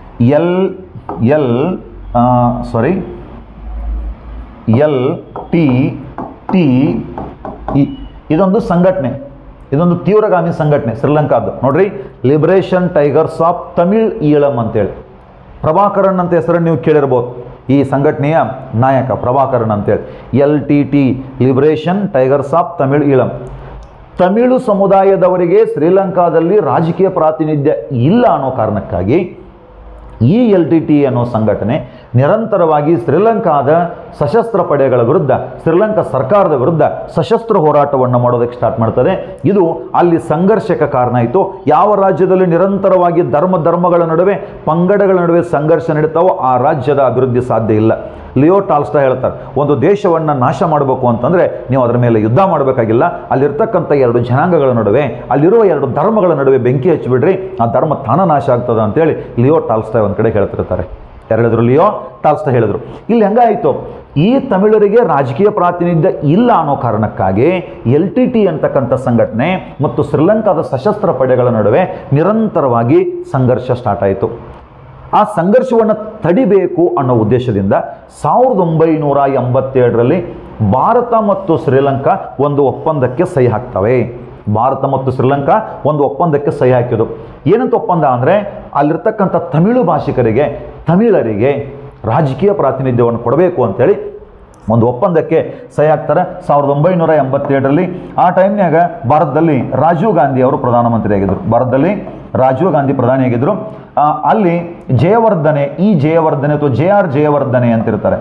LTTE ಇದೊಂದು ಸಂಘಟನೆ, ಇದೊಂದು ತೀವ್ರಗಾಮಿ ಸಂಘಟನೆ ಶ್ರೀಲಂಕಾದ್ದು. ನೋಡ್ರಿ, liberation tigers of Tamil Eelam ಅಂತೇಳಿ. ಪ್ರಭಾಕರನ್ ಅಂತ ಹೆಸರನ್ನು ನೀವು ಕೇಳಿರ್ಬೋದು. ಈ ಸಂಘಟನೆಯ ನಾಯಕ ಪ್ರಭಾಕರನ್ ಅಂತೇಳಿ. LTTE liberation tigers of Tamil Eelam. Tamil ಸಮುದಾಯದವರಿಗೆ ಶ್ರೀಲಂಕಾದಲ್ಲಿ ರಾಜಕೀಯ ಪ್ರಾತಿನಿಧ್ಯ ಇಲ್ಲ ಅನ್ನೋ ಕಾರಣಕ್ಕಾಗಿ ಈ LTTE ಅನ್ನೋ ಸಂಘಟನೆ ನಿರಂತರವಾಗಿ ಶ್ರೀಲಂಕಾದ ಸಶಸ್ತ್ರ ಪಡೆಗಳ ವಿರುದ್ಧ, ಶ್ರೀಲಂಕಾ ಸರ್ಕಾರದ ವಿರುದ್ಧ ಸಶಸ್ತ್ರ ಹೋರಾಟವನ್ನು ಮಾಡೋದಕ್ಕೆ ಸ್ಟಾರ್ಟ್ ಮಾಡ್ತದೆ. ಇದು ಅಲ್ಲಿ ಸಂಘರ್ಷಕ್ಕೆ ಕಾರಣ ಆಯಿತು. ಯಾವ ರಾಜ್ಯದಲ್ಲಿ ನಿರಂತರವಾಗಿ ಧರ್ಮಗಳ ನಡುವೆ, ಪಂಗಡಗಳ ನಡುವೆ ಸಂಘರ್ಷ ನಡೀತಾವೋ ಆ ರಾಜ್ಯದ ಅಭಿವೃದ್ಧಿ ಸಾಧ್ಯ ಇಲ್ಲ. ಲಿಯೋ ಟಾಲ್ಸ್ಟಾಯ್ ಹೇಳ್ತಾರೆ, ಒಂದು ದೇಶವನ್ನು ನಾಶ ಮಾಡಬೇಕು ಅಂತಂದರೆ ನೀವು ಅದರ ಮೇಲೆ ಯುದ್ಧ ಮಾಡಬೇಕಾಗಿಲ್ಲ, ಅಲ್ಲಿರ್ತಕ್ಕಂಥ 2 ಜನಾಂಗಗಳ ನಡುವೆ, ಅಲ್ಲಿರುವ 2 ಧರ್ಮಗಳ ನಡುವೆ ಬೆಂಕಿ ಹಚ್ಚಿಬಿಡ್ರಿ, ಆ ಧರ್ಮ ತಾನ ನಾಶ ಆಗ್ತದೆ ಅಂತೇಳಿ ಲಿಯೋ ಟಾಲ್ಸ್ಟಾಯ್ ಒಂದು ಕಡೆ ಹೇಳ್ತಿರ್ತಾರೆ. ಯಾರು ಹೇಳಿದ್ರು? ಲಿಯೋ ಟಾಲ್ಸ್ಟಾಯ್ ಹೇಳಿದ್ರು. ಇಲ್ಲಿ ಹೆಂಗಾಯಿತು, ಈ ತಮಿಳರಿಗೆ ರಾಜಕೀಯ ಪ್ರಾತಿನಿಧ್ಯ ಇಲ್ಲ ಅನ್ನೋ ಕಾರಣಕ್ಕಾಗಿ LTTE ಅಂತಕ್ಕಂಥ ಸಂಘಟನೆ ಮತ್ತು ಶ್ರೀಲಂಕಾದ ಸಶಸ್ತ್ರ ಪಡೆಗಳ ನಡುವೆ ನಿರಂತರವಾಗಿ ಸಂಘರ್ಷ ಸ್ಟಾರ್ಟ್ ಆಯಿತು. ಆ ಸಂಘರ್ಷವನ್ನು ತಡಿಬೇಕು ಅನ್ನೋ ಉದ್ದೇಶದಿಂದ 1987ರಲ್ಲಿ ಭಾರತ ಮತ್ತು ಶ್ರೀಲಂಕಾ ಒಂದು ಒಪ್ಪಂದಕ್ಕೆ ಸಹಿ ಹಾಕ್ತವೆ. ಭಾರತ ಮತ್ತು ಶ್ರೀಲಂಕಾ ಒಂದು ಒಪ್ಪಂದಕ್ಕೆ ಸಹಿ ಹಾಕಿದ್ದು. ಏನಂತ ಒಪ್ಪಂದ ಅಂದರೆ, ಅಲ್ಲಿರ್ತಕ್ಕಂಥ ತಮಿಳು ಭಾಷಿಕರಿಗೆ, ತಮಿಳರಿಗೆ ರಾಜಕೀಯ ಪ್ರಾತಿನಿಧ್ಯವನ್ನು ಕೊಡಬೇಕು ಅಂತೇಳಿ ಒಂದು ಒಪ್ಪಂದಕ್ಕೆ ಸಹಿ ಹಾಕ್ತಾರೆ 1987ರಲ್ಲಿ. ಆ ಟೈಮ್ನಾಗ ಭಾರತದಲ್ಲಿ ರಾಜೀವ್ ಗಾಂಧಿ ಅವರು ಪ್ರಧಾನಮಂತ್ರಿ ಆಗಿದ್ದರು. ಭಾರತದಲ್ಲಿ ರಾಜೀವ್ ಗಾಂಧಿ ಪ್ರಧಾನಿಯಾಗಿದ್ದರು. ಅಲ್ಲಿ ಜಯವರ್ಧನೆ, ಜಯವರ್ಧನೆ ಅಥವಾ JR ಜಯವರ್ಧನೆ ಅಂತಿರ್ತಾರೆ.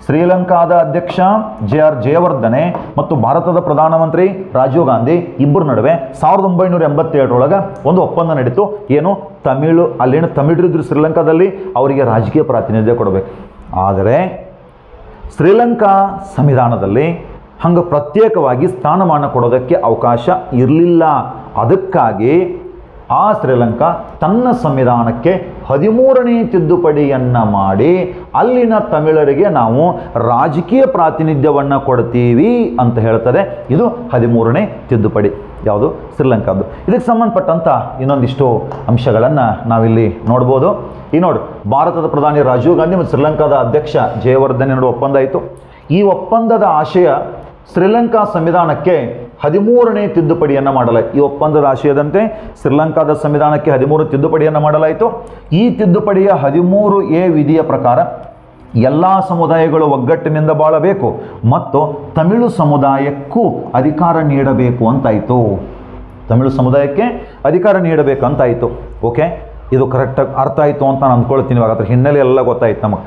ಶ್ರೀಲಂಕಾದ ಅಧ್ಯಕ್ಷ JR ಜಯವರ್ಧನೆ ಮತ್ತು ಭಾರತದ ಪ್ರಧಾನಮಂತ್ರಿ ರಾಜೀವ್ ಗಾಂಧಿ ಇಬ್ಬರ ನಡುವೆ 1987 ಒಂದು ಒಪ್ಪಂದ ನಡೀತು. ಏನು, ಅಲ್ಲಿನ ತಮಿಳರಿದ್ರು ಶ್ರೀಲಂಕಾದಲ್ಲಿ, ಅವರಿಗೆ ರಾಜಕೀಯ ಪ್ರಾತಿನಿಧ್ಯ ಕೊಡಬೇಕು. ಆದರೆ ಶ್ರೀಲಂಕಾ ಸಂವಿಧಾನದಲ್ಲಿ ಹಂಗೆ ಪ್ರತ್ಯೇಕವಾಗಿ ಸ್ಥಾನಮಾನ ಕೊಡೋದಕ್ಕೆ ಅವಕಾಶ ಇರಲಿಲ್ಲ. ಅದಕ್ಕಾಗಿ ಆ ಶ್ರೀಲಂಕಾ ತನ್ನ ಸಂವಿಧಾನಕ್ಕೆ 13ನೇ ತಿದ್ದುಪಡಿಯನ್ನು ಮಾಡಿ ಅಲ್ಲಿನ ತಮಿಳರಿಗೆ ನಾವು ರಾಜಕೀಯ ಪ್ರಾತಿನಿಧ್ಯವನ್ನು ಕೊಡ್ತೀವಿ ಅಂತ ಹೇಳ್ತದೆ. ಇದು 13ನೇ ತಿದ್ದುಪಡಿ. ಯಾವುದು? ಶ್ರೀಲಂಕಾದ್ದು. ಇದಕ್ಕೆ ಸಂಬಂಧಪಟ್ಟಂಥ ಇನ್ನೊಂದಿಷ್ಟು ಅಂಶಗಳನ್ನು ನಾವಿಲ್ಲಿ ನೋಡ್ಬೋದು. ಈ ನೋಡಿ, ಭಾರತದ ಪ್ರಧಾನಿ ರಾಜೀವ್ ಗಾಂಧಿ ಮತ್ತು ಶ್ರೀಲಂಕಾದ ಅಧ್ಯಕ್ಷ ಜಯವರ್ಧನೆ ನಡುವೆ ಒಪ್ಪಂದ ಆಯಿತು. ಈ ಒಪ್ಪಂದದ ಆಶಯ ಶ್ರೀಲಂಕಾ ಸಂವಿಧಾನಕ್ಕೆ 13ನೇ ತಿದ್ದುಪಡಿಯನ್ನು ಮಾಡಲಾಯಿತು. ಈ ಒಪ್ಪಂದದ ಆಶಯದಂತೆ ಶ್ರೀಲಂಕಾದ ಸಂವಿಧಾನಕ್ಕೆ 13 ತಿದ್ದುಪಡಿಯನ್ನು ಮಾಡಲಾಯಿತು. ಈ ತಿದ್ದುಪಡಿಯ 13A ವಿಧಿಯ ಪ್ರಕಾರ ಎಲ್ಲ ಸಮುದಾಯಗಳು ಒಗ್ಗಟ್ಟಿನಿಂದ ಬಾಳಬೇಕು ಮತ್ತು ತಮಿಳು ಸಮುದಾಯಕ್ಕೂ ಅಧಿಕಾರ ನೀಡಬೇಕು ಅಂತಾಯಿತು. ತಮಿಳು ಸಮುದಾಯಕ್ಕೆ ಅಧಿಕಾರ ನೀಡಬೇಕು ಅಂತಾಯಿತು. ಓಕೆ, ಇದು ಕರೆಕ್ಟಾಗಿ ಅರ್ಥ ಆಯಿತು ಅಂತ ನಾನು ಅಂದ್ಕೊಳ್ತೀನಿ. ಇವಾಗ ಅದ್ರ ಹಿನ್ನೆಲೆ ಎಲ್ಲ ಗೊತ್ತಾಯ್ತು ನಮಗೆ.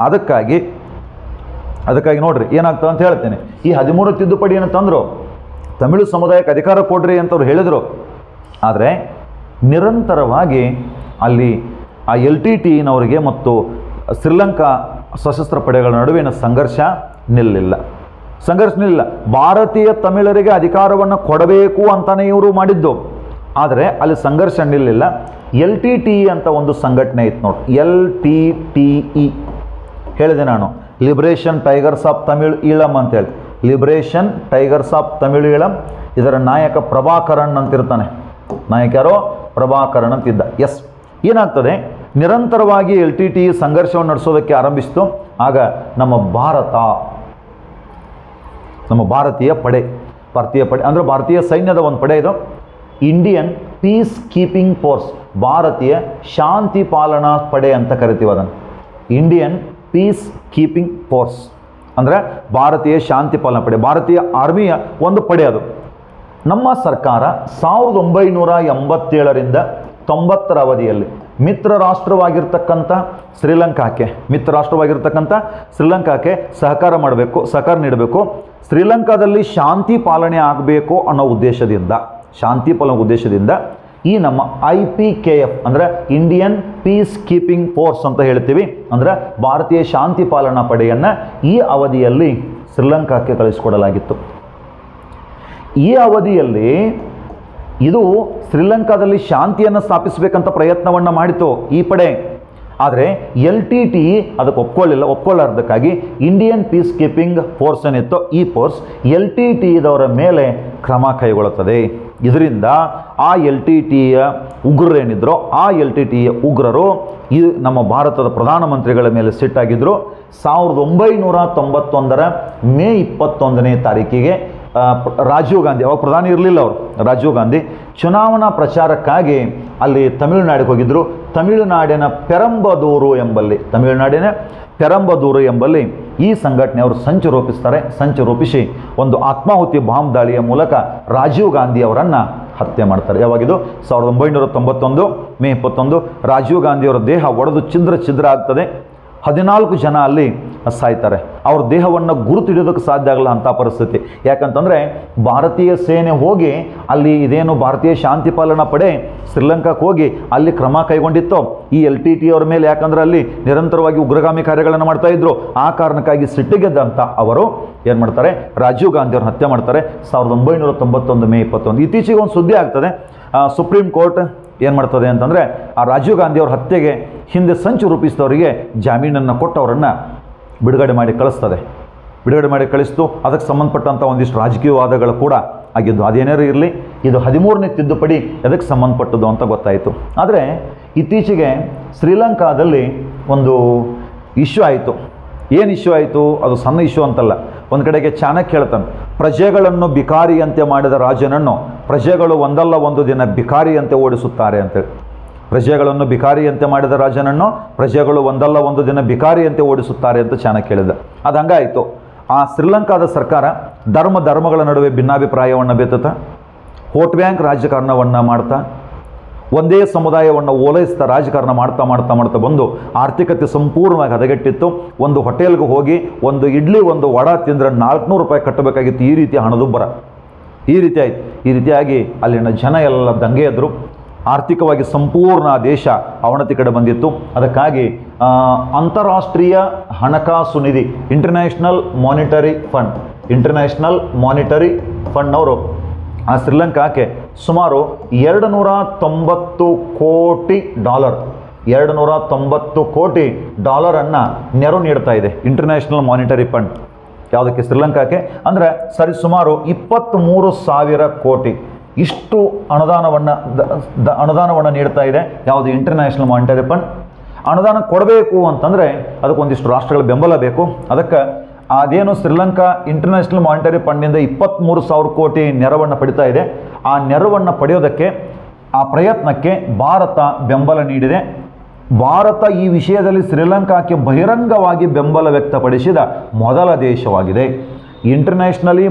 ಅದಕ್ಕಾಗಿ ನೋಡ್ರಿ ಏನಾಗ್ತದೆ ಅಂತ ಹೇಳ್ತೇನೆ. ಈ 13 ತಿದ್ದುಪಡಿಯನ್ನು ತಂದರು, ತಮಿಳು ಸಮುದಾಯಕ್ಕೆ ಅಧಿಕಾರ ಕೊಡ್ರಿ ಅಂತವ್ರು ಹೇಳಿದರು. ಆದರೆ ನಿರಂತರವಾಗಿ ಅಲ್ಲಿ ಆ LTTEನವರಿಗೆ ಮತ್ತು ಶ್ರೀಲಂಕಾ ಸಶಸ್ತ್ರ ಪಡೆಗಳ ನಡುವಿನ ಸಂಘರ್ಷ ನಿಲ್ಲಿಲ್ಲ. ಭಾರತೀಯ ತಮಿಳರಿಗೆ ಅಧಿಕಾರವನ್ನು ಕೊಡಬೇಕು ಅಂತಲೇ ಇವರು ಮಾಡಿದ್ದು. ಆದರೆ ಅಲ್ಲಿ ಸಂಘರ್ಷ ನಿಲ್ಲಿಲ್ಲ. LTTE ಅಂತ ಒಂದು ಸಂಘಟನೆ ಇತ್ತು ನೋಡಿ, LTTE ಹೇಳಿದೆ ನಾನು, liberation tigers of Tamil Eelam ಅಂತೇಳಿ. Liberation tigers of Tamil Eelam. ಇದರ ನಾಯಕ ಪ್ರಭಾಕರನ್ ಅಂತಿರ್ತಾನೆ. ನಾಯಕ ಯಾರೋ? ಪ್ರಭಾಕರನ್ ಅಂತಿದ್ದ. ಎಸ್, ಏನಾಗ್ತದೆ, ನಿರಂತರವಾಗಿ LTTE ಸಂಘರ್ಷವನ್ನು ನಡೆಸೋದಕ್ಕೆ ಆರಂಭಿಸಿತು. ಆಗ ನಮ್ಮ ಭಾರತೀಯ ಪಡೆ ಅಂದರೆ ಭಾರತೀಯ ಸೈನ್ಯದ ಒಂದು ಪಡೆ ಇದು, ಇಂಡಿಯನ್ ಪೀಸ್ ಕೀಪಿಂಗ್ ಫೋರ್ಸ್, ಭಾರತೀಯ ಶಾಂತಿ ಪಾಲನಾ ಪಡೆ ಅಂತ ಕರಿತೀವಿ ಅದನ್ನು. ಇಂಡಿಯನ್ ಪೀಸ್ ಕೀಪಿಂಗ್ ಫೋರ್ಸ್ ಅಂದರೆ ಭಾರತೀಯ ಶಾಂತಿ ಪಾಲನಾ ಪಡೆ, ಭಾರತೀಯ ಆರ್ಮಿಯ ಒಂದು ಪಡೆ ಅದು. ನಮ್ಮ ಸರ್ಕಾರ 1987ರಿಂದ 90ರ ಅವಧಿಯಲ್ಲಿ ಮಿತ್ರ ರಾಷ್ಟ್ರವಾಗಿರ್ತಕ್ಕಂಥ ಶ್ರೀಲಂಕಾಕ್ಕೆ ಸಹಕಾರ ನೀಡಬೇಕು. ಶ್ರೀಲಂಕಾದಲ್ಲಿ ಶಾಂತಿ ಪಾಲನೆ ಆಗಬೇಕು ಅನ್ನೋ ಉದ್ದೇಶದಿಂದ ಈ ನಮ್ಮ IPKF ಅಂದರೆ ಇಂಡಿಯನ್ ಪೀಸ್ ಕೀಪಿಂಗ್ ಫೋರ್ಸ್ ಅಂತ ಹೇಳ್ತೀವಿ, ಅಂದರೆ ಭಾರತೀಯ ಶಾಂತಿ ಪಾಲನಾ ಪಡೆಯನ್ನು ಈ ಅವಧಿಯಲ್ಲಿ ಶ್ರೀಲಂಕಾಕ್ಕೆ ಕಳಿಸಿಕೊಡಲಾಗಿತ್ತು. ಈ ಅವಧಿಯಲ್ಲಿ ಇದು ಶ್ರೀಲಂಕಾದಲ್ಲಿ ಶಾಂತಿಯನ್ನು ಸ್ಥಾಪಿಸಬೇಕಂತ ಪ್ರಯತ್ನವನ್ನು ಮಾಡಿತು ಈ ಪಡೆ. ಆದರೆ LTTE ಅದಕ್ಕೆ ಒಪ್ಕೊಳ್ಳಾರ್ದಕ್ಕಾಗಿ ಇಂಡಿಯನ್ ಪೀಸ್ ಕೀಪಿಂಗ್ ಫೋರ್ಸ್ ಏನಿತ್ತು, ಈ ಫೋರ್ಸ್ LTTEದವರ ಮೇಲೆ ಕ್ರಮ ಕೈಗೊಳ್ಳುತ್ತದೆ. ಇದರಿಂದ ಆ LTTEಯ ಉಗ್ರರೇನಿದ್ರು, ಆ LTTEಯ ಉಗ್ರರು ಈ ನಮ್ಮ ಭಾರತದ ಪ್ರಧಾನಮಂತ್ರಿಗಳ ಮೇಲೆ ಸಿಟ್ಟಾಗಿದ್ದರು. 1991ರ ಮೇ 21ನೇ ತಾರೀಕಿಗೆ ರಾಜೀವ್ ಗಾಂಧಿ, ಅವಾಗ ಪ್ರಧಾನಿ ಇರಲಿಲ್ಲ ಅವರು, ರಾಜೀವ್ ಗಾಂಧಿ ಚುನಾವಣಾ ಪ್ರಚಾರಕ್ಕಾಗಿ ಅಲ್ಲಿ ತಮಿಳುನಾಡಿಗೆ ಹೋಗಿದ್ದರು. ತಮಿಳುನಾಡಿನ ಪೆರಂಬದೂರು ಎಂಬಲ್ಲಿ ಈ ಸಂಘಟನೆಯವರು ಸಂಚು ರೂಪಿಸಿ ಒಂದು ಆತ್ಮಾಹುತಿ ಬಾಂಬ್ ದಾಳಿಯ ಮೂಲಕ ರಾಜೀವ್ ಗಾಂಧಿ ಅವರನ್ನು ಹತ್ಯೆ ಮಾಡ್ತಾರೆ. ಯಾವಾಗಿದು? 1991 ಮೇ 21. ರಾಜೀವ್ ಗಾಂಧಿಯವರ ದೇಹ ಒಡೆದು ಛಿದ್ರ ಆಗ್ತದೆ. 14 ಜನ ಅಲ್ಲಿ ಸಾಯ್ತಾರೆ. ಅವ್ರ ದೇಹವನ್ನು ಗುರುತು ಹಿಡಿಯೋದಕ್ಕೆ ಸಾಧ್ಯ ಆಗಲ್ಲ ಅಂಥ ಪರಿಸ್ಥಿತಿ. ಯಾಕಂತಂದರೆ ಭಾರತೀಯ ಸೇನೆ ಹೋಗಿ ಅಲ್ಲಿ ಇದೇನು ಭಾರತೀಯ ಶಾಂತಿ ಪಾಲನಾ ಪಡೆ ಶ್ರೀಲಂಕಾಕ್ಕೆ ಹೋಗಿ ಅಲ್ಲಿ ಕ್ರಮ ಕೈಗೊಂಡಿತ್ತು ಈ LTTE ಅವ್ರ ಮೇಲೆ. ಯಾಕಂದರೆ ಅಲ್ಲಿ ನಿರಂತರವಾಗಿ ಉಗ್ರಗಾಮಿ ಕಾರ್ಯಗಳನ್ನು ಮಾಡ್ತಾಯಿದ್ರು. ಆ ಕಾರಣಕ್ಕಾಗಿ ಸಿಟ್ಟಿಗೆದ್ದಂಥ ಅವರು ಏನು ಮಾಡ್ತಾರೆ, ರಾಜೀವ್ ಗಾಂಧಿ ಅವ್ರನ್ನ ಹತ್ಯೆ ಮಾಡ್ತಾರೆ 1991 ಮೇ 21. ಇತ್ತೀಚೆಗೆ ಒಂದು ಸುದ್ದಿ ಆಗ್ತದೆ, ಸುಪ್ರೀಂ ಕೋರ್ಟ್ ಏನು ಮಾಡ್ತದೆ ಅಂತಂದರೆ ಆ ರಾಜೀವ್ ಗಾಂಧಿ ಅವ್ರ ಹತ್ಯೆಗೆ ಹಿಂದೆ ಸಂಚು ರೂಪಿಸಿದವರಿಗೆ ಜಾಮೀನನ್ನು ಕೊಟ್ಟು ಅವರನ್ನು ಬಿಡುಗಡೆ ಮಾಡಿ ಕಳಿಸ್ತು. ಅದಕ್ಕೆ ಸಂಬಂಧಪಟ್ಟಂಥ ಒಂದಿಷ್ಟು ರಾಜಕೀಯ ವಾದಗಳು ಕೂಡ ಆಗಿದ್ದು. ಅದೇನಾರು ಇರಲಿ, ಇದು 13ನೇ ತಿದ್ದುಪಡಿ ಎದಕ್ಕೆ ಸಂಬಂಧಪಟ್ಟದ್ದು ಅಂತ ಗೊತ್ತಾಯಿತು. ಆದರೆ ಇತ್ತೀಚೆಗೆ ಶ್ರೀಲಂಕಾದಲ್ಲಿ ಒಂದು ಇಶ್ಯೂ ಆಯಿತು. ಏನು ಇಶ್ಯೂ ಆಯಿತು? ಅದು ಸಣ್ಣ ಇಶ್ಯೂ ಅಂತಲ್ಲ. ಒಂದು ಕಡೆಗೆ ಚಾಣಕ್ಯ ಹೇಳ್ತಾನೆ, ಪ್ರಜೆಗಳನ್ನು ಬಿಕಾರಿಯಂತೆ ಮಾಡಿದ ರಾಜನನ್ನು ಪ್ರಜೆಗಳು ಒಂದಲ್ಲ ಒಂದು ದಿನ ಬಿಕಾರಿಯಂತೆ ಓಡಿಸುತ್ತಾರೆ ಅಂತೇಳಿ. ಪ್ರಜೆಗಳನ್ನು ಬಿಕಾರಿಯಂತೆ ಮಾಡಿದ ರಾಜನನ್ನು ಪ್ರಜೆಗಳು ಒಂದಲ್ಲ ಒಂದು ದಿನ ಬಿಕಾರಿಯಂತೆ ಓಡಿಸುತ್ತಾರೆ ಅಂತ ಚಾಣಕ್ಯ ಹೇಳಿದ. ಅದು ಹಂಗಾಯಿತು. ಆ ಶ್ರೀಲಂಕಾದ ಸರ್ಕಾರ ಧರ್ಮಗಳ ನಡುವೆ ಭಿನ್ನಾಭಿಪ್ರಾಯವನ್ನು ಬೇತತ, ವೋಟ್ ಬ್ಯಾಂಕ್ ರಾಜಕಾರಣವನ್ನು ಮಾಡ್ತಾ ಒಂದೇ ಸಮುದಾಯವನ್ನು ಓಲೈಸ್ತಾ ರಾಜಕಾರಣ ಮಾಡ್ತಾ ಮಾಡ್ತಾ ಮಾಡ್ತಾ ಬಂದು ಆರ್ಥಿಕತೆ ಸಂಪೂರ್ಣವಾಗಿ ಹದಗೆಟ್ಟಿತ್ತು. ಒಂದು ಹೋಟೆಲ್ಗೆ ಹೋಗಿ ಒಂದು ಇಡ್ಲಿ ಒಂದು ವಡಾ ತಿಂದರೆ 400 ರೂಪಾಯಿ ಕಟ್ಟಬೇಕಾಗಿತ್ತು. ಈ ರೀತಿ ಹಣದುಬ್ಬರ ಈ ರೀತಿ ಆಯಿತು. ಈ ರೀತಿಯಾಗಿ ಅಲ್ಲಿನ ಜನ ಎಲ್ಲ ದಂಗೆ ಎದ್ರು. ಆರ್ಥಿಕವಾಗಿ ಸಂಪೂರ್ಣ ದೇಶ ಅವನತಿ ಕಡೆ ಬಂದಿತ್ತು. ಅದಕ್ಕಾಗಿ ಅಂತಾರಾಷ್ಟ್ರೀಯ ಹಣಕಾಸು ನಿಧಿ ಇಂಟರ್ನ್ಯಾಷನಲ್ ಮಾನಿಟರಿ ಫಂಡ್ನವರು ಆ ಶ್ರೀಲಂಕಾಕ್ಕೆ ಸುಮಾರು $290 ಕೋಟಿ ಡಾಲರನ್ನು ನೆರವು ನೀಡ್ತಾ ಇದೆ ಇಂಟರ್ನ್ಯಾಷನಲ್ ಮಾನಿಟರಿ ಫಂಡ್. ಯಾವುದಕ್ಕೆ? ಶ್ರೀಲಂಕಾಕ್ಕೆ. ಅಂದರೆ ಸರಿಸುಮಾರು 23,000 ಕೋಟಿ ಇಷ್ಟು ಅನುದಾನವನ್ನು ನೀಡ್ತಾ ಇದೆ ಯಾವುದು? International monetary fund. ಅನುದಾನ ಕೊಡಬೇಕು ಅಂತಂದರೆ ಅದಕ್ಕೊಂದಿಷ್ಟು ರಾಷ್ಟ್ರಗಳ ಬೆಂಬಲ ಬೇಕು. ಅದಕ್ಕೆ ಅದೇನು ಶ್ರೀಲಂಕಾ ಇಂಟರ್ನ್ಯಾಷನಲ್ ಮಾನಿಟರಿ ಫಂಡ್ನಿಂದ 23,000 ಕೋಟಿ ನೆರವನ್ನು ಪಡಿತಾ ಇದೆ. ಆ ನೆರವನ್ನು ಪಡೆಯೋದಕ್ಕೆ ಆ ಪ್ರಯತ್ನಕ್ಕೆ ಭಾರತ ಬೆಂಬಲ ನೀಡಿದೆ. ಭಾರತ ಈ ವಿಷಯದಲ್ಲಿ ಶ್ರೀಲಂಕಾಕ್ಕೆ ಬಹಿರಂಗವಾಗಿ ಬೆಂಬಲ ವ್ಯಕ್ತಪಡಿಸಿದ ಮೊದಲ ದೇಶವಾಗಿದೆ. ಇಂಟರ್ನ್ಯಾಷನಲ್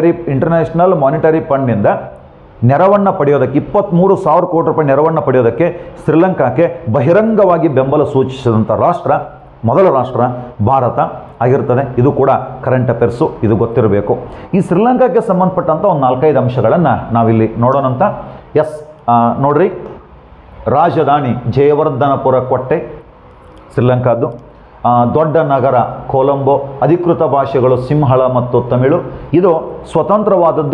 ಮಾನಿಟರಿ ಫಂಡ್ನಿಂದ ನೆರವನ್ನು ಪಡೆಯೋದಕ್ಕೆ 23,000 ಕೋಟಿ ರೂಪಾಯಿ ನೆರವನ್ನು ಪಡೆಯೋದಕ್ಕೆ ಶ್ರೀಲಂಕಾಕ್ಕೆ ಬಹಿರಂಗವಾಗಿ ಬೆಂಬಲ ಸೂಚಿಸಿದಂಥ ಮೊದಲ ರಾಷ್ಟ್ರ ಭಾರತ ಆಗಿರ್ತದೆ. ಇದು ಕೂಡ ಕರೆಂಟ್ ಅಫೇರ್ಸು, ಇದು ಗೊತ್ತಿರಬೇಕು. ಈ ಶ್ರೀಲಂಕಾಕ್ಕೆ ಸಂಬಂಧಪಟ್ಟಂಥ ಒಂದು 4-5 ಅಂಶಗಳನ್ನು ನಾವಿಲ್ಲಿ ನೋಡೋಣಂತ. ನೋಡ್ರಿ, ರಾಜಧಾನಿ ಜಯವರ್ಧನಪುರ ಕೋಟೆ ಶ್ರೀಲಂಕಾದ್ದು. ದೊಡ್ಡ ನಗರ ಕೊಲಂಬೋ. ಅಧಿಕೃತ ಭಾಷೆಗಳು ಸಿಂಹಳ ಮತ್ತು ತಮಿಳು. ಇದು ಸ್ವತಂತ್ರವಾದದ್ದು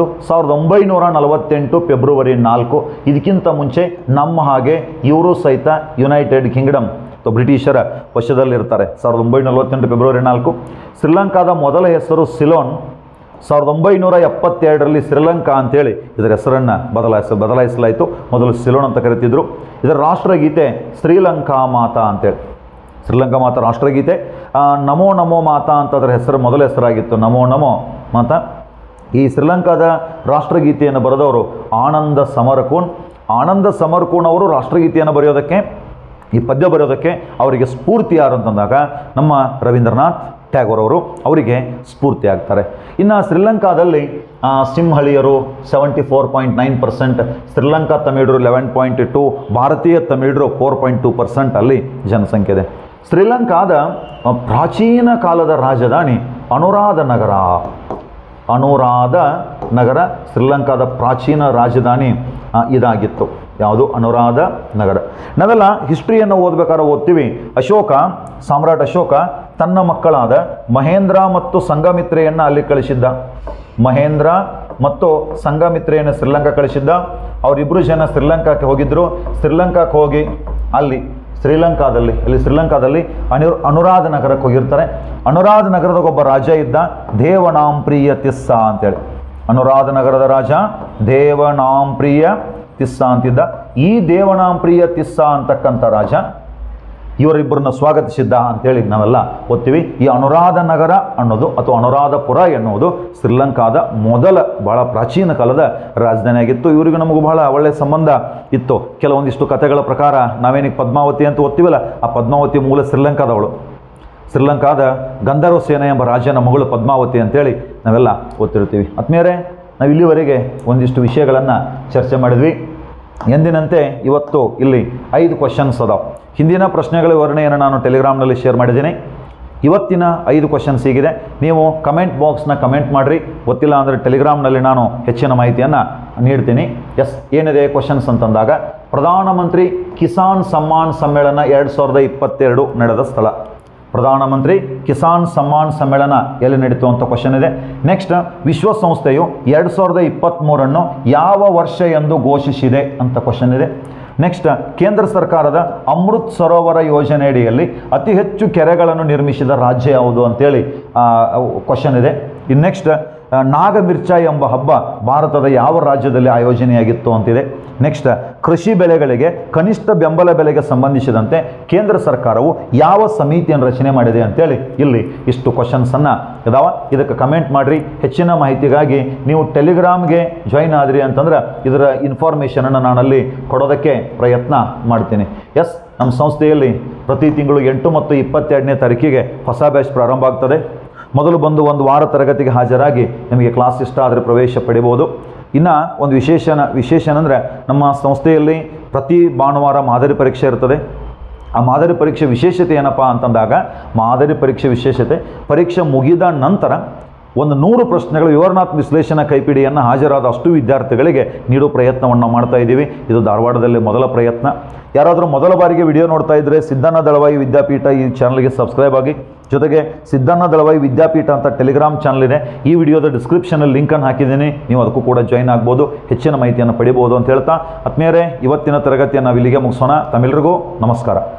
1948 ಫೆಬ್ರವರಿ 4. ಇದಕ್ಕಿಂತ ಮುಂಚೆ ನಮ್ಮ ಹಾಗೆ ಇವರು ಸಹಿತ ಯುನೈಟೆಡ್ ಕಿಂಗ್ಡಮ್ ಬ್ರಿಟಿಷರ ವಶದಲ್ಲಿರ್ತಾರೆ. 1948 ಫೆಬ್ರವರಿ 4. ಶ್ರೀಲಂಕಾದ ಮೊದಲ ಹೆಸರು ಸಿಲೋನ್. 1972ರಲ್ಲಿ ಶ್ರೀಲಂಕಾ ಅಂತೇಳಿ ಇದರ ಹೆಸರನ್ನು ಬದಲಾಯಿಸಲಾಯಿತು. ಮೊದಲು ಸಿಲೋನ್ ಅಂತ ಕರೀತಿದ್ರು. ಇದರ ರಾಷ್ಟ್ರಗೀತೆ ಶ್ರೀಲಂಕಾ ಮಾತಾ ಅಂತೇಳಿ. ಶ್ರೀಲಂಕಾ ಮಾತಾ ರಾಷ್ಟ್ರಗೀತೆ. ನಮೋ ನಮೋ ಮಾತಾ ಅಂತ ಅದರ ಮೊದಲ ಹೆಸರಾಗಿತ್ತು, ನಮೋ ನಮೋ ಮಾತಾ. ಈ ಶ್ರೀಲಂಕಾದ ರಾಷ್ಟ್ರಗೀತೆಯನ್ನು ಬರೆದವರು ಆನಂದ ಸಮರಕೂನ್ ಅವರು ರಾಷ್ಟ್ರಗೀತೆಯನ್ನು ಬರೆಯೋದಕ್ಕೆ, ಈ ಪದ್ಯ ಬರೆಯೋದಕ್ಕೆ ಅವರಿಗೆ ಸ್ಫೂರ್ತಿ ಯಾರು ಅಂತಂದಾಗ ನಮ್ಮ ರವೀಂದ್ರನಾಥ್ ಟ್ಯಾಗೋರ್ ಅವರು ಅವರಿಗೆ ಸ್ಫೂರ್ತಿ ಆಗ್ತಾರೆ. ಇನ್ನು ಶ್ರೀಲಂಕಾದಲ್ಲಿ ಸಿಂಹಳಿಯರು 74.9%, ಶ್ರೀಲಂಕಾ ತಮಿಳರು 11.2%, ಭಾರತೀಯ ತಮಿಳರು 4.2% ಅಲ್ಲಿ ಜನಸಂಖ್ಯೆ ಇದೆ. ಶ್ರೀಲಂಕಾದ ಪ್ರಾಚೀನ ಕಾಲದ ರಾಜಧಾನಿ ಅನುರಾಧ ನಗರ ಶ್ರೀಲಂಕಾದ ಪ್ರಾಚೀನ ರಾಜಧಾನಿ ಇದಾಗಿತ್ತು. ಯಾವುದು? ಅನುರಾಧ ನಗರ. ನಾವೆಲ್ಲ ಹಿಸ್ಟ್ರಿಯನ್ನು ಓದಬೇಕಾದ್ರೆ ಓದ್ತೀವಿ, ಸಾಮ್ರಾಟ್ ಅಶೋಕ ತನ್ನ ಮಕ್ಕಳಾದ ಮಹೇಂದ್ರ ಮತ್ತು ಸಂಘಮಿತ್ರೆಯನ್ನು ಅಲ್ಲಿ ಕಳಿಸಿದ್ದ. ಮಹೇಂದ್ರ ಮತ್ತು ಸಂಘಮಿತ್ರೆಯನ್ನು ಶ್ರೀಲಂಕಾ ಕಳಿಸಿದ್ದ. ಅವರಿಬ್ಬರು ಜನ ಶ್ರೀಲಂಕಾಕ್ಕೆ ಹೋಗಿದ್ದರು. ಶ್ರೀಲಂಕಾಕ್ಕೆ ಹೋಗಿ ಅಲ್ಲಿ ಶ್ರೀಲಂಕಾದಲ್ಲಿ ಅನುರಾಧ ನಗರಕ್ಕೆ ಹೋಗಿರ್ತಾರೆ. ಅನುರಾಧ ನಗರದಾಗ ಒಬ್ಬ ರಾಜ ಇದ್ದ, ದೇವನಾಂಪ್ರಿಯ ತಿಸ್ಸ ಅಂತೇಳಿ. ಅನುರಾಧ ನಗರದ ರಾಜ ದೇವನಾಂಪ್ರಿಯ ತಿಸ್ಸ ಅಂತಿದ್ದ. ಈ ದೇವನಾಂಪ್ರಿಯ ತಿಸ್ಸ ಅಂತಕ್ಕಂಥ ರಾಜ ಇವರಿಬ್ಬರನ್ನ ಸ್ವಾಗತಿಸಿದ್ದ ಅಂತೇಳಿ ನಾವೆಲ್ಲ ಓದ್ತೀವಿ. ಈ ಅನುರಾಧ ನಗರ ಅನ್ನೋದು ಅಥವಾ ಅನುರಾಧಪುರ ಎನ್ನುವುದು ಶ್ರೀಲಂಕಾದ ಮೊದಲ ಬಹಳ ಪ್ರಾಚೀನ ಕಾಲದ ರಾಜಧಾನಿಯಾಗಿತ್ತು. ಇವರಿಗೂ ನಮಗೂ ಬಹಳ ಒಳ್ಳೆಯ ಸಂಬಂಧ ಇತ್ತು. ಕೆಲವೊಂದಿಷ್ಟು ಕಥೆಗಳ ಪ್ರಕಾರ ನಾವೇನಿಗೆ ಪದ್ಮಾವತಿ ಅಂತ ಓದ್ತೀವಲ್ಲ, ಆ ಪದ್ಮಾವತಿ ಮೂಲ ಶ್ರೀಲಂಕಾದ ಗಂಧರ್ವ ಸೇನೆ ಎಂಬ ರಾಜನ ಮಗಳು ಪದ್ಮಾವತಿ ಅಂತೇಳಿ ನಾವೆಲ್ಲ ಓದ್ತಿರ್ತೀವಿ. ಆತ್ಮೀಯರೇ, ನಾವು ಇಲ್ಲಿವರೆಗೆ ಒಂದಿಷ್ಟು ವಿಷಯಗಳನ್ನು ಚರ್ಚೆ ಮಾಡಿದ್ವಿ. ಎಂದಿನಂತೆ ಇವತ್ತು ಇಲ್ಲಿ 5 ಕ್ವಶನ್ಸ್ ಅದಾವೆ. ಹಿಂದಿನ ಪ್ರಶ್ನೆಗಳ ವಿವರಣೆಯನ್ನು ನಾನು ಟೆಲಿಗ್ರಾಮ್ನಲ್ಲಿ ಶೇರ್ ಮಾಡಿದ್ದೀನಿ. ಇವತ್ತಿನ 5 ಕ್ವಶನ್ಸ್ ಹೀಗಿದೆ. ನೀವು ಕಮೆಂಟ್ ಬಾಕ್ಸ್ನ ಕಮೆಂಟ್ ಮಾಡಿರಿ. ಗೊತ್ತಿಲ್ಲ ಅಂದರೆ ಟೆಲಿಗ್ರಾಮ್ನಲ್ಲಿ ನಾನು ಹೆಚ್ಚಿನ ಮಾಹಿತಿಯನ್ನು ನೀಡ್ತೀನಿ. ಏನಿದೆ ಕ್ವಶನ್ಸ್ ಅಂತಂದಾಗ, ಪ್ರಧಾನಮಂತ್ರಿ ಕಿಸಾನ್ ಸಮ್ಮಾನ್ ಸಮ್ಮೇಳನ 2022 ನಡೆದ ಸ್ಥಳ. ಪ್ರಧಾನಮಂತ್ರಿ ಕಿಸಾನ್ ಸಮ್ಮಾನ್ ಸಮ್ಮೇಳನ ಎಲ್ಲಿ ನಡೀತು ಅಂತ ಕ್ವಶನ್ ಇದೆ. ನೆಕ್ಸ್ಟ್, ವಿಶ್ವಸಂಸ್ಥೆಯು 2023 ಯಾವ ವರ್ಷ ಎಂದು ಘೋಷಿಸಿದೆ ಅಂತ ಕ್ವಶನ್ ಇದೆ. ನೆಕ್ಸ್ಟ್, ಕೇಂದ್ರ ಸರ್ಕಾರದ ಅಮೃತ್ ಸರೋವರ ಯೋಜನೆಯಡಿಯಲ್ಲಿ ಅತಿ ಹೆಚ್ಚು ಕೆರೆಗಳನ್ನು ನಿರ್ಮಿಸಿದ ರಾಜ್ಯ ಯಾವುದು ಅಂತೇಳಿ ಕ್ವಶನ್ ಇದೆ. ಇನ್ನು ನೆಕ್ಸ್ಟ್, ನಾಗಮಿರ್ಚ ಎಂಬ ಹಬ್ಬ ಭಾರತದ ಯಾವ ರಾಜ್ಯದಲ್ಲಿ ಆಯೋಜನೆಯಾಗಿತ್ತು ಅಂತಿದೆ. ನೆಕ್ಸ್ಟ್, ಕೃಷಿ ಬೆಳೆಗಳಿಗೆ ಕನಿಷ್ಠ ಬೆಂಬಲ ಬೆಲೆಗೆ ಸಂಬಂಧಿಸಿದಂತೆ ಕೇಂದ್ರ ಸರ್ಕಾರವು ಯಾವ ಸಮಿತಿಯನ್ನು ರಚನೆ ಮಾಡಿದೆ ಅಂತೇಳಿ ಇಲ್ಲಿ ಇಷ್ಟು ಕ್ವಶನ್ಸನ್ನು ಇದಾವೆ. ಇದಕ್ಕೆ ಕಮೆಂಟ್ ಮಾಡಿರಿ. ಹೆಚ್ಚಿನ ಮಾಹಿತಿಗಾಗಿ ನೀವು ಟೆಲಿಗ್ರಾಮ್ಗೆ ಜಾಯಿನ್ ಆದ್ರಿ ಅಂತಂದ್ರೆ ಇದರ ಇನ್ಫಾರ್ಮೇಷನನ್ನು ನಾನಲ್ಲಿ ಕೊಡೋದಕ್ಕೆ ಪ್ರಯತ್ನ ಮಾಡ್ತೀನಿ. ನಮ್ಮ ಸಂಸ್ಥೆಯಲ್ಲಿ ಪ್ರತಿ ತಿಂಗಳು 8 ಮತ್ತು 22ನೇ ತಾರೀಕಿಗೆ ಹೊಸ ಬ್ಯಾಚ್ ಪ್ರಾರಂಭ ಆಗ್ತದೆ. ಮೊದಲು ಬಂದು 1 ವಾರ ತರಗತಿಗೆ ಹಾಜರಾಗಿ ನಿಮಗೆ ಕ್ಲಾಸ್ ಇಷ್ಟ ಆದರೆ ಪ್ರವೇಶ ಪಡಿಬೋದು. ಇನ್ನು ಒಂದು ವಿಶೇಷ ಅಂದರೆ ನಮ್ಮ ಸಂಸ್ಥೆಯಲ್ಲಿ ಪ್ರತಿ ಭಾನುವಾರ ಮಾದರಿ ಪರೀಕ್ಷೆ ಇರ್ತದೆ. ಆ ಮಾದರಿ ಪರೀಕ್ಷೆ ವಿಶೇಷತೆ ಏನಪ್ಪ ಅಂತಂದಾಗ, ಮಾದರಿ ಪರೀಕ್ಷೆ ವಿಶೇಷತೆ ಪರೀಕ್ಷೆ ಮುಗಿದ ನಂತರ ಒಂದು 100 ಪ್ರಶ್ನೆಗಳು ವಿವರಣಾತ್ಮಕ ವಿಶ್ಲೇಷಣಾ ಕೈಪಿಡಿಯನ್ನು ಹಾಜರಾದ ಅಷ್ಟು ವಿದ್ಯಾರ್ಥಿಗಳಿಗೆ ನೀಡೋ ಪ್ರಯತ್ನವನ್ನು ಮಾಡ್ತಾ ಇದ್ದೀವಿ. ಇದು ಧಾರವಾಡದಲ್ಲಿ ಮೊದಲ ಪ್ರಯತ್ನ. ಯಾರಾದರೂ ಮೊದಲ ಬಾರಿಗೆ ವಿಡಿಯೋ ನೋಡ್ತಾ ಇದ್ದರೆ ಸಿದ್ದಣ್ಣ ದಳವಾಯಿ ವಿದ್ಯಾಪೀಠ ಈ ಚಾನಲ್ಗೆ ಸಬ್ಸ್ಕ್ರೈಬ್ ಆಗಿ. ಜೊತೆಗೆ ಸಿದ್ದಣ್ಣ ದಳವಾಯಿ ವಿದ್ಯಾಪೀಠ ಅಂತ ಟೆಲಿಗ್ರಾಮ್ ಚಾನಲ್ ಇದೆ. ಈ ವಿಡಿಯೋದ ಡಿಸ್ಕ್ರಿಪ್ಷನಲ್ಲಿ ಲಿಂಕನ್ನು ಹಾಕಿದ್ದೀನಿ, ನೀವು ಅದಕ್ಕೂ ಕೂಡ ಜಾಯ್ನ್ ಆಗ್ಬೋದು, ಹೆಚ್ಚಿನ ಮಾಹಿತಿಯನ್ನು ಪಡಿಬೋದು ಅಂತ ಹೇಳ್ತಾ, ಆತ್ಮೀಯರೇ ಇವತ್ತಿನ ತರಗತಿಯನ್ನು ನಾವು ಇಲ್ಲಿಗೆ ಮುಗಿಸೋಣ. ತಮ್ಮೆಲ್ಲರಿಗೂ ನಮಸ್ಕಾರ.